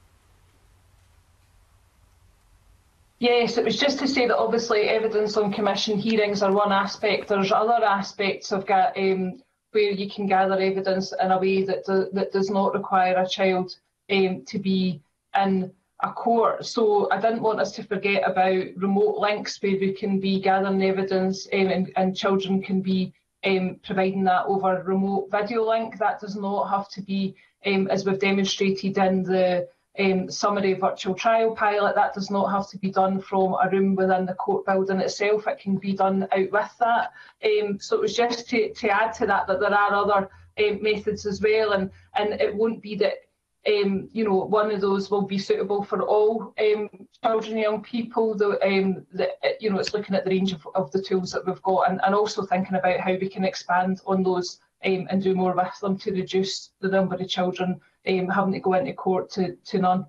Yes, it was just to say that obviously evidence on commission hearings are one aspect. There's other aspects of um, where you can gather evidence in a way that, do, that does not require a child um, to be in a court. So I didn't want us to forget about remote links where we can be gathering evidence um, and, and children can be um, providing that over remote video link. That does not have to be, um, as we've demonstrated in the Um, summary virtual trial pilot, that does not have to be done from a room within the court building itself. It can be done out with that. Um, so it was just to, to add to that that there are other um, methods as well, and, and it won't be that um, you know, one of those will be suitable for all um, children and young people. Though um, that you know, it's looking at the range of, of the tools that we've got, and, and also thinking about how we can expand on those um, and do more with them to reduce the number of children Um, having to go into court to, to none.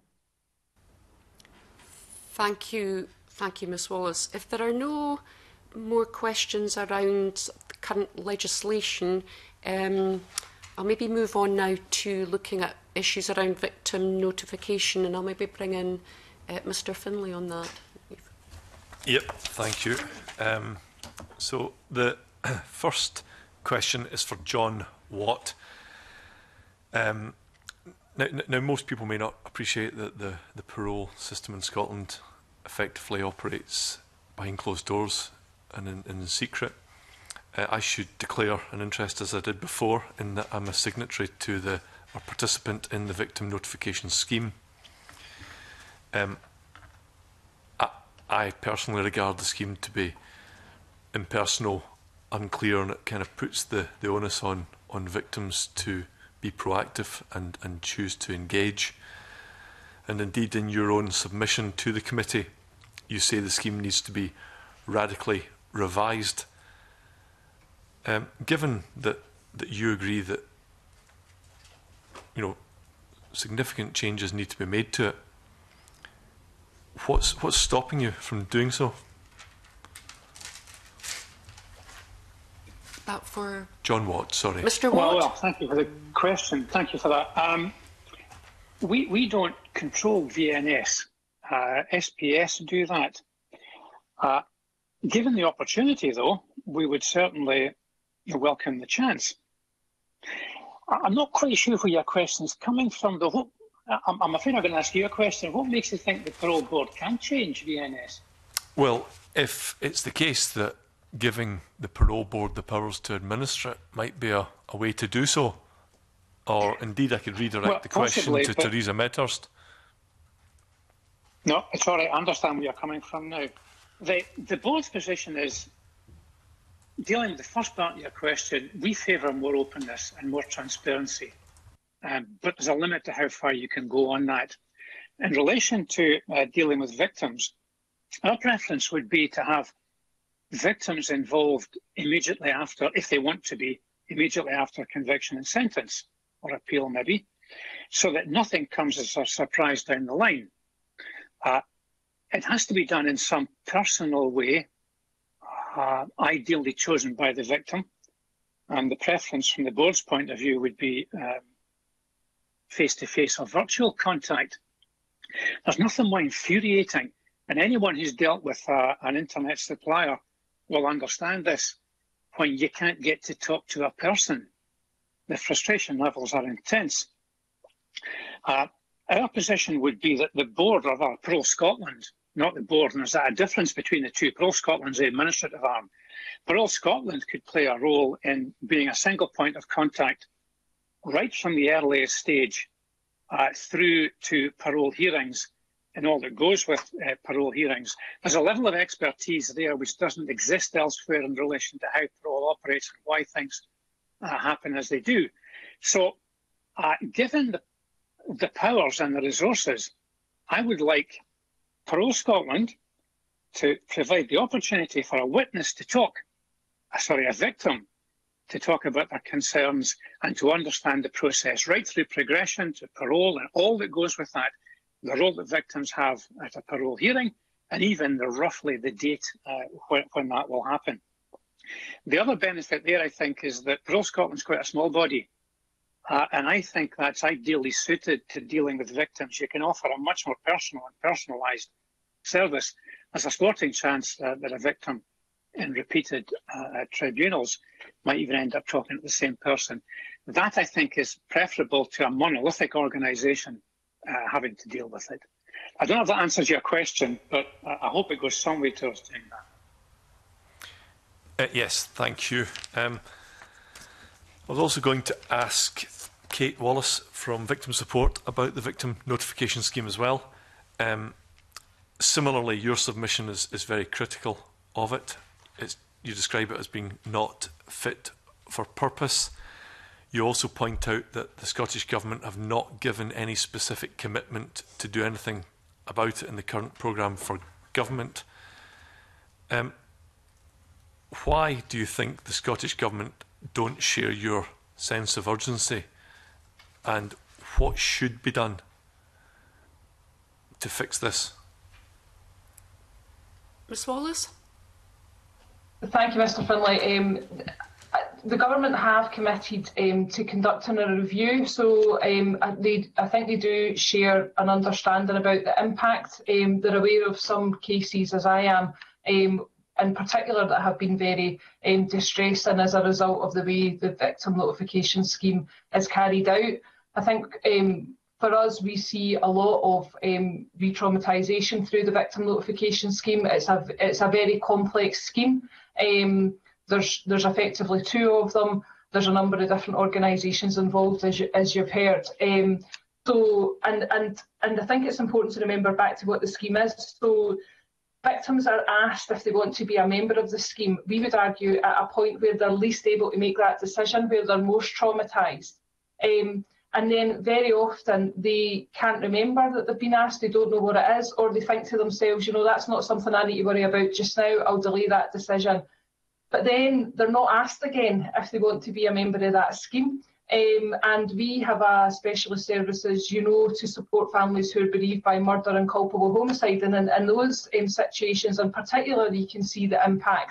Thank you, thank you, Miss Wallace. If there are no more questions around the current legislation, um, I'll maybe move on now to looking at issues around victim notification, and I'll maybe bring in uh, Mister Finlay on that. Yep, thank you. Um, so the first question is for John Watt. Um, Now, now, most people may not appreciate that the, the parole system in Scotland effectively operates behind closed doors and in, in secret. Uh, I should declare an interest, as I did before, in that I'm a signatory to the or participant in the victim notification scheme. Um, I, I personally regard the scheme to be impersonal, unclear, and it kind of puts the, the onus on, on victims to be proactive and, and choose to engage. And indeed, in your own submission to the committee, you say the scheme needs to be radically revised. Um, given that, that you agree that you know significant changes need to be made to it, what's what's stopping you from doing so? that for John Watt, sorry. Mister Well, Watt? well, thank you for the question. Thank you for that. Um, we, we don't control V N S. Uh, S P S do that. Uh, given the opportunity, though, we would certainly welcome the chance. I'm not quite sure where your question is coming from, though. What, I'm, I'm afraid I'm going to ask you a question. What makes you think the parole board can change V N S? Well, if it's the case that giving the parole board the powers to administer it might be a, a way to do so, or indeed I could redirect well, the question possibly, to but... Theresa Medhurst. No, it's all right. I understand where you're coming from now. The, the board's position is, dealing with the first part of your question, we favour more openness and more transparency. Um, but there's a limit to how far you can go on that. In relation to uh, dealing with victims, our preference would be to have victims involved immediately after, if they want to be, immediately after conviction and sentence, or appeal maybe, so that nothing comes as a surprise down the line. Uh, it has to be done in some personal way, uh, ideally chosen by the victim, and the preference from the board's point of view would be um, face-to-face or virtual contact. There's nothing more infuriating, and anyone who's dealt with uh, an internet supplier will understand this, when you can't get to talk to a person. The frustration levels are intense. Uh, our position would be that the board, or the Parole Scotland, not the board, and there's a difference between the two. Parole Scotland's the administrative arm. Parole Scotland could play a role in being a single point of contact right from the earliest stage uh, through to parole hearings and all that goes with uh, parole hearings. There's a level of expertise there which doesn't exist elsewhere in relation to how parole operates and why things uh, happen as they do. So uh, given the, the powers and the resources, I would like Parole Scotland to provide the opportunity for a witness to talk, uh, sorry, a victim to talk about their concerns and to understand the process right through progression to parole and all that goes with that, the role that victims have at a parole hearing, and even the, roughly the date uh, when, when that will happen. The other benefit there, I think, is that Parole Scotland's quite a small body, uh, and I think that's ideally suited to dealing with victims. You can offer a much more personal and personalised service. There's a sporting chance uh, that a victim in repeated uh, tribunals might even end up talking to the same person. That, I think, is preferable to a monolithic organisation uh, having to deal with it. I don't know if that answers your question, but uh, I hope it goes some way towards doing that. Uh, yes, thank you. Um, I was also going to ask Kate Wallace from Victim Support about the victim notification scheme as well. Um, similarly, your submission is, is very critical of it. It's, you describe it as being not fit for purpose. You also point out that the Scottish Government have not given any specific commitment to do anything about it in the current programme for government. Um, why do you think the Scottish Government don't share your sense of urgency, and what should be done to fix this? Miz Wallace? Thank you, Mr Finlay. Um, the government have committed um, to conducting a review, so um, they, I think they do share an understanding about the impact. Um, they're aware of some cases, as I am, um, in particular, that have been very um, distressing as a result of the way the victim notification scheme is carried out. I think um, for us, we see a lot of um, re-traumatisation through the victim notification scheme. It's a, it's a very complex scheme. Um, there's, there's effectively two of them. There's a number of different organisations involved, as, you, as you've heard. Um, so, and, and, and I think it's important to remember back to what the scheme is. So, victims are asked if they want to be a member of the scheme. We would argue at a point where they're least able to make that decision, where they're most traumatised. Um, and then very often they can't remember that they've been asked, they don't know what it is, or they think to themselves, you know, that's not something I need to worry about just now, I'll delay that decision. But then they're not asked again if they want to be a member of that scheme. Um, and we have a specialist services, you know, to support families who are bereaved by murder and culpable homicide. And in, in those um, situations in particular, you can see the impact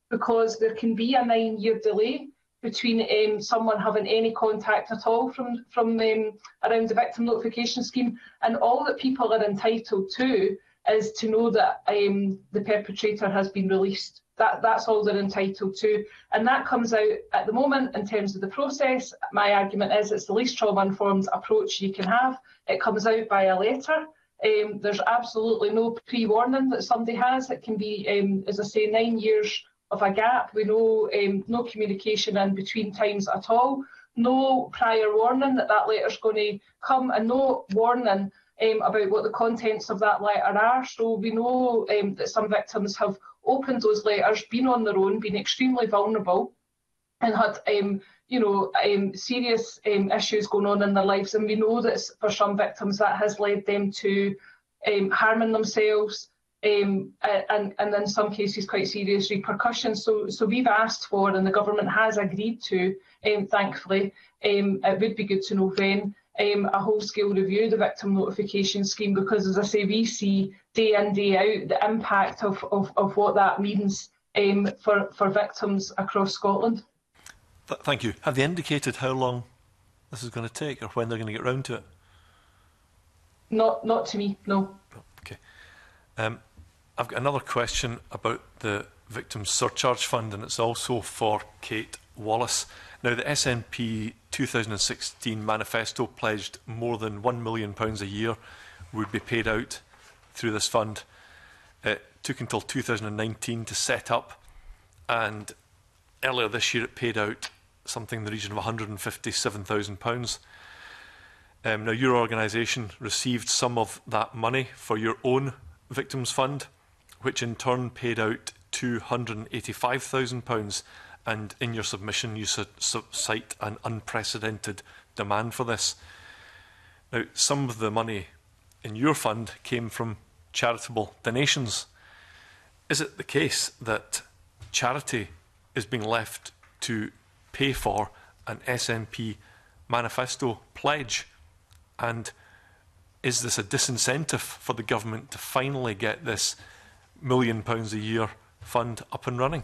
because there can be a nine-year delay between um, someone having any contact at all from, from um, around the victim notification scheme, and all that people are entitled to is to know that um, the perpetrator has been released. That, that's all they're entitled to, and that comes out at the moment in terms of the process. My argument is it's the least trauma-informed approach you can have. It comes out by a letter. Um, there's absolutely no pre-warning that somebody has. It can be, um, as I say, nine years of a gap. We know um, no communication in between times at all, no prior warning that that letter's going to come, and no warning um, about what the contents of that letter are. So we know um, that some victims have opened those letters, been on their own, been extremely vulnerable, and had um, you know, um, serious um, issues going on in their lives. And we know that for some victims that has led them to um, harming themselves, Um, and, and in some cases quite serious repercussions. So, so we've asked for, and the government has agreed to, um, thankfully, um, it would be good to know when, um, a whole-scale review of the victim notification scheme, because, as I say, we see day in, day out the impact of, of, of what that means um, for, for victims across Scotland. Th thank you. Have they indicated how long this is going to take, or when they're going to get round to it? Not, not to me, no. Okay. Um, I've got another question about the Victim Surcharge Fund, and it's also for Kate Wallace. Now, the S N P two thousand sixteen manifesto pledged more than one million pounds a year would be paid out through this fund. It took until two thousand nineteen to set up, and earlier this year it paid out something in the region of one hundred and fifty-seven thousand pounds. Um, now, your organisation received some of that money for your own Victims Fund, which in turn paid out two hundred and eighty-five thousand pounds, and in your submission you cite an unprecedented demand for this. Now, some of the money in your fund came from charitable donations. Is it the case that charity is being left to pay for an S N P manifesto pledge? And is this a disincentive for the government to finally get this million pounds a year fund up and running?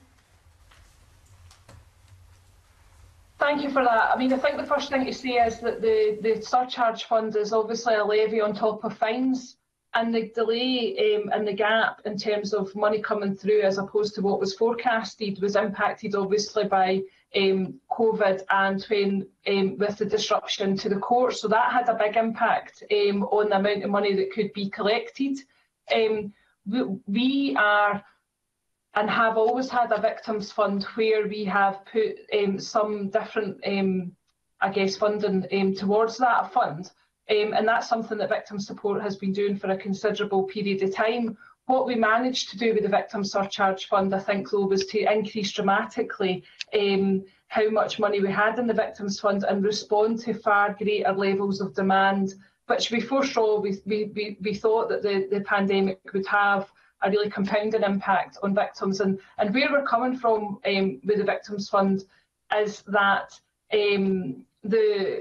Thank you for that. I mean, I think the first thing to say is that the, the surcharge fund is obviously a levy on top of fines, and the delay um, and the gap in terms of money coming through as opposed to what was forecasted was impacted obviously by um, COVID, and when um, with the disruption to the courts. So that had a big impact um, on the amount of money that could be collected. Um, we, we are and have always had a victims fund where we have put um, some different, um, I guess, funding um, towards that fund. Um, and that's something that Victim Support has been doing for a considerable period of time. What we managed to do with the Victim Surcharge Fund, I think, though, was to increase dramatically um, how much money we had in the Victims Fund and respond to far greater levels of demand, which we foresaw. We, we, we, we thought that the, the pandemic would have a really compounding impact on victims. And, and where we're coming from um, with the Victims Fund is that um, the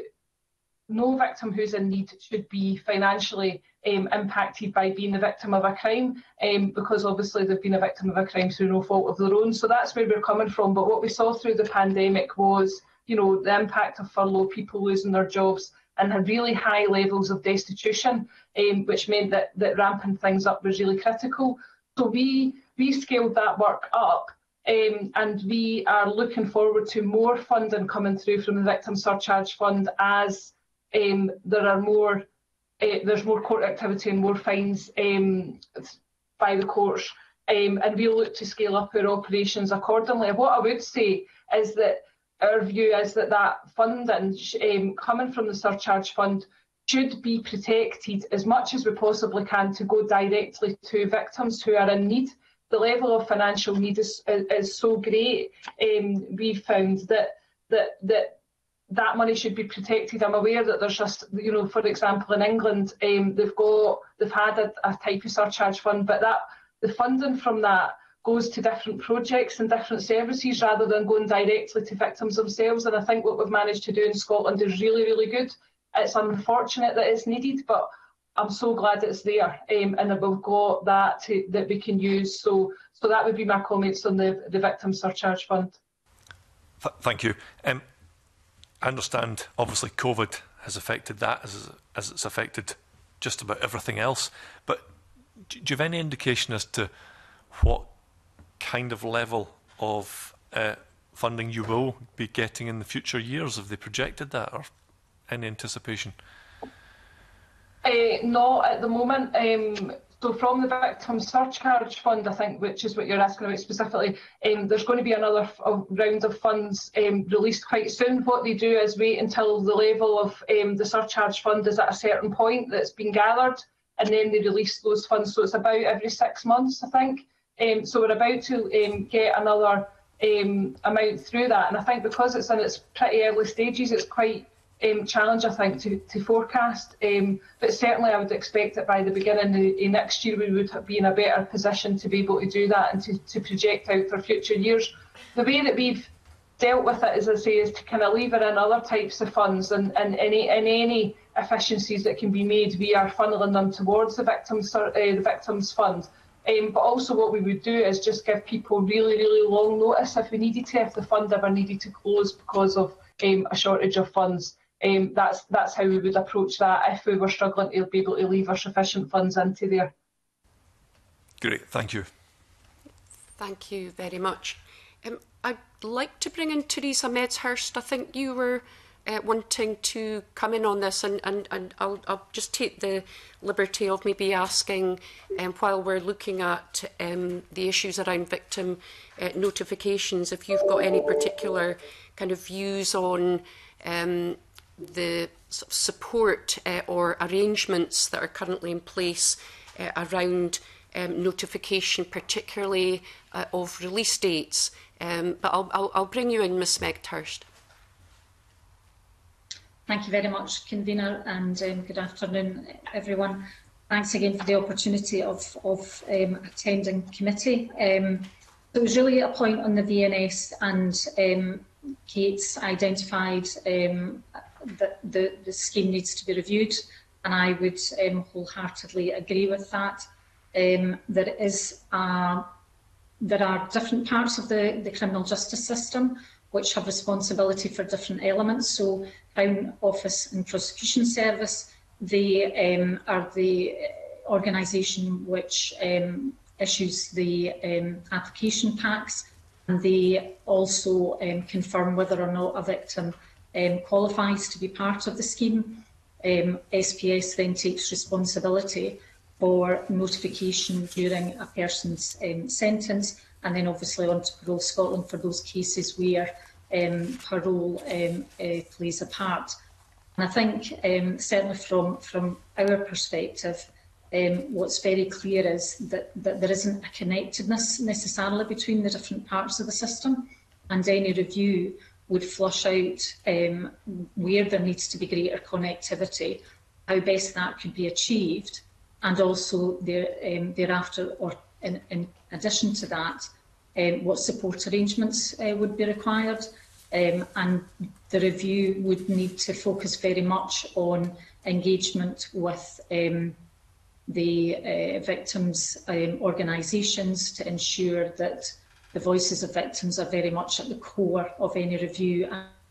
no victim who's in need should be financially um, impacted by being the victim of a crime, um, because obviously they've been a victim of a crime through no fault of their own. So that's where we're coming from. But what we saw through the pandemic was, you know, the impact of furlough, people losing their jobs, and had really high levels of destitution, um, which meant that, that ramping things up was really critical. So we, we scaled that work up. Um, and we are looking forward to more funding coming through from the Victim Surcharge Fund as Um, there are more, uh, there's more court activity and more fines um, by the courts, um, and we'll look to scale up our operations accordingly. What I would say is that our view is that that funding um, coming from the surcharge fund should be protected as much as we possibly can to go directly to victims who are in need. The level of financial need is, is, is so great. Um, we've found that that that. that money should be protected. I'm aware that there's just, you know, for example, in England, um, they've got, they've had a, a type of surcharge fund, but that the funding from that goes to different projects and different services rather than going directly to victims themselves. And I think what we've managed to do in Scotland is really, really good. It's unfortunate that it's needed, but I'm so glad it's there, um, and that we've got that to, that we can use. So, so that would be my comments on the, the Victim Surcharge Fund. Th thank you. Um, I understand, obviously, COVID has affected that as, as it's affected just about everything else. But do you have any indication as to what kind of level of uh, funding you will be getting in the future years? Have they projected that, or any anticipation? Uh, not at the moment. Um, so from the Victim Surcharge Fund, I think, which is what you're asking about specifically, um, there's going to be another f of round of funds um, released quite soon. What they do is wait until the level of um, the surcharge fund is at a certain point that's been gathered, and then they release those funds. So it's about every six months, I think. Um, so we're about to um, get another um, amount through that. And I think because it's in its pretty early stages, it's quite Um, challenge, I think, to, to forecast, um, but certainly I would expect that by the beginning of, of next year we would be in a better position to be able to do that and to, to project out for future years. The way that we've dealt with it, as I say, is to kind of lever in other types of funds, and, and any and any efficiencies that can be made, we are funneling them towards the victims, uh, the victims fund. Um, but also what we would do is just give people really, really long notice if we needed to, if the fund ever needed to close because of um, a shortage of funds. Um, that's that's how we would approach that if we were struggling to be able to lever sufficient funds into there. Great, thank you. Thank you very much. Um, I'd like to bring in Teresa Medhurst. I think you were uh, wanting to come in on this, and, and, and I'll, I'll just take the liberty of maybe asking, um, while we're looking at um, the issues around victim uh, notifications, if you've got any particular kind of views on um, the sort of support uh, or arrangements that are currently in place uh, around um, notification, particularly uh, of release dates. Um, but I'll, I'll, I'll bring you in, Miz Medhurst. Thank you very much, Convener, and um, good afternoon, everyone. Thanks again for the opportunity of, of um, attending committee. Um, there was really a point on the V N S, and um, Kate's identified um, that the, the scheme needs to be reviewed, and I would um, wholeheartedly agree with that. Um, there is uh, there are different parts of the, the criminal justice system which have responsibility for different elements. So Crown Office and Prosecution Service, they um, are the organisation which um, issues the um, application packs, and they also um, confirm whether or not a victim um, qualifies to be part of the scheme. Um, S P S then takes responsibility for notification during a person's um, sentence, and then obviously on to Parole Scotland for those cases where um, parole um, uh, plays a part. And I think um, certainly from, from our perspective, um, what's very clear is that, that there isn't a connectedness necessarily between the different parts of the system, and any review would flush out um, where there needs to be greater connectivity, how best that could be achieved, and also there, um, thereafter, or in, in addition to that, um, what support arrangements uh, would be required. Um, and the review would need to focus very much on engagement with um, the uh, victims' um, organisations to ensure that the voices of victims are very much at the core of any review.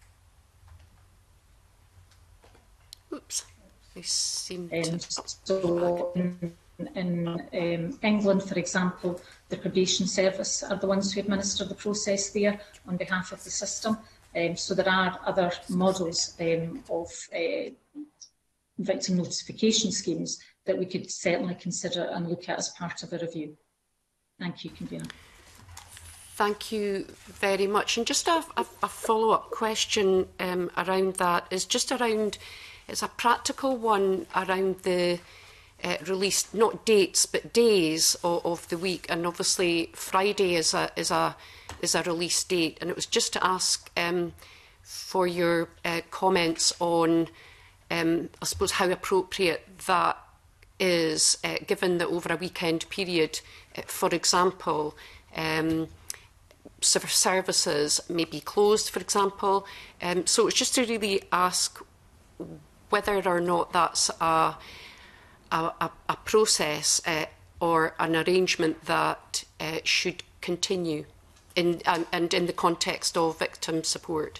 Oops, I seem um, to... So in, in um, England, for example, the probation service are the ones who administer the process there on behalf of the system. Um, so there are other models um, of uh, victim notification schemes that we could certainly consider and look at as part of a review. Thank you, Convener. Thank you very much. And just a, a, a follow-up question um, around that is just around, it's a practical one around the uh, release, not dates, but days of, of the week. And obviously Friday is a, is a, is a release date. And it was just to ask um, for your uh, comments on, um, I suppose, how appropriate that is, uh, given that over a weekend period, uh, for example, um, services may be closed, for example. Um, so it's just to really ask whether or not that's a, a, a, a process uh, or an arrangement that uh, should continue in, um, and in the context of victim support?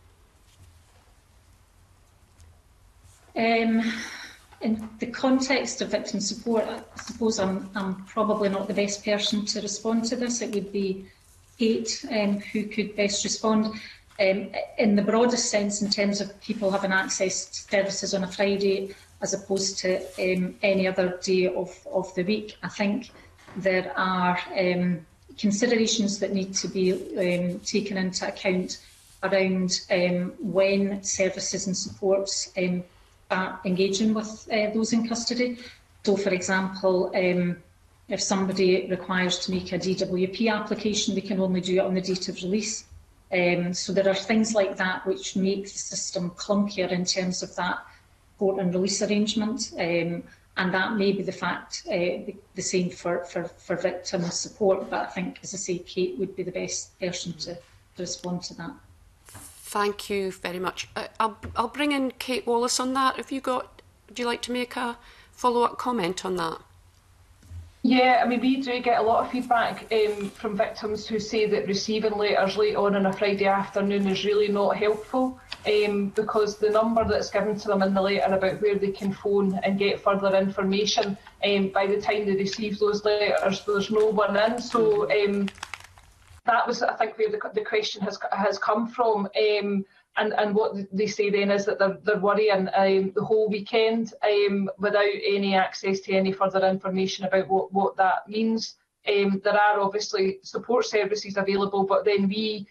Um, in the context of victim support, I suppose I'm, I'm probably not the best person to respond to this. It would be Kate um, who could best respond. Um, in the broadest sense, in terms of people having access to services on a Friday as opposed to um, any other day of, of the week, I think there are um, considerations that need to be um, taken into account around um, when services and supports um, are engaging with uh, those in custody. So, for example, um, if somebody requires to make a D W P application, they can only do it on the date of release. Um, so there are things like that which make the system clunkier in terms of that court and release arrangement, um, and that may be the fact uh, the, the same for, for, for victim support, but I think, as I say, Kate would be the best person to, to respond to that. Thank you very much. Uh, I'll, I'll bring in Kate Wallace on that. Have you got, would you like to make a follow-up comment on that? Yeah, I mean, we do get a lot of feedback um, from victims who say that receiving letters late on on a Friday afternoon is really not helpful, um, because the number that's given to them in the letter about where they can phone and get further information, um, by the time they receive those letters, there's no one in. So um, that was, I think, where the, the question has has come from. Um, And, and what they say then is that they're, they're worrying um, the whole weekend um, without any access to any further information about what, what that means. Um, there are obviously support services available, but then we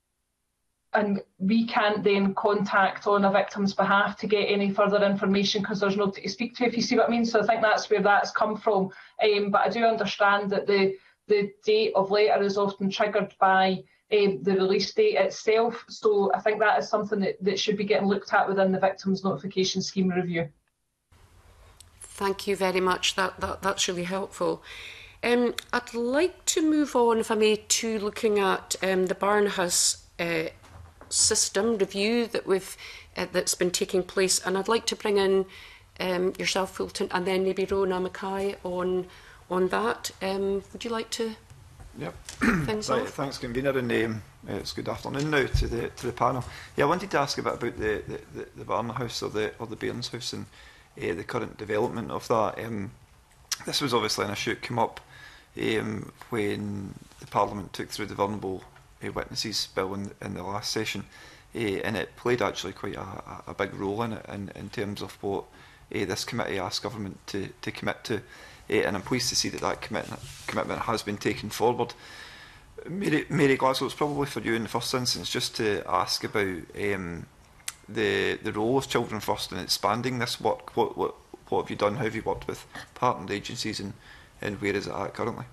and we can't then contact on a victim's behalf to get any further information because there's nobody to speak to, if you see what I mean. So I think that's where that's come from. Um, but I do understand that the, the date of letter is often triggered by Um, the release date itself, so I think that is something that, that should be getting looked at within the Victims Notification Scheme review. Thank you very much, that, that, that's really helpful. Um, I'd like to move on, if I may, to looking at um, the Barnahus uh, system review that we've, uh, that's been taking place, and I'd like to bring in um, yourself, Fulton, and then maybe Rona Mackay on, on that. Um, would you like to? Yep. Things right, off? thanks, convener, and um, it's good afternoon now to the to the panel. Yeah, I wanted to ask a bit about the the, the, the Barnahus or the or the Bairns House and uh, the current development of that. Um, this was obviously an issue that came up um, when the Parliament took through the Vulnerable uh, Witnesses Bill in, in the last session, uh, and it played actually quite a, a big role in it in, in terms of what uh, this committee asked government to to commit to. Uh, and I'm pleased to see that that commitment, commitment has been taken forward. Mary, Mary Glasgow, it's probably for you in the first instance just to ask about um, the the role of Children First in expanding this work. What, what, what have you done? How have you worked with partnered agencies, and, and where is it at currently?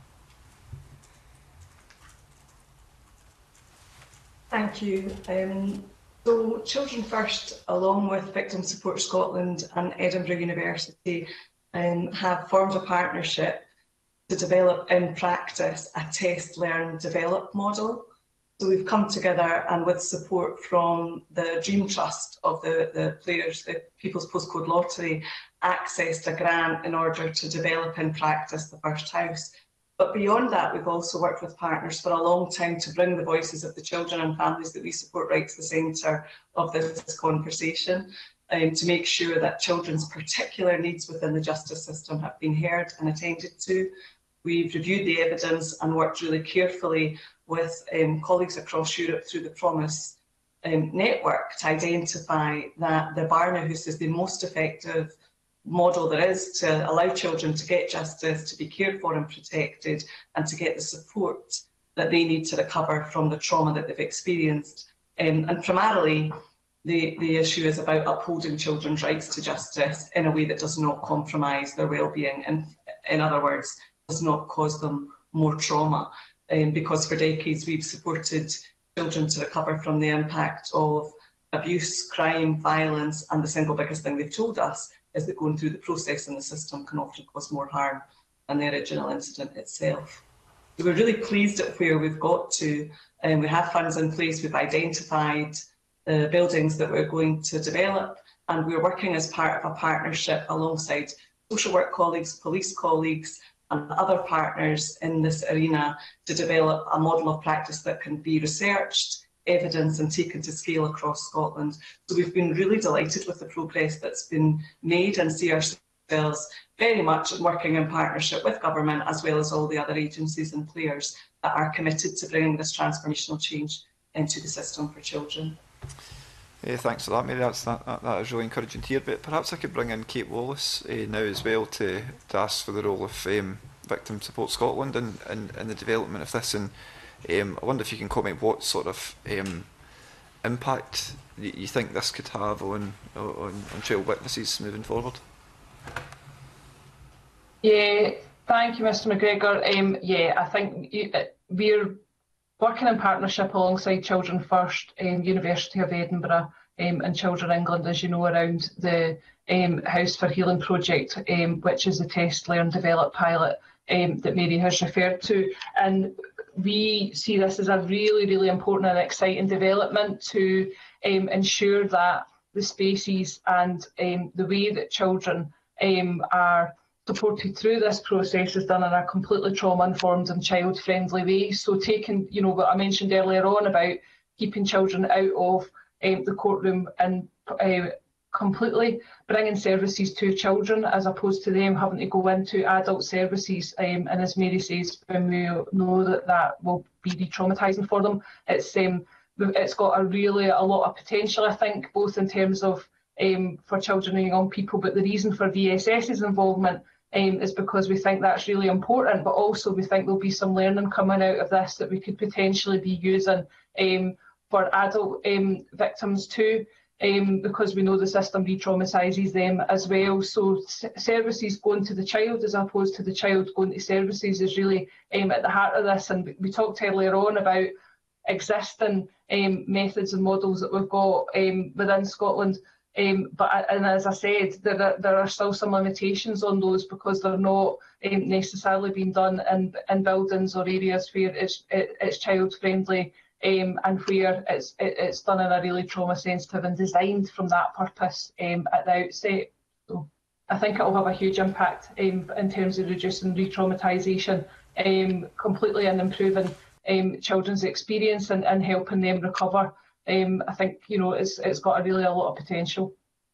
Thank you. Um, so Children First, along with Victim Support Scotland and Edinburgh University, Um, have formed a partnership to develop in practice a test, learn, develop model. So we've come together and with support from the Dream Trust of the, the players, the People's Postcode Lottery, accessed a grant in order to develop in practice the first house. But beyond that, we've also worked with partners for a long time to bring the voices of the children and families that we support right to the centre of this conversation. Um, to make sure that children's particular needs within the justice system have been heard and attended to. We've reviewed the evidence and worked really carefully with um, colleagues across Europe through the Promise um, network to identify that the Barnahus is the most effective model there is to allow children to get justice, to be cared for and protected, and to get the support that they need to recover from the trauma that they've experienced. Um, and primarily, The, the issue is about upholding children's rights to justice in a way that does not compromise their well-being, and in other words, does not cause them more trauma. Um, because for decades we've supported children to recover from the impact of abuse, crime, violence, and the single biggest thing they've told us is that going through the process in the system can often cause more harm than the original incident itself. So we're really pleased at where we've got to, and um, we have funds in place. We've identified the buildings that we're going to develop, and we're working as part of a partnership alongside social work colleagues, police colleagues and other partners in this arena to develop a model of practice that can be researched, evidence and taken to scale across Scotland. So we've been really delighted with the progress that's been made and see ourselves very much working in partnership with government as well as all the other agencies and players that are committed to bringing this transformational change into the system for children. Uh, thanks for that, Mary. That's, that, that, that is really encouraging to hear. But perhaps I could bring in Kate Wallace uh, now as well to, to ask for the role of um, Victim Support Scotland and in, in, in the development of this. And um, I wonder if you can comment what sort of um, impact you, you think this could have on, on, on child witnesses moving forward. Yeah, thank you, Mr McGregor. Um, yeah, I think we're working in partnership alongside Children First, um, University of Edinburgh um, and Children England, as you know, around the um, House for Healing project, um, which is the Test, Learn, Develop pilot um, that Mary has referred to. And we see this as a really, really important and exciting development to um, ensure that the spaces and um, the way that children um, are supported through this process is done in a completely trauma-informed and child-friendly way. So taking, you know, what I mentioned earlier on about keeping children out of um, the courtroom and uh, completely bringing services to children as opposed to them having to go into adult services. Um, and as Mary says, when we know that that will be re-traumatising for them, it's um, it's got a really a lot of potential, I think, both in terms of um, for children and young people, but the reason for V S S's involvement Um, is because we think that's really important, but also we think there'll be some learning coming out of this that we could potentially be using um, for adult um, victims too, um, because we know the system re-traumatises them as well. So services going to the child as opposed to the child going to services is really um, at the heart of this. And we talked earlier on about existing um, methods and models that we've got um, within Scotland. Um, but and as I said, there are, there are still some limitations on those because they're not um, necessarily being done in, in buildings or areas where it's it, it's child friendly um, and where it's it, it's done in a really trauma sensitive and designed from that purpose um, at the outset. So I think it will have a huge impact um, in terms of reducing re-traumatisation um, completely and improving um, children's experience and, and helping them recover. Um, I think, you know, it's it's got a really a lot of potential.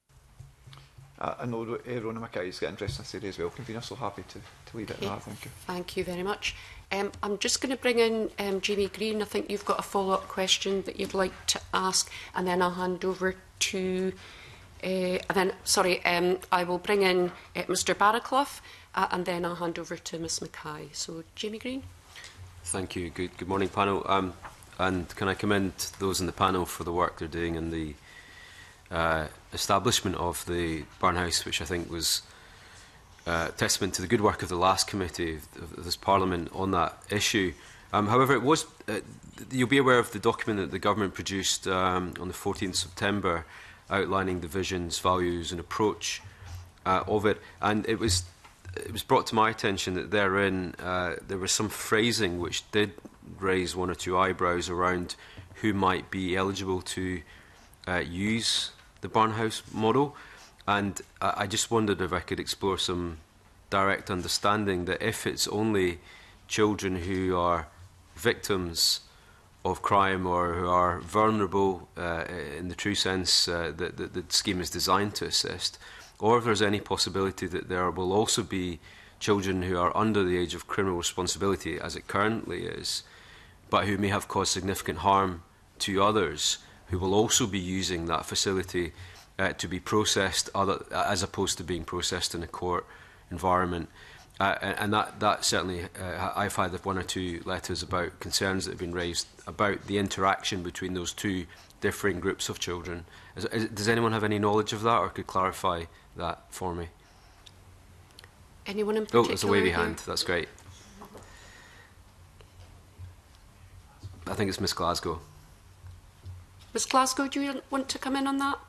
Uh, I know uh, Rona Mackay's got interest in this area as well. Convener, so happy to, to lead it in that. Thank you. Thank you very much. Um, I'm just going to bring in um, Jamie Green. I think you've got a follow-up question that you'd like to ask, and then I'll hand over to. Uh, and then, sorry, um, I will bring in uh, Mr Barraclough, uh, and then I'll hand over to Miss Mackay. So, Jamie Green. Thank you. Good. Good morning, panel. Um, And can I commend those in the panel for the work they're doing in the uh, establishment of the Barnhouse, which I think was uh, testament to the good work of the last committee of this Parliament on that issue. Um, however, it was uh, you'll be aware of the document that the government produced um, on the fourteenth of September, outlining the visions, values, and approach uh, of it, and it was it was brought to my attention that therein uh, there was some phrasing which did raise one or two eyebrows around who might be eligible to uh, use the Barnhouse model, and I, I just wondered if I could explore some direct understanding that if it's only children who are victims of crime or who are vulnerable uh, in the true sense uh, that, that the scheme is designed to assist, or if there's any possibility that there will also be children who are under the age of criminal responsibility, as it currently is, but who may have caused significant harm to others, who will also be using that facility uh, to be processed, other, as opposed to being processed in a court environment. Uh, and and that, that certainly, uh, I've had one or two letters about concerns that have been raised about the interaction between those two differing groups of children. Is, is, does anyone have any knowledge of that, or could clarify that for me? Anyone in particular? Oh, there's a wavy here? hand. That's great. I think it's Miss Glasgow. Miss Glasgow, do you want to come in on that?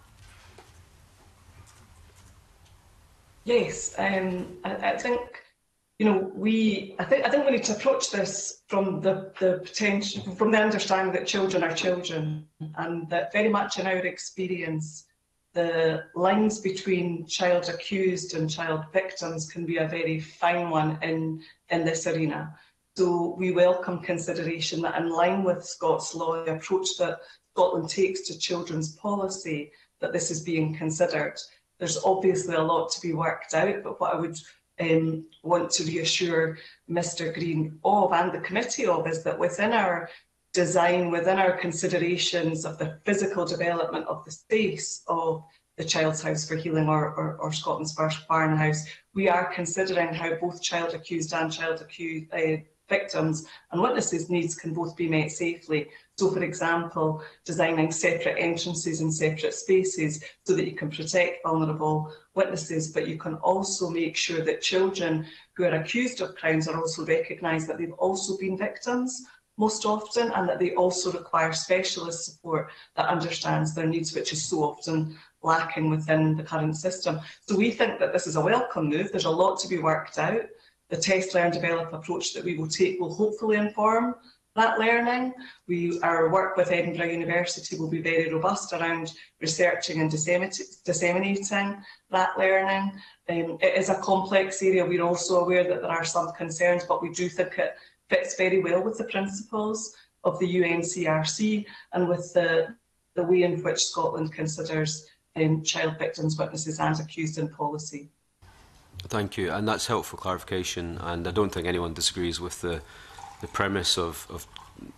Yes, um, I, I think, you know, we, I think, I think we need to approach this from the, the potential, from the understanding that children are children, and that very much in our experience, the lines between child accused and child victims can be a very fine one in, in this arena. So we welcome consideration that, in line with Scots law, the approach that Scotland takes to children's policy, that this is being considered. There's obviously a lot to be worked out, but what I would um, want to reassure Mr Green of, and the committee of, is that within our design, within our considerations of the physical development of the space of the Child's House for Healing, or, or, or Scotland's first Barn House, we are considering how both child accused and child accused uh, victims and witnesses' needs can both be met safely. So, for example, designing separate entrances and separate spaces so that you can protect vulnerable witnesses, but you can also make sure that children who are accused of crimes are also recognised that they've also been victims most often, and that they also require specialist support that understands their needs, which is so often lacking within the current system. So we think that this is a welcome move. There's a lot to be worked out. The test, learn, develop approach that we will take will hopefully inform that learning. We, our work with Edinburgh University will be very robust around researching and disseminating that learning. Um, it is a complex area. We're also aware that there are some concerns, but we do think it fits very well with the principles of the U N C R C and with the, the way in which Scotland considers um, child victims, witnesses and accused in policy. Thank you, and that's helpful clarification, and I don't think anyone disagrees with the, the premise of, of,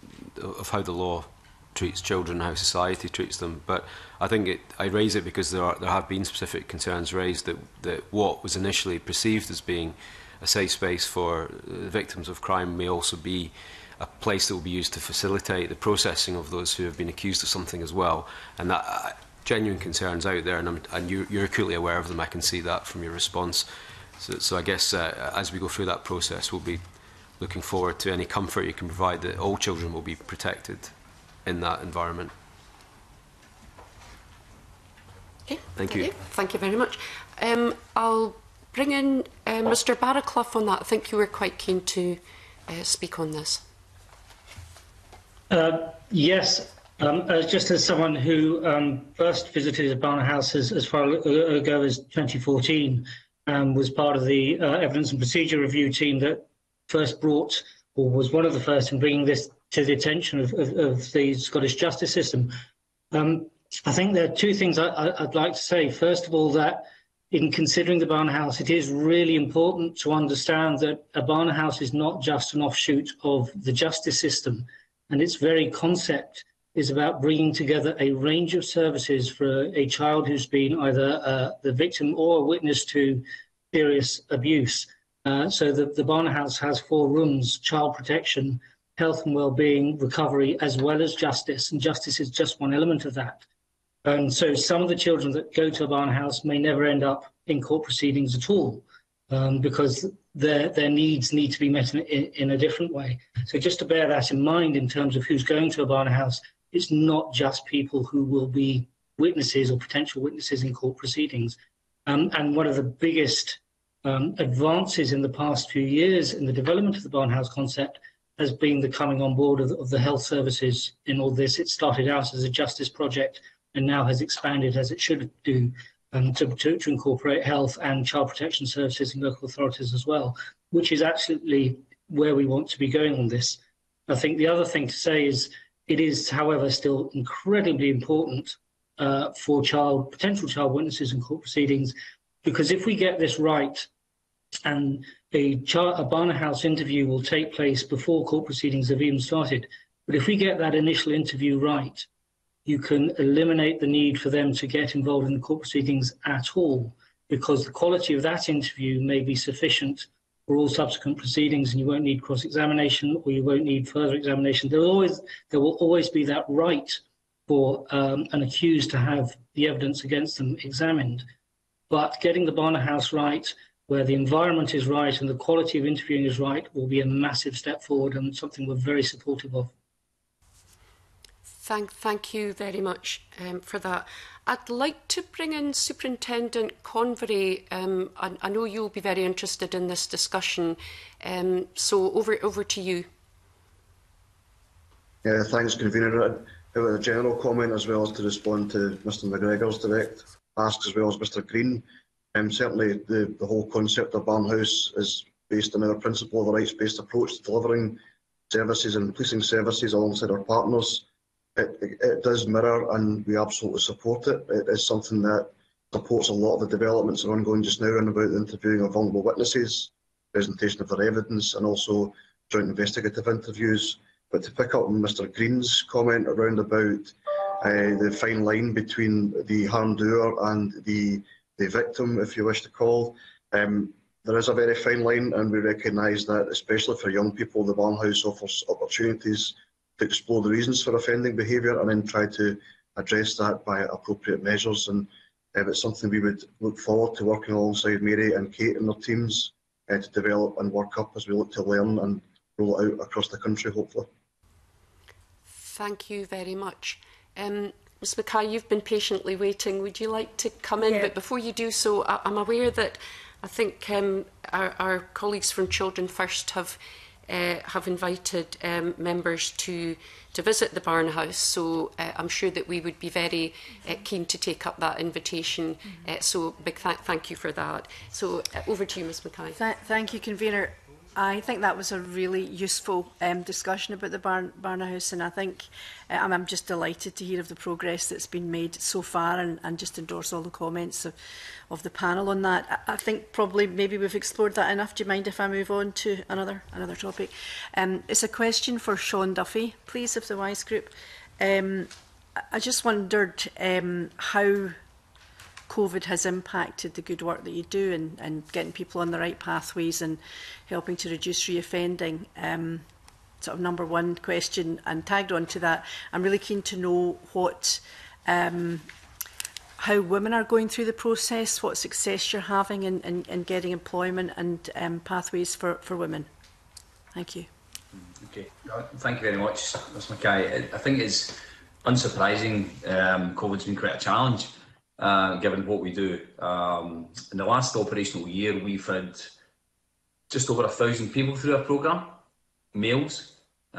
of how the law treats children, how society treats them, but I think it, I raise it because there, are, there have been specific concerns raised that, that what was initially perceived as being a safe space for victims of crime may also be a place that will be used to facilitate the processing of those who have been accused of something as well. And that uh, genuine concerns out there, and, I'm, and you're, you're acutely aware of them. I can see that from your response. So, so I guess uh, as we go through that process, we'll be looking forward to any comfort you can provide that all children will be protected in that environment. Okay. Thank you. Okay. Thank you very much. Um, I'll bring in uh, Mr Barraclough on that. I think you were quite keen to uh, speak on this. Uh, yes, um, uh, just as someone who um, first visited the Barnard House as, as far ago as twenty fourteen, um, was part of the uh, evidence and procedure review team that first brought, or was one of the first in bringing this to the attention of, of, of the Scottish justice system. Um, I think there are two things I, I, I'd like to say. First of all, that in considering the Barnard House, it is really important to understand that a Barnard House is not just an offshoot of the justice system, and its very concept is about bringing together a range of services for a child who's been either uh, the victim or a witness to serious abuse. Uh, so the, the Barnard House has four rooms: child protection, health and well-being, recovery, as well as justice, and justice is just one element of that. And so some of the children that go to a Barnard House may never end up in court proceedings at all, um, because their, their needs need to be met in, in, in a different way. So just to bear that in mind in terms of who's going to a Barnard House, it's not just people who will be witnesses or potential witnesses in court proceedings. Um, and one of the biggest um, advances in the past few years in the development of the Barnard House concept has been the coming on board of, of the health services in all this. It started out as a justice project and now has expanded, as it should do, um, to, to, to incorporate health and child protection services and local authorities as well, which is absolutely where we want to be going on this. I think the other thing to say is it is, however, still incredibly important uh, for child potential child witnesses in court proceedings, because if we get this right, and a, child, a Barnard House interview will take place before court proceedings have even started, but if we get that initial interview right, you can eliminate the need for them to get involved in the court proceedings at all, because the quality of that interview may be sufficient for all subsequent proceedings, and you won't need cross-examination or you won't need further examination. There will always, there will always be that right for um, an accused to have the evidence against them examined. But getting the Barnard House right, where the environment is right and the quality of interviewing is right, will be a massive step forward and something we're very supportive of. Thank, thank you very much um, for that. I'd like to bring in Superintendent Convery. Um, I, I know you'll be very interested in this discussion, um, so over, over to you. Yeah, thanks, Convener. A general comment as well as to respond to Mr McGregor's direct asked as well as Mr Green. Um, certainly the, the whole concept of Barnhouse is based on our principle of a rights-based approach to delivering services and policing services alongside our partners. It, it, it does mirror, and we absolutely support it. It is something that supports a lot of the developments that are ongoing just now and about the interviewing of vulnerable witnesses, presentation of their evidence, and also joint investigative interviews. But to pick up on Mr Green's comment around about uh, the fine line between the harm doer and the, the victim, if you wish to call, um, there is a very fine line, and we recognise that, especially for young people, the Barnhouse offers opportunities to explore the reasons for offending behaviour and then try to address that by appropriate measures. And uh, it's something we would look forward to working alongside Mary and Kate and their teams uh, to develop and work up as we look to learn and roll it out across the country, hopefully. Thank you very much. Um, Miz Mackay, you've been patiently waiting. Would you like to come in? Yeah. But before you do so, I I'm aware that I think um, our, our colleagues from Children First have uh, have invited um, members to to visit the Barnhouse. So uh, I'm sure that we would be very uh, keen to take up that invitation. Mm-hmm. uh, so big th thank you for that. So uh, over to you, Miz Mackay. Th thank you, Convener. I think that was a really useful um, discussion about the Barn Barnhouse, and I think uh, I'm just delighted to hear of the progress that's been made so far, and, and just endorse all the comments of, of the panel on that. I, I think probably maybe we've explored that enough. Do you mind if I move on to another another topic? Um, it's a question for Sean Duffy, please, of the WISE Group. Um, I just wondered um, how COVID has impacted the good work that you do and, and getting people on the right pathways and helping to reduce reoffending. Um, sort of number one question, and tagged on to that, I'm really keen to know what, um, how women are going through the process, what success you're having in, in, in getting employment and um, pathways for, for women. Thank you. Okay, thank you very much, Miz Mackay. I think it's unsurprising. Um, COVID's been quite a challenge. Uh, given what we do. Um, in the last operational year, we've had just over a thousand people through our programme, males.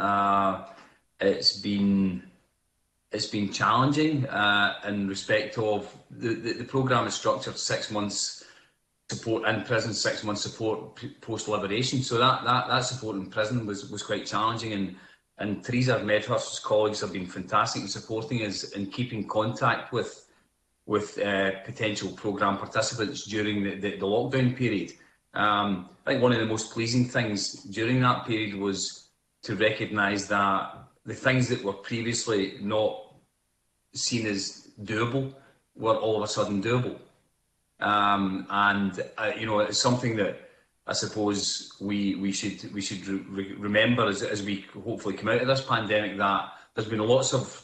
Uh, it's been it's been challenging uh, in respect of the, the, the programme is structured six months support in prison, six months support post liberation. So that that that support in prison was was quite challenging, and and Teresa Medhurst's colleagues have been fantastic in supporting us in keeping contact with. with uh, potential programme participants during the, the, the lockdown period. Um, I think one of the most pleasing things during that period was to recognise that the things that were previously not seen as doable were all of a sudden doable. Um, and, uh, you know, it's something that I suppose we, we should, we should re remember as, as we hopefully come out of this pandemic, that there's been lots of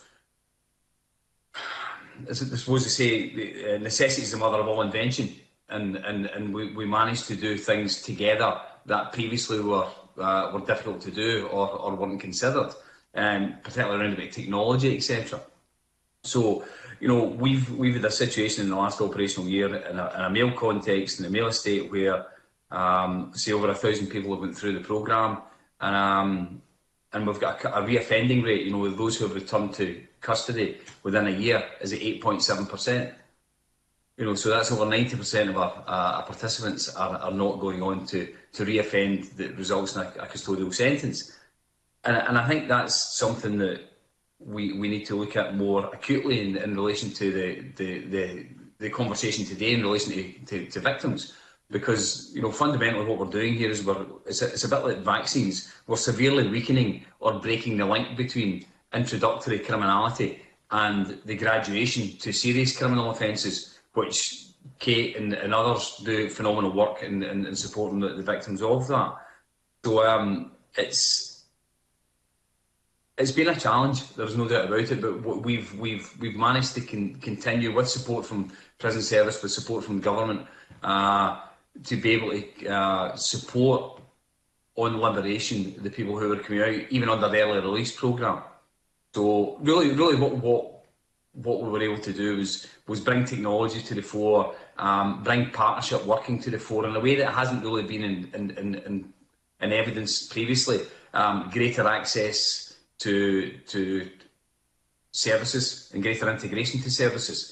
I suppose to say, necessity is the mother of all invention, and and and we, we managed to do things together that previously were uh, were difficult to do or or weren't considered, um, particularly around about technology, et cetera. So, you know, we've we've had a situation in the last operational year in a, in a male context, in the male estate, where um, say over a thousand people have went through the programme, and um, and we've got a, a reoffending rate. You know, with those who have returned to custody within a year is at eight point seven percent. You know, so that's over ninety percent of our, uh, our participants are, are not going on to, to reoffend that results in a, a custodial sentence. And, and I think that's something that we, we need to look at more acutely in, in relation to the, the, the, the conversation today in relation to, to, to victims. Because, you know, fundamentally what we're doing here is we're, it's, a, it's a bit like vaccines. We're severely weakening or breaking the link between introductory criminality and the graduation to serious criminal offences, which Kate and, and others do phenomenal work in, in, in supporting the, the victims of that. So um, it's it's been a challenge. There's no doubt about it. But we've we've we've managed to con continue with support from prison service, with support from government, uh, to be able to uh, support on liberation the people who are coming out, even under the early release programme. So really, really, what what what we were able to do was was bring technology to the fore, um, bring partnership working to the fore in a way that hasn't really been in in in, in, in evidence previously. Um, greater access to to services and greater integration to services.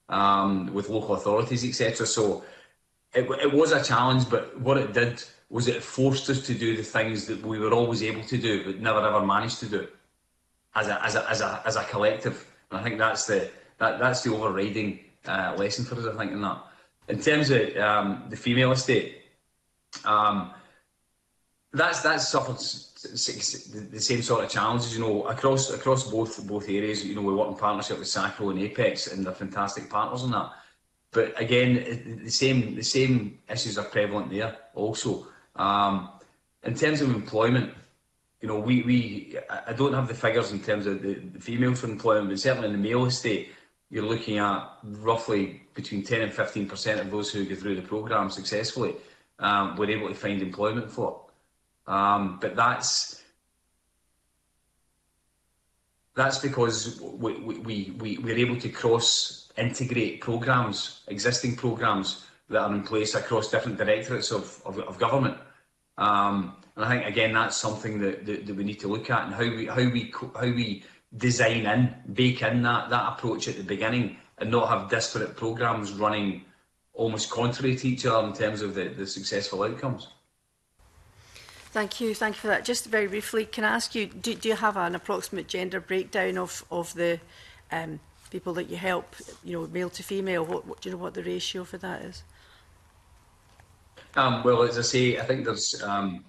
um, with local authorities, et cetera. So it, it was a challenge, but what it did was it forced us to do the things that we were always able to do, but never ever managed to do as a as a as a as a collective. And I think that's the that that's the overriding uh, lesson for us. I think in that. In terms of um, the female estate, um, that's that's suffered the same sort of challenges, you know, across across both both areas. You know, we work in partnership with SACRO and Apex, and they're fantastic partners on that. But again, the same the same issues are prevalent there also. Um, in terms of employment, you know, we we I don't have the figures in terms of the, the females for employment, but certainly in the male estate, you're looking at roughly between ten and fifteen percent of those who go through the programme successfully um, were able to find employment for. Um, but that's that's because we, we, we, we're able to cross-integrate programmes, existing programmes that are in place across different directorates of, of, of government. Um, and I think, again, that's something that, that, that we need to look at, and how we, how we, how we design in, bake in that, that approach at the beginning, and not have disparate programmes running almost contrary to each other in terms of the, the successful outcomes. Thank you. Thank you for that. Just very briefly, can I ask you, do, do you have an approximate gender breakdown of, of the um, people that you help, you know, male to female? What, what, do you know what the ratio for that is? Um, well, as I say, I think there's um,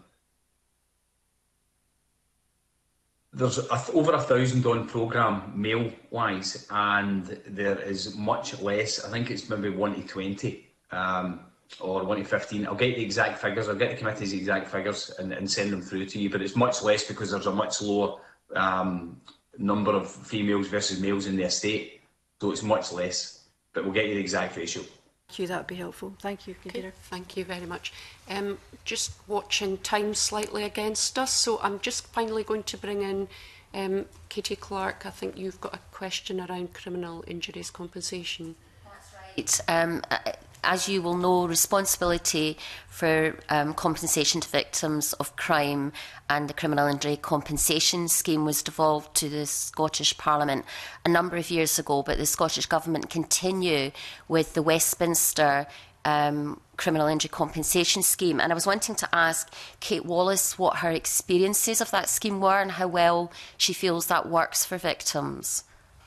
there's a th over a thousand on programme male-wise, and there is much less. I think it's maybe one to twenty. Um, or one to fifteen. I'll get the exact figures, I'll get the committee's exact figures and, and send them through to you, but it's much less because there's a much lower um, number of females versus males in the estate, so it's much less, but we'll get you the exact ratio. Thank you, that would be helpful. Thank you, okay, thank you very much. Um, just watching time slightly against us, so I'm just finally going to bring in um, Katie Clark. I think you've got a question around criminal injuries compensation. That's right. Um, As you will know, responsibility for um, compensation to victims of crime and the criminal injury compensation scheme was devolved to the Scottish Parliament a number of years ago, but the Scottish Government continue with the Westminster um, criminal injury compensation scheme. And I was wanting to ask Kate Wallace what her experiences of that scheme were and how well she feels that works for victims.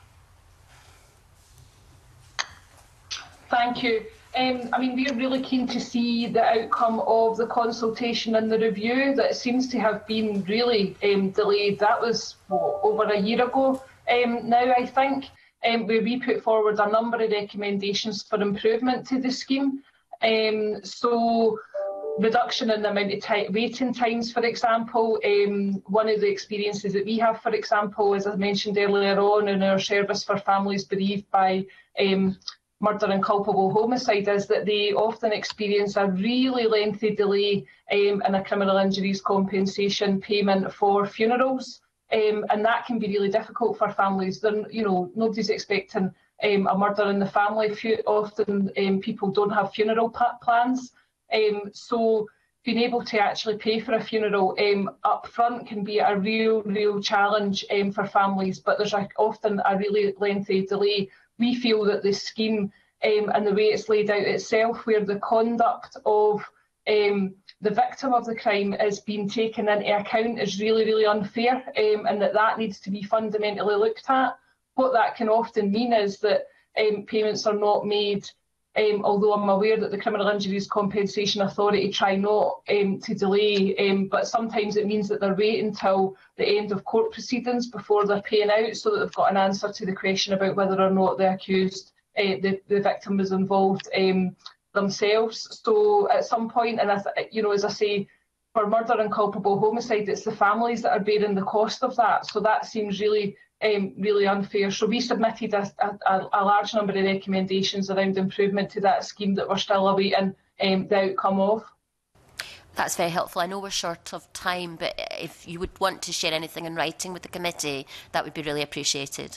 Thank you. Um, I mean, we're really keen to see the outcome of the consultation and the review that seems to have been really um, delayed. That was what, over a year ago um, now, I think, um, where we put forward a number of recommendations for improvement to the scheme. Um, so, reduction in the amount of time, waiting times, for example. Um, one of the experiences that we have, for example, as I mentioned earlier on in our service for families bereaved by um, murder and culpable homicide, is that they often experience a really lengthy delay um, in a criminal injuries compensation payment for funerals, um, and that can be really difficult for families. They're, you know, nobody's expecting um, a murder in the family. Often um, people don't have funeral plans, um, so being able to actually pay for a funeral um, up front can be a real, real challenge um, for families, but there's a, often a really lengthy delay. We feel that the scheme um, and the way it's laid out itself, where the conduct of um, the victim of the crime is being taken into account, is really, really unfair, um, and that that needs to be fundamentally looked at. What that can often mean is that um, payments are not made, um, although I'm aware that the Criminal Injuries Compensation Authority try not um, to delay, um, but sometimes it means that they're waiting until the end of court proceedings before they're paying out, so that they've got an answer to the question about whether or not the accused, uh, the, the victim was involved um, themselves. So at some point, and I th you know, as I say, for murder and culpable homicide, it's the families that are bearing the cost of that. So that seems really, um, really unfair. So we submitted a, a, a large number of recommendations around improvement to that scheme that we're still awaiting um, the outcome of. That's very helpful. I know we're short of time, but if you would want to share anything in writing with the committee, that would be really appreciated.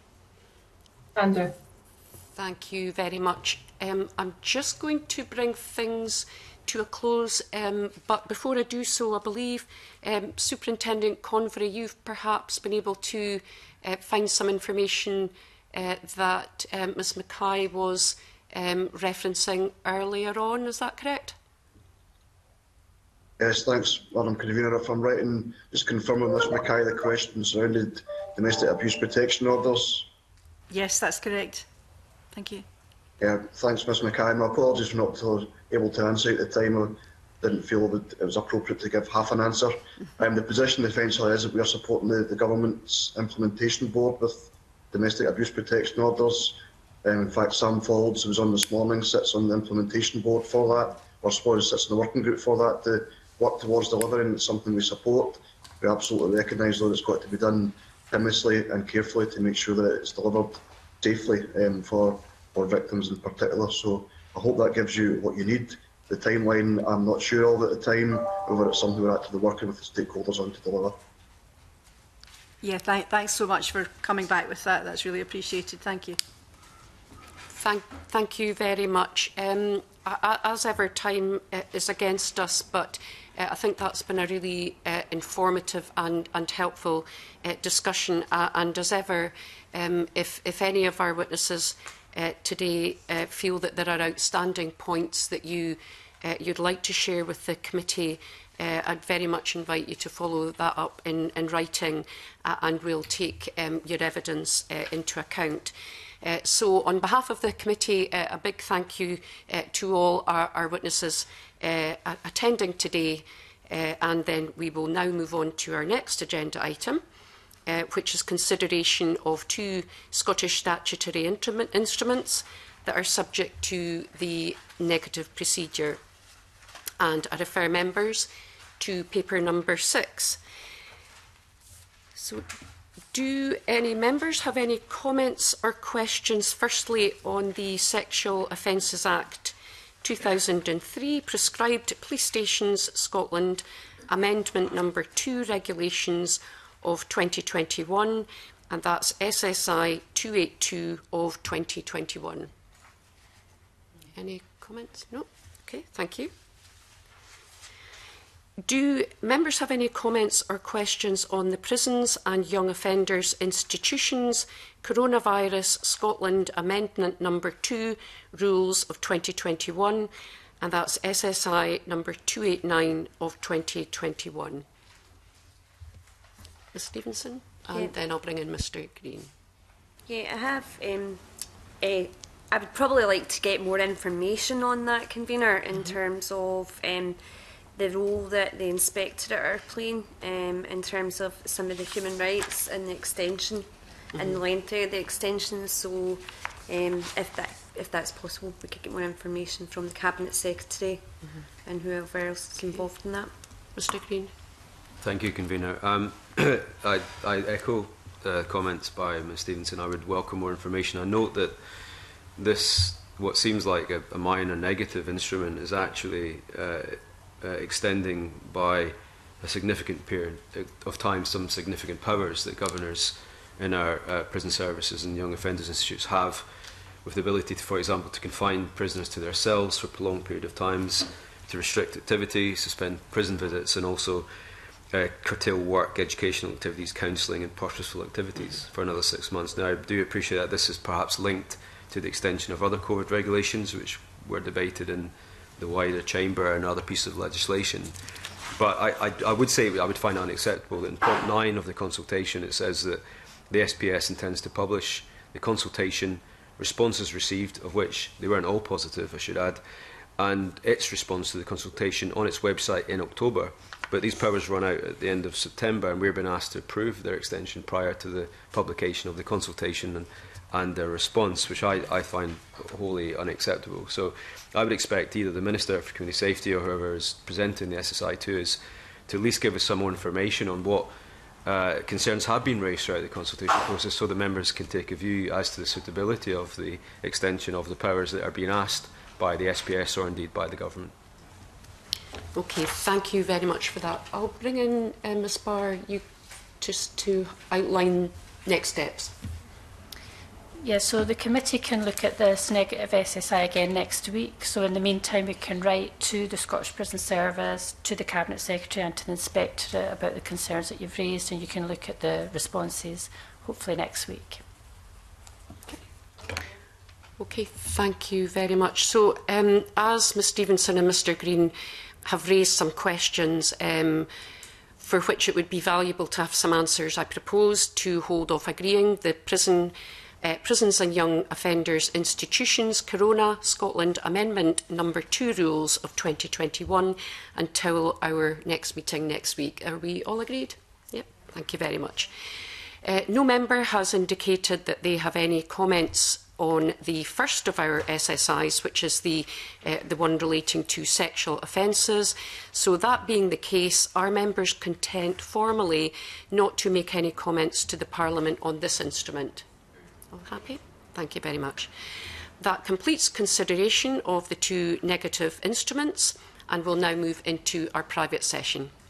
Andrew. Thank you very much. Um, I'm just going to bring things to a close, um, but before I do so, I believe um, Superintendent Convery, you've perhaps been able to uh, find some information uh, that um, Ms Mackay was um, referencing earlier on. Is that correct? Yes, thanks, Madam Convener. If I'm right in just confirming, Ms Mackay, the question surrounded domestic abuse protection orders. Yes, that's correct. Thank you. Yeah, thanks, Ms Mackay. My apologies for not able to answer at the time. I didn't feel that it was appropriate to give half an answer. Um, the position essentially is that we are supporting the, the government's implementation board with domestic abuse protection orders. Um, in fact, Sam Folds, who was on this morning, sits on the implementation board for that, or I suppose sits in the working group for that, to work towards delivering. It's something we support. We absolutely recognise, though, it's got to be done timorously and carefully to make sure that it's delivered safely um, for, for victims in particular. So I hope that gives you what you need. The timeline, I'm not sure of at the time, however it's something we're actively working with the stakeholders on to deliver. Yeah, th thanks so much for coming back with that. That's really appreciated. Thank you. Thank, thank you very much. Um, as ever, time uh, is against us, but uh, I think that's been a really uh, informative and, and helpful uh, discussion. Uh, and as ever, um, if, if any of our witnesses uh, today uh, feel that there are outstanding points that you, uh, you'd like to share with the committee, uh, I'd very much invite you to follow that up in, in writing, uh, and we'll take um, your evidence uh, into account. Uh, so, on behalf of the committee, uh, a big thank you uh, to all our, our witnesses uh, attending today, uh, and then we will now move on to our next agenda item, uh, which is consideration of two Scottish statutory instruments that are subject to the negative procedure. And I refer members to paper number six. So, do any members have any comments or questions, firstly, on the Sexual Offences Act two thousand and three, Prescribed Police Stations Scotland, Amendment number two, Regulations of twenty twenty-one, and that's S S I two eighty-two of twenty twenty-one. Any comments? No? Okay, thank you. Do members have any comments or questions on the Prisons and Young Offenders Institutions Coronavirus Scotland Amendment number two Rules of twenty twenty-one, and that's S S I number two eighty-nine of twenty twenty-one? Miz Stevenson, and yeah. Then I'll bring in Mr Green. Yeah, I have. Um, uh, I would probably like to get more information on that, Convener, in mm-hmm. terms of Um, the role that the inspectorate are playing um, in terms of some of the human rights and the extension mm-hmm. and the length of the extension. So um, if that if that's possible, we could get more information from the Cabinet Secretary mm-hmm. and whoever else is involved in that. Mr Green. Thank you, Convener. Um, I, I echo the comments by Miz Stevenson. I would welcome more information. I note that this, what seems like a, a minor negative instrument, is actually uh, Uh, extending by a significant period of time some significant powers that governors in our uh, prison services and young offenders institutes have, with the ability, to, for example, to confine prisoners to their cells for prolonged period of times, to restrict activity, suspend prison visits, and also uh, curtail work, educational activities, counselling and purposeful activities for another six months. Now, I do appreciate that this is perhaps linked to the extension of other COVID regulations, which were debated in the wider chamber and other pieces of legislation. But I, I, I would say I would find it unacceptable that in point nine of the consultation it says that the S P S intends to publish the consultation, responses received, of which they weren't all positive, I should add, and its response to the consultation on its website in October. But these powers run out at the end of September, and we've been asked to approve their extension prior to the publication of the consultation and, and their response, which I, I find wholly unacceptable. So I would expect either the Minister for Community Safety or whoever is presenting the S S I two is to at least give us some more information on what uh, concerns have been raised throughout the consultation process, so the members can take a view as to the suitability of the extension of the powers that are being asked by the S P S or indeed by the government. Okay, thank you very much for that. I'll bring in uh, Miz Barr, you just to outline next steps. Yeah, so the committee can look at this negative S S I again next week. So in the meantime, we can write to the Scottish Prison Service, to the Cabinet Secretary and to the Inspectorate about the concerns that you've raised, and you can look at the responses hopefully next week. Okay, thank you very much. So, um, as Miz Stevenson and Mr Green have raised some questions um, for which it would be valuable to have some answers, I propose to hold off agreeing the prison, uh, Prisons and Young Offenders Institutions Corona Scotland Amendment Number two rules of twenty twenty-one until our next meeting next week. Are we all agreed? Yep, thank you very much. Uh, no member has indicated that they have any comments on the first of our S S Is, which is the, uh, the one relating to sexual offences. So that being the case, are members content formally not to make any comments to the Parliament on this instrument? All happy? Thank you very much. That completes consideration of the two negative instruments, and we'll now move into our private session.